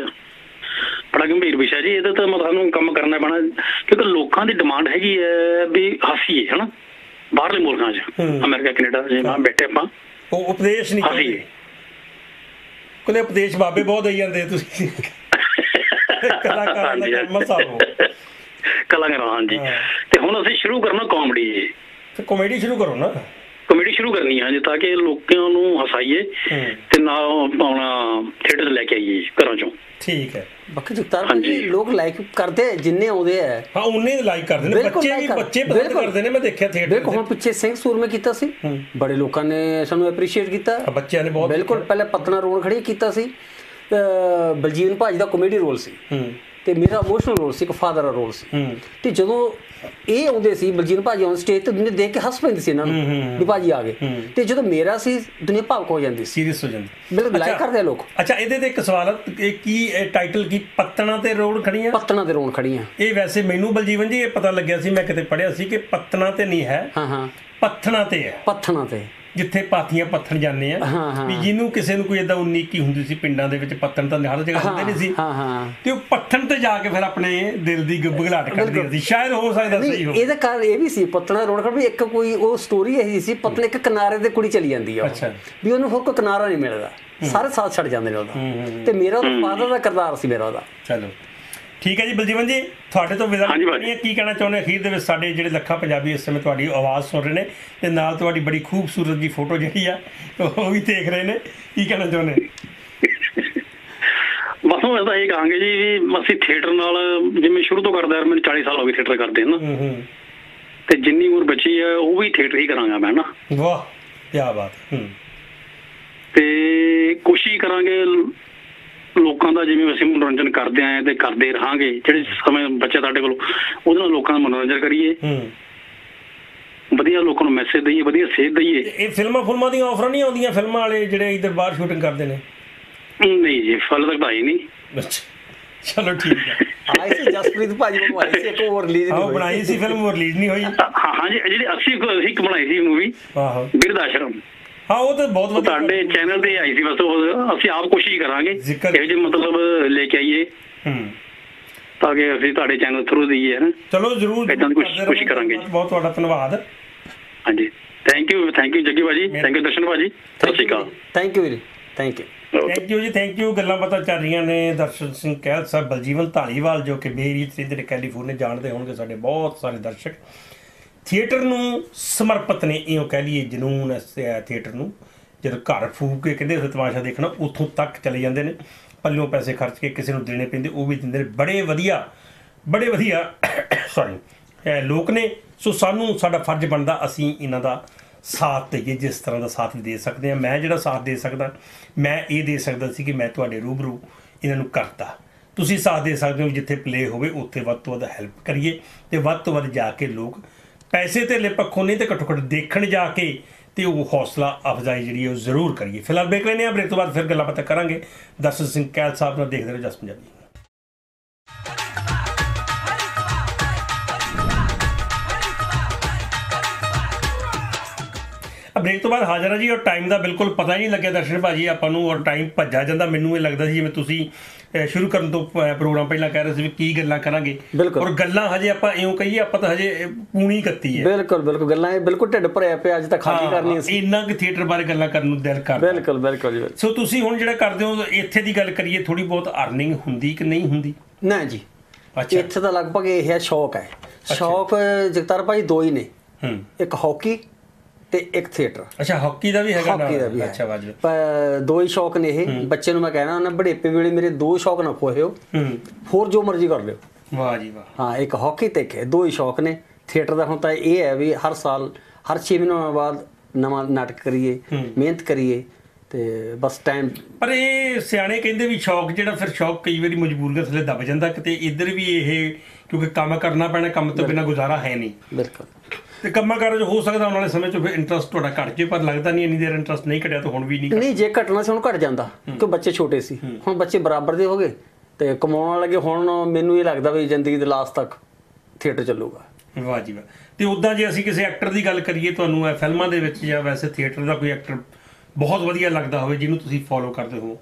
ਵਿਸ਼ਾ ਜੀ, ਇਹਦਾ ਤਾਂ ਸਾਨੂੰ ਕੰਮ ਕਰਨਾ ਪੈਣਾ, ਕਿਉਂਕਿ ਲੋਕਾਂ ਦੀ ਡਿਮਾਂਡ ਹੈਗੀ ਹੈ ਵੀ ਹਾਸੀਏ ਹਨਾ, ਬਾਹਰਲੇ ਮੁਲਕਾਂ 'ਚ, ਅਮਰੀਕਾ, ਕੈਨੇਡਾ ਜੇ ਬੈਠੇ ਆਪਾਂ, ਉਹ ਉਪਦੇਸ਼ ਨਹੀਂ ਹਾਸੀਏ, ਕੋਲੇ ਉਪਦੇਸ਼ ਬਾਬੇ ਬਹੁਤ ਦੇਈ ਜਾਂਦੇ, ਤੁਸੀਂ ਕਲਾਕਾਰ। ਹਾਂਜੀ, ਤੇ ਹੁਣ ਅਸੀਂ ਸ਼ੁਰੂ ਕਰਨਾ ਕਾਮੇਡੀ ਜੀ। ਕਾਮੇਡੀ ਸ਼ੁਰੂ ਕਰੋ ਨਾ, ਕਾਮੇਡੀ ਸ਼ੁਰੂ ਕਰਨੀ ਹੈ ਜੀ, ਤਾਂ ਕਿ ਲੋਕਾਂ ਨੂੰ ਹਸਾਈਏ ਤੇ ਨਾਲ ਆਪਣਾ ਥੀਏਟਰ ਲੈ ਕੇ ਆਈਏ ਘਰਾਂ 'ਚੋਂ। ਠੀਕ ਹੈ। ਬਾਕੀ ਜਗਤਾਰ ਭਾਜੀ ਲੋਕ ਲਾਈਕ ਕਰਦੇ ਜਿੰਨੇ ਆਉਂਦੇ ਆ, ਹਾਂ ਉਹਨੇ ਲਾਈਕ ਕਰਦੇ ਨੇ, ਬੱਚੇ ਪਸੰਦ ਕਰਦੇ ਨੇ, ਮੈਂ ਦੇਖਿਆ ਥੀਏਟਰ। ਦੇਖੋ ਹੁਣ ਪਿੱਛੇ ਸਿੰਘ ਸੂਰਮੇ ਕੀਤਾ ਸੀ, ਬੜੇ ਲੋਕਾਂ ਨੇ ਸਾਨੂੰ ਐਪਰੀਸ਼ੀਏਟ ਕੀਤਾ, ਬੱਚਿਆਂ ਨੇ ਬਹੁਤ। ਬਿਲਕੁਲ, ਪਹਿਲੇ ਪਤਨਾ ਰੋਣ ਖੜੀ ਕੀਤਾ ਸੀ, ਬਲਜੀਵਨ ਭਾਜੀ ਦਾ ਕਾਮੇਡੀ ਰੋਲ ਸੀ, ਤੇ ਮੇਰਾ ਇਮੋਸ਼ਨਲ ਰੋਲ ਸੀ, ਇੱਕ ਫਾਦਰ ਦਾ ਰੋਲ ਸੀ। ਤੇ ਜਦੋਂ ਇਹ ਆਉਂਦੇ ਸੀ ਬਲਜੀਵਨ ਭਾਜੀ ਔਨ ਸਟੇਜ, ਤੇ ਦੁਨੀਆ ਦੇਖ ਕੇ ਹੱਸ ਪੈਂਦੀ ਸੀ ਇਹਨਾਂ ਨੂੰ ਵੀ ਭਾਜੀ ਆ ਗਏ, ਤੇ ਜਦੋਂ ਮੇਰਾ ਸੀ ਦੁਨੀਆ ਭਾਵੁਕ ਹੋ ਜਾਂਦੀ, ਸੀਰੀਅਸ ਹੋ ਜਾਂਦੀ। ਬਿਲਕੁਲ ਲਾਈਕ ਕਰਦੇ ਆ ਲੋਕ। ਅੱਛਾ, ਇਹਦੇ ਤੇ ਇੱਕ ਸਵਾਲ, ਇਹ ਕੀ ਟਾਈਟਲ ਕੀ, ਪੱਤਣਾ ਤੇ ਰੋਣ ਖੜੀਆਂ? ਪੱਤਣਾ ਤੇ ਰੋਣ ਖੜੀਆਂ। ਇਹ ਵੈਸੇ ਮੈਨੂੰ ਬਲਜੀਵਨ ਜੀ ਇਹ ਪਤਾ ਲੱਗਿਆ ਸੀ, ਮੈਂ ਕਿਤੇ ਪੜ੍ਹਿਆ ਸੀ ਕਿ ਪੱਤਣਾ ਤੇ ਨਹੀਂ ਹੈ, ਪੱਥਣਾ ਤੇ ਹੈ। ਪੱਥਣਾ ਤੇ, ਜਿੱਥੇ ਪਾਥੀਆਂ ਪੱਥਣ ਜਾਂਦੇ ਆ, ਵੀ ਜਿਹਨੂੰ ਕਿਸੇ ਨੂੰ ਕੋਈ ਏਦਾਂ 19 ਹੁੰਦੀ ਸੀ ਪਿੰਡਾਂ ਦੇ ਵਿੱਚ, ਪੱਤਣ ਤਾਂ ਹਰ ਜਗ੍ਹਾ ਹੁੰਦੇ ਨਹੀਂ ਸੀ, ਤੇ ਉਹ ਪੱਥਣ ਤੇ ਜਾ ਕੇ ਫਿਰ ਆਪਣੇ ਦਿਲ ਦੀ ਗੁਬਗਲਾਟ ਕਰਦੀ ਸੀ, ਸ਼ਾਇਦ ਹੋ ਸਕਦਾ ਸਹੀ ਹੋ। ਇਹਦਾ ਕਾਰਨ ਇਹ ਵੀ ਸੀ ਪੱਤਣਾ ਰੋਣ ਖੜ ਵੀ, ਇੱਕ ਕੋਈ ਉਹ ਸਟੋਰੀ ਇਹੀ ਸੀ, ਪਤਲੇ ਇੱਕ ਕਿਨਾਰੇ ਤੇ ਕੁੜੀ ਚਲੀ ਜਾਂਦੀ ਆ, ਵੀ ਉਹਨੂੰ ਹੋਰ ਕੋਈ ਕਿਨਾਰਾ ਨਹੀਂ ਮਿਲਦਾ, ਸਾਰੇ ਸਾਥ ਛੱਡ ਜਾਂਦੇ ਨੇ ਉਹਦਾ, ਤੇ ਮੇਰਾ ਉਹਦਾ ਫਾਦਰ ਦਾ ਕਿਰਦਾਰ ਸੀ ਮੇਰਾ ਉਹਦਾ। ਚਲੋ ਠੀਕ ਹੈ ਜੀ ਬਲਜੀਵਨ ਜੀ, ਤੁਹਾਡੇ ਤੋਂ ਵਿਦਾ ਲੈਣੀ ਹੈ, ਕੀ ਕਹਿਣਾ ਚਾਹੁੰਦੇ ਅਖੀਰ ਦੇ ਵਿੱਚ? ਸਾਡੇ ਜਿਹੜੇ ਲੱਖਾਂ ਪੰਜਾਬੀ ਇਸ ਸਮੇਂ ਤੁਹਾਡੀ ਆਵਾਜ਼ ਸੁਣ ਰਹੇ ਨੇ, ਤੇ ਨਾਲ ਤੁਹਾਡੀ ਬੜੀ ਖੂਬਸੂਰਤ ਜੀ ਫੋਟੋ ਜਿਹੜੀ ਆ ਉਹ ਵੀ ਦੇਖ ਰਹੇ ਨੇ, ਕੀ ਕਹਿਣਾ ਚਾਹੁੰਦੇ? ਬਸ ਮੈਂ ਤਾਂ ਇਹ ਕਹਾਂਗੇ ਜੀ ਵੀ ਅਸੀਂ ਥੀਏਟਰ ਨਾਲ ਜਿਵੇਂ ਸ਼ੁਰੂ ਤੋਂ ਕਰਦਾ, ਮੈਨੂੰ 40 ਸਾਲ ਹੋ ਗਏ ਥੀਏਟਰ ਕਰਦੇ ਨਾ, ਤੇ ਜਿੰਨੀ ਉਮਰ ਬਚੀ ਹੈ ਉਹ ਵੀ ਥੀਏਟਰ ਹੀ ਕਰਾਂਗਾ ਮੈਂ ਨਾ। ਵਾਹ ਕੀ ਬਾਤ। ਤੇ ਕੋਸ਼ਿਸ਼ ਕਰਾਂਗੇ ਲੋਕਾਂ ਦਾ ਜਿਵੇਂ ਅਸੀਂ ਮਨੋਰੰਜਨ ਕਰਦੇ ਆਏ ਤੇ ਕਰਦੇ ਰਹਾਂਗੇ, ਜਿਹੜੇ ਸਮੇਂ ਬੱਚੇ ਸਾਡੇ ਕੋਲ ਉਹਦੇ ਨਾਲ ਲੋਕਾਂ ਦਾ ਮਨੋਰੰਜਨ ਕਰੀਏ, ਵਧੀਆ ਲੋਕਾਂ ਨੂੰ ਮੈਸੇਜ ਦਈਏ, ਵਧੀਆ ਸੇਧ ਦਈਏ। ਇਹ ਫਿਲਮਾਂ ਦੀਆਂ ਆਫਰਾਂ ਨਹੀਂ ਆਉਂਦੀਆਂ ਫਿਲਮਾਂ ਵਾਲੇ ਜਿਹੜੇ ਇੱਧਰ ਬਾਹਰ ਸ਼ੂਟਿੰਗ ਕਰਦੇ ਨੇ? ਨਹੀਂ ਜੀ, ਫਲ ਤੱਕ ਤਾਂ ਆਈ ਨਹੀਂ। ਚਲੋ ਠੀਕ ਹੈ। ਆਈ ਸੀ ਜਸਪ੍ਰੀਤ ਭਾਜੀ ਨੂੰ ਆਈ ਸੀ, ਇੱਕ ਹੋਰ ਰਿਲੀਜ਼ ਨਹੀਂ ਹੋਈ। ਬਣਾਈ ਸੀ ਫਿਲਮ, ਰਿਲੀਜ਼ ਨਹੀਂ ਹੋਈ। ਹਾਂ ਜੀ, ਜਿਹੜੀ ਅਸੀਂ ਇੱਕ ਬਣਾਈ ਸੀ ਮੂਵੀ ਬਿਰਧ ਆਸ਼ਰਮ, ਹਾਂ ਉਹ ਤਾਂ ਬਹੁਤ ਵਧੀਆ ਤੁਹਾਡੇ ਚੈਨਲ ਤੇ ਆਈ ਸੀ। ਬਸ ਅਸੀਂ ਆਪ ਕੋਸ਼ਿਸ਼ ਕਰਾਂਗੇ ਇਹੋ ਜਿਹੇ ਮਤਲਬ ਲੈ ਕੇ ਆਈਏ ਤਾਂ ਕਿ ਅਸੀਂ ਤੁਹਾਡੇ ਚੈਨਲ ਥਰੂ ਦਈਏ। ਚਲੋ ਜ਼ਰੂਰ ਏਦਾਂ ਦੀ ਕੋਸ਼ਿਸ਼ ਕਰਾਂਗੇ। ਬਹੁਤ ਤੁਹਾਡਾ ਧੰਨਵਾਦ। ਹਾਂਜੀ, ਥੈਂਕ ਯੂ ਜੱਗੀ ਭਾਜੀ, ਥੈਂਕ ਯੂ ਦਰਸ਼ਨ ਭਾਜੀ, ਸਤਿ ਸ਼੍ਰੀ ਅਕਾਲ। ਥੈਂਕ ਯੂ ਵੀਰੇ, ਥੈਂਕ ਯੂ ਜੀ, ਥੈਂਕ ਯੂ। ਗੱਲਾਂ ਬਾਤਾਂ ਚੱਲ ਰਹੀਆਂ ਨੇ ਦਰਸ਼ਨ ਸਿੰਘ ਕਹਿਲ ਸਾਹਿਬ, ਬਲਜੀਵਨ ਧਾਲੀਵਾਲ, ਜੋ ਕਿ ਬੇਰੀਤ ਦੇ ਕੈਲੀਫੋਰਨੀਆ ਜਾਣਦੇ ਹੋਣਗੇ ਸਾਡੇ ਬਹੁਤ ਸਾਰੇ ਦਰਸ਼ਕ। ਥੀਏਟਰ ਨੂੰ ਸਮਰਪਿਤ ਨੇ, ਇਉਂ ਕਹਿ ਲਈਏ ਜਨੂਨ ਥੀਏਟਰ ਨੂੰ। ਜਦੋਂ ਘਰ ਫੂਕ ਕੇ ਕਹਿੰਦੇ ਅਸੀਂ ਤਮਾਸ਼ਾ ਦੇਖਣਾ, ਉੱਥੋਂ ਤੱਕ ਚਲੇ ਜਾਂਦੇ ਨੇ। ਪੱਲਿਓਂ ਪੈਸੇ ਖਰਚ ਕੇ ਕਿਸੇ ਨੂੰ ਦੇਣੇ ਪੈਂਦੇ, ਉਹ ਵੀ ਦਿੰਦੇ ਨੇ। ਬੜੇ ਵਧੀਆ ਸੌਰੀ ਲੋਕ ਨੇ। ਸੋ ਸਾਨੂੰ ਸਾਡਾ ਫਰਜ਼ ਬਣਦਾ ਅਸੀਂ ਇਹਨਾਂ ਦਾ ਸਾਥ ਦੇਈਏ, ਜਿਸ ਤਰ੍ਹਾਂ ਦਾ ਸਾਥ ਵੀ ਦੇ ਸਕਦੇ ਹਾਂ। ਮੈਂ ਜਿਹੜਾ ਸਾਥ ਦੇ ਸਕਦਾ, ਮੈਂ ਇਹ ਦੇ ਸਕਦਾ ਸੀ ਕਿ ਮੈਂ ਤੁਹਾਡੇ ਰੂਬਰੂ ਇਹਨਾਂ ਨੂੰ ਕਰਤਾ। ਤੁਸੀਂ ਸਾਥ ਦੇ ਸਕਦੇ ਹੋ, ਜਿੱਥੇ ਪਲੇ ਹੋਵੇ ਉੱਥੇ ਵੱਧ ਤੋਂ ਵੱਧ ਹੈਲਪ ਕਰੀਏ ਅਤੇ ਵੱਧ ਤੋਂ ਵੱਧ ਜਾ ਕੇ ਲੋਕ ਪੈਸੇ ਧੇਲੇ ਪੱਖੋਂ ਨਹੀਂ ਤੇ ਘੱਟੋ ਘੱਟ ਦੇਖਣ ਜਾ ਕੇ ਤੇ ਉਹ ਹੌਸਲਾ ਅਫਜ਼ਾਈ ਜਿਹੜੀ ਉਹ ਜ਼ਰੂਰ ਕਰੀਏ। ਫਿਲਹਾਲ ਬ੍ਰੇਕ ਲੈਂਦੇ ਹਾਂ, ਬ੍ਰੇਕ ਤੋਂ ਬਾਅਦ ਫਿਰ ਗੱਲਾਂ ਬਾਤਾਂ ਕਰਾਂਗੇ ਦਰਸ਼ਨ ਸਿੰਘ ਕਹਿਲ ਸਾਹਿਬ ਨਾਲ। ਦੇਖਦੇ ਰਹੋ ਜਸ ਪੰਜਾਬੀ। ਬ੍ਰੇਕ ਤੋਂ ਬਾਅਦ ਹਾਜ਼ਰ ਆ ਜੀ, ਔਰ ਟਾਈਮ ਦਾ ਬਿਲਕੁਲ ਪਤਾ ਹੀ ਨਹੀਂ ਲੱਗਿਆ ਦਰਸ਼ਨ ਭਾਜੀ ਆਪਾਂ ਨੂੰ, ਔਰ ਟਾਈਮ ਭੱਜਾ ਜਾਂਦਾ। ਮੈਨੂੰ ਇਹ ਲੱਗਦਾ ਸੀ ਜਿਵੇਂ ਤੁਸੀਂ ਸ਼ੁਰੂ ਕਰਨ ਤੋਂ ਪ੍ਰੋਗਰਾਮ ਪਹਿਲਾਂ ਕਹਿ ਰਹੇ ਸੀ ਵੀ ਕੀ ਗੱਲਾਂ ਕਰਾਂਗੇ, ਔਰ ਗੱਲਾਂ ਹਜੇ ਆਪਾਂ ਇਉਂ ਕਹੀਏ ਆਪਾਂ ਤਾਂ ਹਜੇ ਪੂਣੀ ਕੱਤੀ ਹੈ। ਬਿਲਕੁਲ ਗੱਲਾਂ ਇਹ ਬਿਲਕੁਲ ਢਿੱਡ ਭਰਿਆ ਪਿਆ, ਅੱਜ ਤੱਕ ਖਾਲੀ ਕਰਨੀ ਸੀ। ਇੰਨਾ ਕਿ ਥੀਏਟਰ ਬਾਰੇ ਗੱਲਾਂ ਕਰਨ ਨੂੰ ਦਿਲ ਕਰਦਾ। ਬਿਲਕੁਲ ਜੀ। ਸੋ ਤੁਸੀਂ ਹੁਣ ਜਿਹੜਾ ਕਰਦੇ ਹੋ, ਇੱਥੇ ਦੀ ਗੱਲ ਕਰੀਏ, ਥੋੜੀ ਬਹੁਤ ਅਰਨਿੰਗ ਹੁੰਦੀ ਕਿ ਨਹੀਂ ਹੁੰਦੀ? ਨਾ ਜੀ, ਇੱਥੇ ਤਾਂ ਲਗਭਗ ਇਹ ਹੈ ਸ਼ੌਕ ਹੈ। ਸ਼ੌਕ ਜਗਤਾਰ ਭਾਈ ਦੋ ਹੀ ਨੇ, ਇੱਕ ਹਾਕੀ ਤੇ ਇੱਕ ਥੀਏਟਰ। ਅੱਛਾ, ਹਾਕੀ ਦਾ ਵੀ ਹੈਗਾ? ਹਾਕੀ ਦਾ ਵੀ ਹੈ। ਅੱਛਾ, ਵਾਜਬ। ਪਰ ਦੋ ਹੀ ਸ਼ੌਕ ਨੇ ਇਹ। ਬੱਚੇ ਨੂੰ ਮੈਂ ਕਹਿਣਾ ਉਹਨਾਂ ਬੜੇਪੇ ਵੇਲੇ ਮੇਰੇ ਦੋ ਸ਼ੌਕ ਨਾ ਖੋਹਿਓ, ਹੋਰ ਜੋ ਮਰਜ਼ੀ ਕਰ ਲਿਓ। ਵਾਹ ਜੀ ਵਾਹ। ਹਾਂ, ਇੱਕ ਹਾਕੀ ਤੇ ਇੱਕ ਦੋ ਹੀ ਸ਼ੌਕ ਨੇ। ਥੀਏਟਰ ਦਾ ਹੁਣ ਤਾਂ ਇਹ ਹੈ ਵੀ ਹਰ ਸਾਲ ਹਰ 6 ਮਹੀਨਿਆਂ ਬਾਅਦ ਨਵਾਂ ਨਾਟਕ ਕਰੀਏ, ਮਿਹਨਤ ਕਰੀਏ ਤੇ ਬਸ ਟਾਈਮ। ਪਰ ਇਹ ਸਿਆਣੇ ਕਹਿੰਦੇ ਵੀ ਸ਼ੌਕ ਜਿਹੜਾ ਫਿਰ ਸ਼ੌਕ ਕਈ ਵਾਰੀ ਮਜਬੂਰੀਆਂ ਥੱਲੇ ਦਬ ਜਾਂਦਾ। ਕਿਤੇ ਇੱਧਰ ਵੀ ਇਹ ਕਿਉਂਕਿ ਕੰਮ ਕਰਨਾ ਪੈਣਾ, ਕੰਮ ਤੋਂ ਬਿਨਾਂ ਗੁਜ਼ਾਰਾ ਹੈ ਨਹੀਂ। ਬਿਲਕੁਲ। ਤੇ ਕੰਮਾਂ ਕਾਰਾਂ 'ਚ ਹੋ ਸਕਦਾ ਆਉਣ ਵਾਲੇ ਸਮੇਂ 'ਚ ਫਿਰ ਇੰਟਰਸਟ ਤੁਹਾਡਾ ਘੱਟ ਜੇ, ਪਰ ਲੱਗਦਾ ਨਹੀਂ ਇੰਨੀ ਦੇਰ ਇੰਟਰਸਟ ਨਹੀਂ ਘਟਿਆ ਤਾਂ ਹੁਣ ਵੀ ਨਹੀਂ। ਜੇ ਘਟਣਾ ਸੀ ਹੁਣ ਘਟ ਜਾਂਦਾ, ਕਿਉਂਕਿ ਬੱਚੇ ਛੋਟੇ ਸੀ। ਹੁਣ ਬੱਚੇ ਬਰਾਬਰ ਦੇ ਹੋ ਗਏ ਤੇ ਕਮਾਉਣ ਲੱਗੇ। ਹੁਣ ਮੈਨੂੰ ਇਹ ਲੱਗਦਾ ਵੀ ਜ਼ਿੰਦਗੀ ਦੇ ਲਾਸਟ ਤੱਕ ਥੀਏਟਰ ਚੱਲੂਗਾ। ਵਾਹ ਜੀ ਵਾਹ। ਤੇ ਉੱਦਾਂ ਜੇ ਅਸੀਂ ਕਿਸੇ ਐਕਟਰ ਦੀ ਗੱਲ ਕਰੀਏ, ਤੁਹਾਨੂੰ ਇਹ ਫਿਲਮਾਂ ਦੇ ਵਿੱਚ ਜਾਂ ਵੈਸੇ ਥੀਏਟਰ ਦਾ ਕੋਈ ਐਕਟਰ ਬਹੁਤ ਵਧੀਆ ਲੱਗਦਾ ਹੋਵੇ ਜਿਹਨੂੰ ਤੁਸੀਂ ਫੋਲੋ ਕਰਦੇ ਹੋ?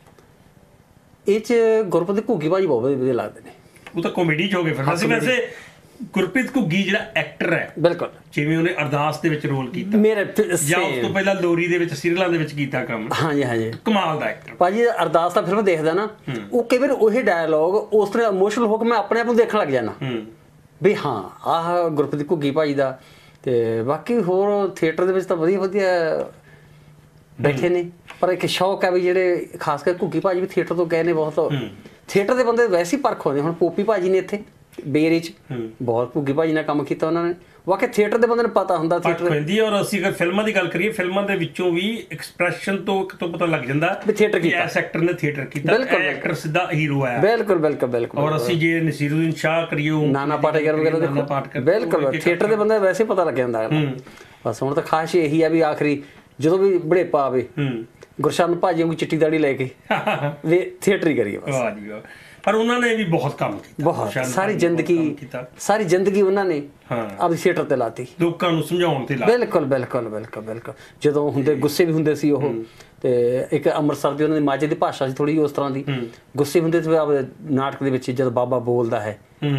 ਇਹ 'ਚ ਗੁਰਪ੍ਰੀਤ ਘੁੱਗੀ ਭਾਜੀ ਬਹੁਤ ਵਧੀਆ ਲੱਗਦੇ ਨੇ। ਉਹ ਤਾਂ ਕਾਮੇਡੀ 'ਚ ਹੋ ਗਏ ਫਿਰ। ਵੈਸੇ ਗੁਰਪ੍ਰੀਤ ਘੁੱਗੀ ਜਿਹੜਾ ਐਕਟਰ ਹੈ, ਬਿਲਕੁਲ ਜਿਵੇਂ ਉਹਨੇ ਅਰਦਾਸ ਦੇ ਵਿੱਚ ਰੋਲ ਕੀਤਾ, ਜਾਂ ਉਸ ਤੋਂ ਪਹਿਲਾਂ ਲੋਰੀ ਦੇ ਵਿੱਚ ਸੀਰੀਅਲਾਂ ਦੇ ਵਿੱਚ ਕੀਤਾ ਕੰਮ, ਹਾਂਜੀ ਕਮਾਲ ਦਾ ਐਕਟਰ ਭਾਜੀ। ਅਰਦਾਸ ਦਾ ਫਿਲਮ ਦੇਖਦਾ ਨਾ, ਉਹ ਕਈ ਵਾਰ ਉਹੀ ਡਾਇਲੋਗ ਉਸ ਤਰ੍ਹਾਂ ਇਮੋਸ਼ਨਲ ਹੋ ਕੇ ਮੈਂ ਆਪਣੇ ਆਪ ਨੂੰ ਦੇਖਣ ਲੱਗ ਜਾਣਾ ਵੀ ਹਾਂ ਆਹ ਗੁਰਪ੍ਰੀਤ ਘੁੱਗੀ ਭਾਜੀ ਦਾ। ਤੇ ਬਾਕੀ ਹੋਰ ਥੀਏਟਰ ਦੇ ਵਿੱਚ ਤਾਂ ਵਧੀਆ ਬੈਠੇ ਨੇ, ਪਰ ਇੱਕ ਸ਼ੌਕ ਹੈ ਵੀ ਜਿਹੜੇ ਖਾਸ ਕਰਕੇ ਘੁੱਗੀ ਭਾਜੀ ਵੀ ਥੀਏਟਰ ਤੋਂ ਗਏ ਨੇ ਬਹੁਤ। ਥੀਏਟਰ ਦੇ ਬੰਦੇ ਵੈਸੇ ਹੀ ਪਰਖ ਹੁੰਦੇ। ਹੁਣ ਪੋਪੀ ਭਾਜੀ ਨੇ ਇੱਥੇ ਬੇਰੀ 'ਚ ਬਹੁਤ ਘੁੱਗੀ ਭਾਜੀ ਨਾਲ ਕੰਮ ਕੀਤਾ ਉਹਨਾਂ ਨੇ। ਵਾਕਈ ਥੀਏਟਰ ਦੇ ਬੰਦੇ ਨੂੰ ਪਤਾ ਹੁੰਦਾ ਥੀਏਟਰ ਹੁੰਦੀ। ਔਰ ਅਸੀਂ ਅਗਰ ਫਿਲਮਾਂ ਦੀ ਗੱਲ ਕਰੀਏ, ਫਿਲਮਾਂ ਦੇ ਵਿੱਚੋਂ ਵੀ ਐਕਸਪ੍ਰੈਸ਼ਨ ਤੋਂ ਪਤਾ ਲੱਗ ਜਾਂਦਾ ਵੀ ਥੀਏਟਰ ਕੀਤਾ, ਇਸ ਐਕਟਰ ਨੇ ਥੀਏਟਰ ਕੀਤਾ, ਇਹ ਐਕਟਰ ਸਿੱਧਾ ਹੀਰੋ ਆਇਆ। ਬਿਲਕੁਲ। ਔਰ ਅਸੀਂ ਜੇ ਨਸੀਰੁਦੀਨ ਸ਼ਾਹ ਕਰੀਏ, ਨਾਨਾ ਪਾਟੇਕਰ ਵਗੈਰਾ ਦੇਖੋ, ਬਿਲਕੁਲ ਥੀਏਟਰ ਦੇ ਬੰਦੇ ਵੈਸੇ ਪਤਾ ਲੱਗ ਜਾਂਦਾ। ਬਸ ਹੁਣ ਤਾਂ ਖਾਸ ਇਹੀ ਆ ਵੀ ਆਖਰੀ ਜਦੋਂ ਵੀ ਬੜੇਪਾ ਆਵੇ, ਗੁਰਸ਼ਨ ਭਾਜੀ ਨੂੰ ਚਿੱਟੀ ਦਾੜੀ ਲੈ ਕੇ ਵੀ ਥੀਏਟਰ ਹੀ ਕਰੀਏ ਬਸ। ਵਾਹ ਜੀ ਵਾਹ। ਪਰ ਉਹਨਾਂ ਨੇ ਵੀ ਬਹੁਤ ਕੰਮ ਕੀਤਾ, ਬਹੁਤ ਸਾਰੀ ਜ਼ਿੰਦਗੀ ਉਹਨਾਂ ਨੇ ਆਪਣੀ ਥੀਏਟਰ ਤੇ ਲਾਤੀ, ਲੋਕਾਂ ਨੂੰ ਸਮਝਾਉਣ ਤੇ ਲਾਤੀ। ਬਿਲਕੁਲ। ਜਦੋਂ ਹੁੰਦੇ ਗੁੱਸੇ ਵੀ ਹੁੰਦੇ ਸੀ ਉਹ, ਤੇ ਇੱਕ ਅੰਮ੍ਰਿਤਸਰ ਦੀ ਉਹਨਾਂ ਦੀ ਮਾਝੇ ਦੀ ਭਾਸ਼ਾ ਸੀ ਥੋੜੀ ਉਸ ਤਰ੍ਹਾਂ ਦੀ, ਗੁੱਸੇ ਹੁੰਦੇ ਸੀ। ਆਪਣੇ ਨਾਟਕ ਦੇ ਵਿੱਚ ਜਦੋਂ ਬਾਬਾ ਬੋਲਦਾ ਹੈ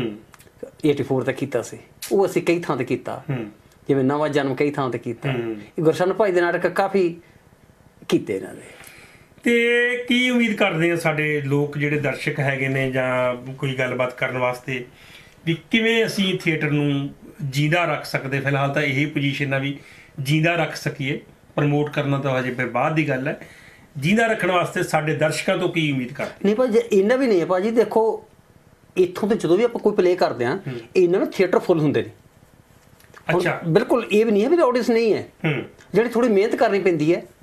84 ਤੇ ਕੀਤਾ ਸੀ, ਉਹ ਅਸੀਂ ਕਈ ਥਾਂ ਤੇ ਕੀਤਾ, ਜਿਵੇਂ ਨਵਾਂ ਜਨਮ ਕਈ ਥਾਂ ਤੇ ਕੀਤਾ। ਗੁਰਸ਼ਨ ਭਾਈ ਦੇ ਨਾਟਕ ਕਾਫੀ ਕੀਤੇ ਇਹਨਾਂ ਦੇ। ਤੇ ਕੀ ਉਮੀਦ ਕਰਦੇ ਆ ਸਾਡੇ ਲੋਕ ਜਿਹੜੇ ਦਰਸ਼ਕ ਹੈਗੇ ਨੇ, ਜਾਂ ਕੋਈ ਗੱਲਬਾਤ ਕਰਨ ਵਾਸਤੇ ਵੀ ਕਿਵੇਂ ਅਸੀਂ ਥੀਏਟਰ ਨੂੰ ਜਿੰਦਾ ਰੱਖ ਸਕਦੇ? ਫਿਲਹਾਲ ਤਾਂ ਇਹੀ ਪੋਜੀਸ਼ਨ ਆ ਵੀ ਜਿੰਦਾ ਰੱਖ ਸਕੀਏ, ਪ੍ਰਮੋਟ ਕਰਨਾ ਤਾਂ ਹਜੇ ਫਿਰ ਬਾਅਦ ਦੀ ਗੱਲ ਹੈ। ਜਿੰਦਾ ਰੱਖਣ ਵਾਸਤੇ ਸਾਡੇ ਦਰਸ਼ਕਾਂ ਤੋਂ ਕੀ ਉਮੀਦ ਕਰਦੇ? ਨਹੀਂ ਭਾਜੀ, ਇਹਨਾਂ ਵੀ ਨਹੀਂ ਹੈ ਭਾਜੀ। ਦੇਖੋ ਇੱਥੋਂ ਤੇ ਜਦੋਂ ਵੀ ਆਪਾਂ ਕੋਈ ਪਲੇ ਕਰਦੇ ਹਾਂ, ਇਹਨਾਂ ਨੂੰ ਥੀਏਟਰ ਫੁੱਲ ਹੁੰਦੇ ਨੇ। ਅੱਛਾ, ਬਿਲਕੁਲ ਇਹ ਵੀ ਨਹੀਂ ਹੈ ਵੀ ਆਡੀਅנס ਨਹੀਂ ਹੈ। ਜਿਹੜੀ ਥੋੜੀ ਮਿਹਨਤ ਕਰਨੀ ਪੈਂਦੀ ਹੈ,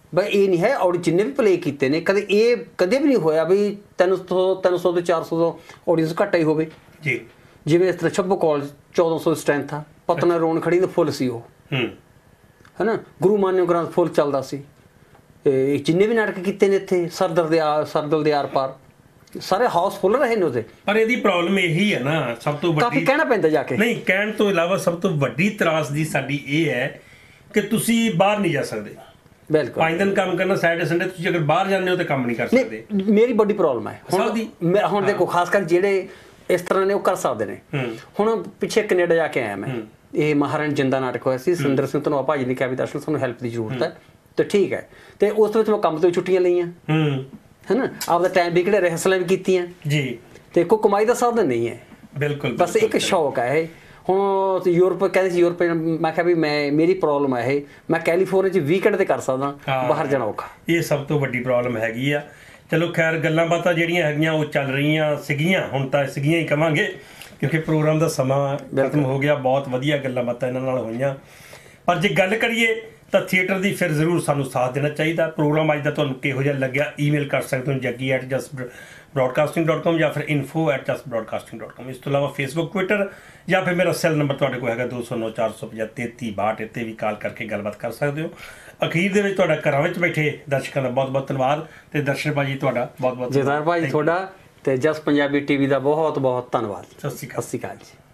ਬਈ ਇਹ ਨਹੀਂ ਹੈ, ਔਰ ਜਿੰਨੇ ਵੀ ਪਲੇ ਕੀਤੇ ਨੇ ਕਦੇ ਵੀ ਨਹੀਂ ਹੋਇਆ ਵੀ 300 ਤੋਂ 400 ਤੋਂ ਆਡੀਅנס ਘੱਟ ਹੀ ਹੋਵੇ ਜੀ। ਜਿਵੇਂ ਇਸ ਤਰ੍ਹਾਂ ਛੱਬੋ ਕਾਲਜ 1400 ਸਟਰੈਂਥ ਆ, ਪਤਨਾ ਰੋਣ ਖੜੀ ਤਾਂ ਫੁੱਲ ਸੀ ਉਹ, ਹੈ ਨਾ। ਗੁਰੂ ਮਾਨਿਓ ਗ੍ਰੰਥ ਫੁੱਲ ਚੱਲਦਾ ਸੀ। ਜਿੰਨੇ ਵੀ ਨਾਟਕ ਕੀਤੇ ਨੇ ਇੱਥੇ ਸਰਦਲ ਦੇ ਆਰ ਪਾਰ ਸਾਰੇ ਹਾਊਸਫੁੱਲ ਰਹੇ ਨੇ ਉਹਦੇ। ਪਰ ਇਹਦੀ ਪ੍ਰੋਬਲਮ ਇਹੀ ਹੈ ਨਾ, ਸਭ ਤੋਂ ਕਾਫੀ ਵੱਡੀ ਕਹਿਣਾ ਪੈਂਦਾ ਜਾ ਕੇ। ਨਹੀਂ, ਕਹਿਣ ਤੋਂ ਇਲਾਵਾ ਸਭ ਤੋਂ ਵੱਡੀ ਤਰਾਸਦੀ ਸਾਡੀ ਇਹ ਹੈ ਕਿ ਤੁਸੀਂ ਬਾਹਰ ਨਹੀਂ ਜਾ ਸਕਦੇ। ਬਿਲਕੁਲ 5 ਦਿਨ ਕੰਮ ਕਰਨਾ, ਸੈਟਰਡੇ ਸੰਡੇ ਤੁਸੀਂ ਅਗਰ ਬਾਹਰ ਜਾਂਦੇ ਹੋ ਤਾਂ ਕੰਮ ਨਹੀਂ ਕਰ ਸਕਦੇ। ਮੇਰੀ ਵੱਡੀ ਪ੍ਰੋਬਲਮ ਹੈ ਹੁਣ ਦੇਖੋ, ਖਾਸ ਕਰ ਜਿਹੜੇ ਇਸ ਤਰ੍ਹਾਂ ਨੇ ਉਹ ਕਰ ਸਕਦੇ ਨੇ। ਹੁਣ ਪਿੱਛੇ ਕੈਨੇਡਾ ਜਾ ਕੇ ਆਇਆ ਮੈਂ, ਇਹ ਮਹਾਰਾਣੀ ਜਿੰਦਾ ਨਾਟਕ ਹੋਇਆ ਸੀ, ਸੁੰਦਰ ਸਿੰਘ ਧਨੋਆ ਭਾਜੀ ਨੇ ਕਿਹਾ ਵੀ ਦਰਸ਼ਨ ਸਾਨੂੰ ਹੈਲਪ ਦੀ ਜ਼ਰੂਰਤ ਹੈ, ਤੇ ਠੀਕ ਹੈ। ਤੇ ਉਸ ਵਿੱਚ ਮੈਂ ਕੰਮ ਤੋਂ ਛੁੱਟੀਆਂ ਲਈਆਂ, ਹੈ ਨਾ, ਆਪਦਾ ਟਾਈਮ ਵੀ ਕਿਹੜੇ ਰਿਹਰਸਲਾਂ ਵੀ ਕੀਤੀਆਂ ਜੀ, ਤੇ ਕੋਈ ਕਮਾਈ ਦਾ ਸਾਧਨ ਨਹੀਂ ਹੈ। ਬਿਲਕੁਲ, ਬਸ ਇੱਕ ਸ਼ੌਕ ਹੈ ਇਹ। ਹੁਣ ਯੂਰਪ ਕਹਿੰਦੇ ਸੀ, ਯੂਰਪ ਮੈਂ ਕਿਹਾ ਵੀ ਮੇਰੀ ਪ੍ਰੋਬਲਮ ਹੈ ਇਹ, ਮੈਂ ਕੈਲੀਫੋਰਨੀਆ 'ਚ ਵੀਕਐਂਡ ਤੇ ਕਰ ਸਕਦਾ, ਬਾਹਰ ਜਾਣਾ ਔਖਾ। ਇਹ ਸਭ ਤੋਂ ਵੱਡੀ ਪ੍ਰੋਬਲਮ ਹੈਗੀ ਆ। ਚਲੋ ਖੈਰ, ਗੱਲਾਂ ਬਾਤਾਂ ਜਿਹੜੀਆਂ ਹੈਗੀਆਂ ਉਹ ਚੱਲ ਰਹੀਆਂ ਸੀਗੀਆਂ, ਹੁਣ ਤਾਂ ਸੀਗੀਆਂ ਹੀ ਕਵਾਂਗੇ ਕਿਉਂਕਿ ਪ੍ਰੋਗਰਾਮ ਦਾ ਸਮਾਂ ਖਤਮ ਹੋ ਗਿਆ। ਬਹੁਤ ਵਧੀਆ ਗੱਲਾਂ ਬਾਤਾਂ ਇਹਨਾਂ ਨਾਲ ਹੋਈਆਂ, ਪਰ ਜੇ ਗੱਲ ਕਰੀਏ ਤਾਂ ਥੀਏਟਰ ਦੀ ਫਿਰ ਜ਼ਰੂਰ ਸਾਨੂੰ ਸਾਥ ਦੇਣਾ ਚਾਹੀਦਾ। ਪ੍ਰੋਗਰਾਮ ਅੱਜ ਦਾ ਤੁਹਾਨੂੰ ਕਿਹੋ ਜਿਹਾ ਲੱਗਿਆ, ਈਮੇਲ ਕਰ ਸਕਦੇ ਹੋ jaggi@justbroadcasting.com ਜਾਂ ਫਿਰ info@justbroadcasting.com। ਇਸ ਤੋਂ ਇਲਾਵਾ ਫੇਸਬੁੱਕ, ਟਵਿੱਟਰ ਜਾਂ ਫਿਰ ਮੇਰਾ ਸੈੱਲ ਨੰਬਰ ਤੁਹਾਡੇ ਕੋਲ ਹੈਗਾ 209 450 3362, ਇੱਥੇ ਵੀ ਕਾਲ ਕਰਕੇ ਗੱਲਬਾਤ ਕਰ ਸਕਦੇ ਹੋ। ਅਖੀਰ ਦੇ ਵਿੱਚ ਤੁਹਾਡਾ ਘਰਾਂ ਵਿੱਚ ਬੈਠੇ ਦਰਸ਼ਕਾਂ ਦਾ ਬਹੁਤ ਬਹੁਤ ਧੰਨਵਾਦ, ਤੇ ਦਰਸ਼ਨ ਭਾਜੀ ਤੁਹਾਡਾ ਬਹੁਤ ਬਹੁਤ ਜੈਦਾਰ ਭਾਜੀ ਤੁਹਾਡਾ, ਤੇ ਜਸ ਪੰਜਾਬੀ ਟੀਵੀ ਦਾ ਬਹੁਤ ਬਹੁਤ ਧੰਨਵਾਦ। ਸਤਿ ਸ਼੍ਰੀ ਅਕਾਲ ਜੀ।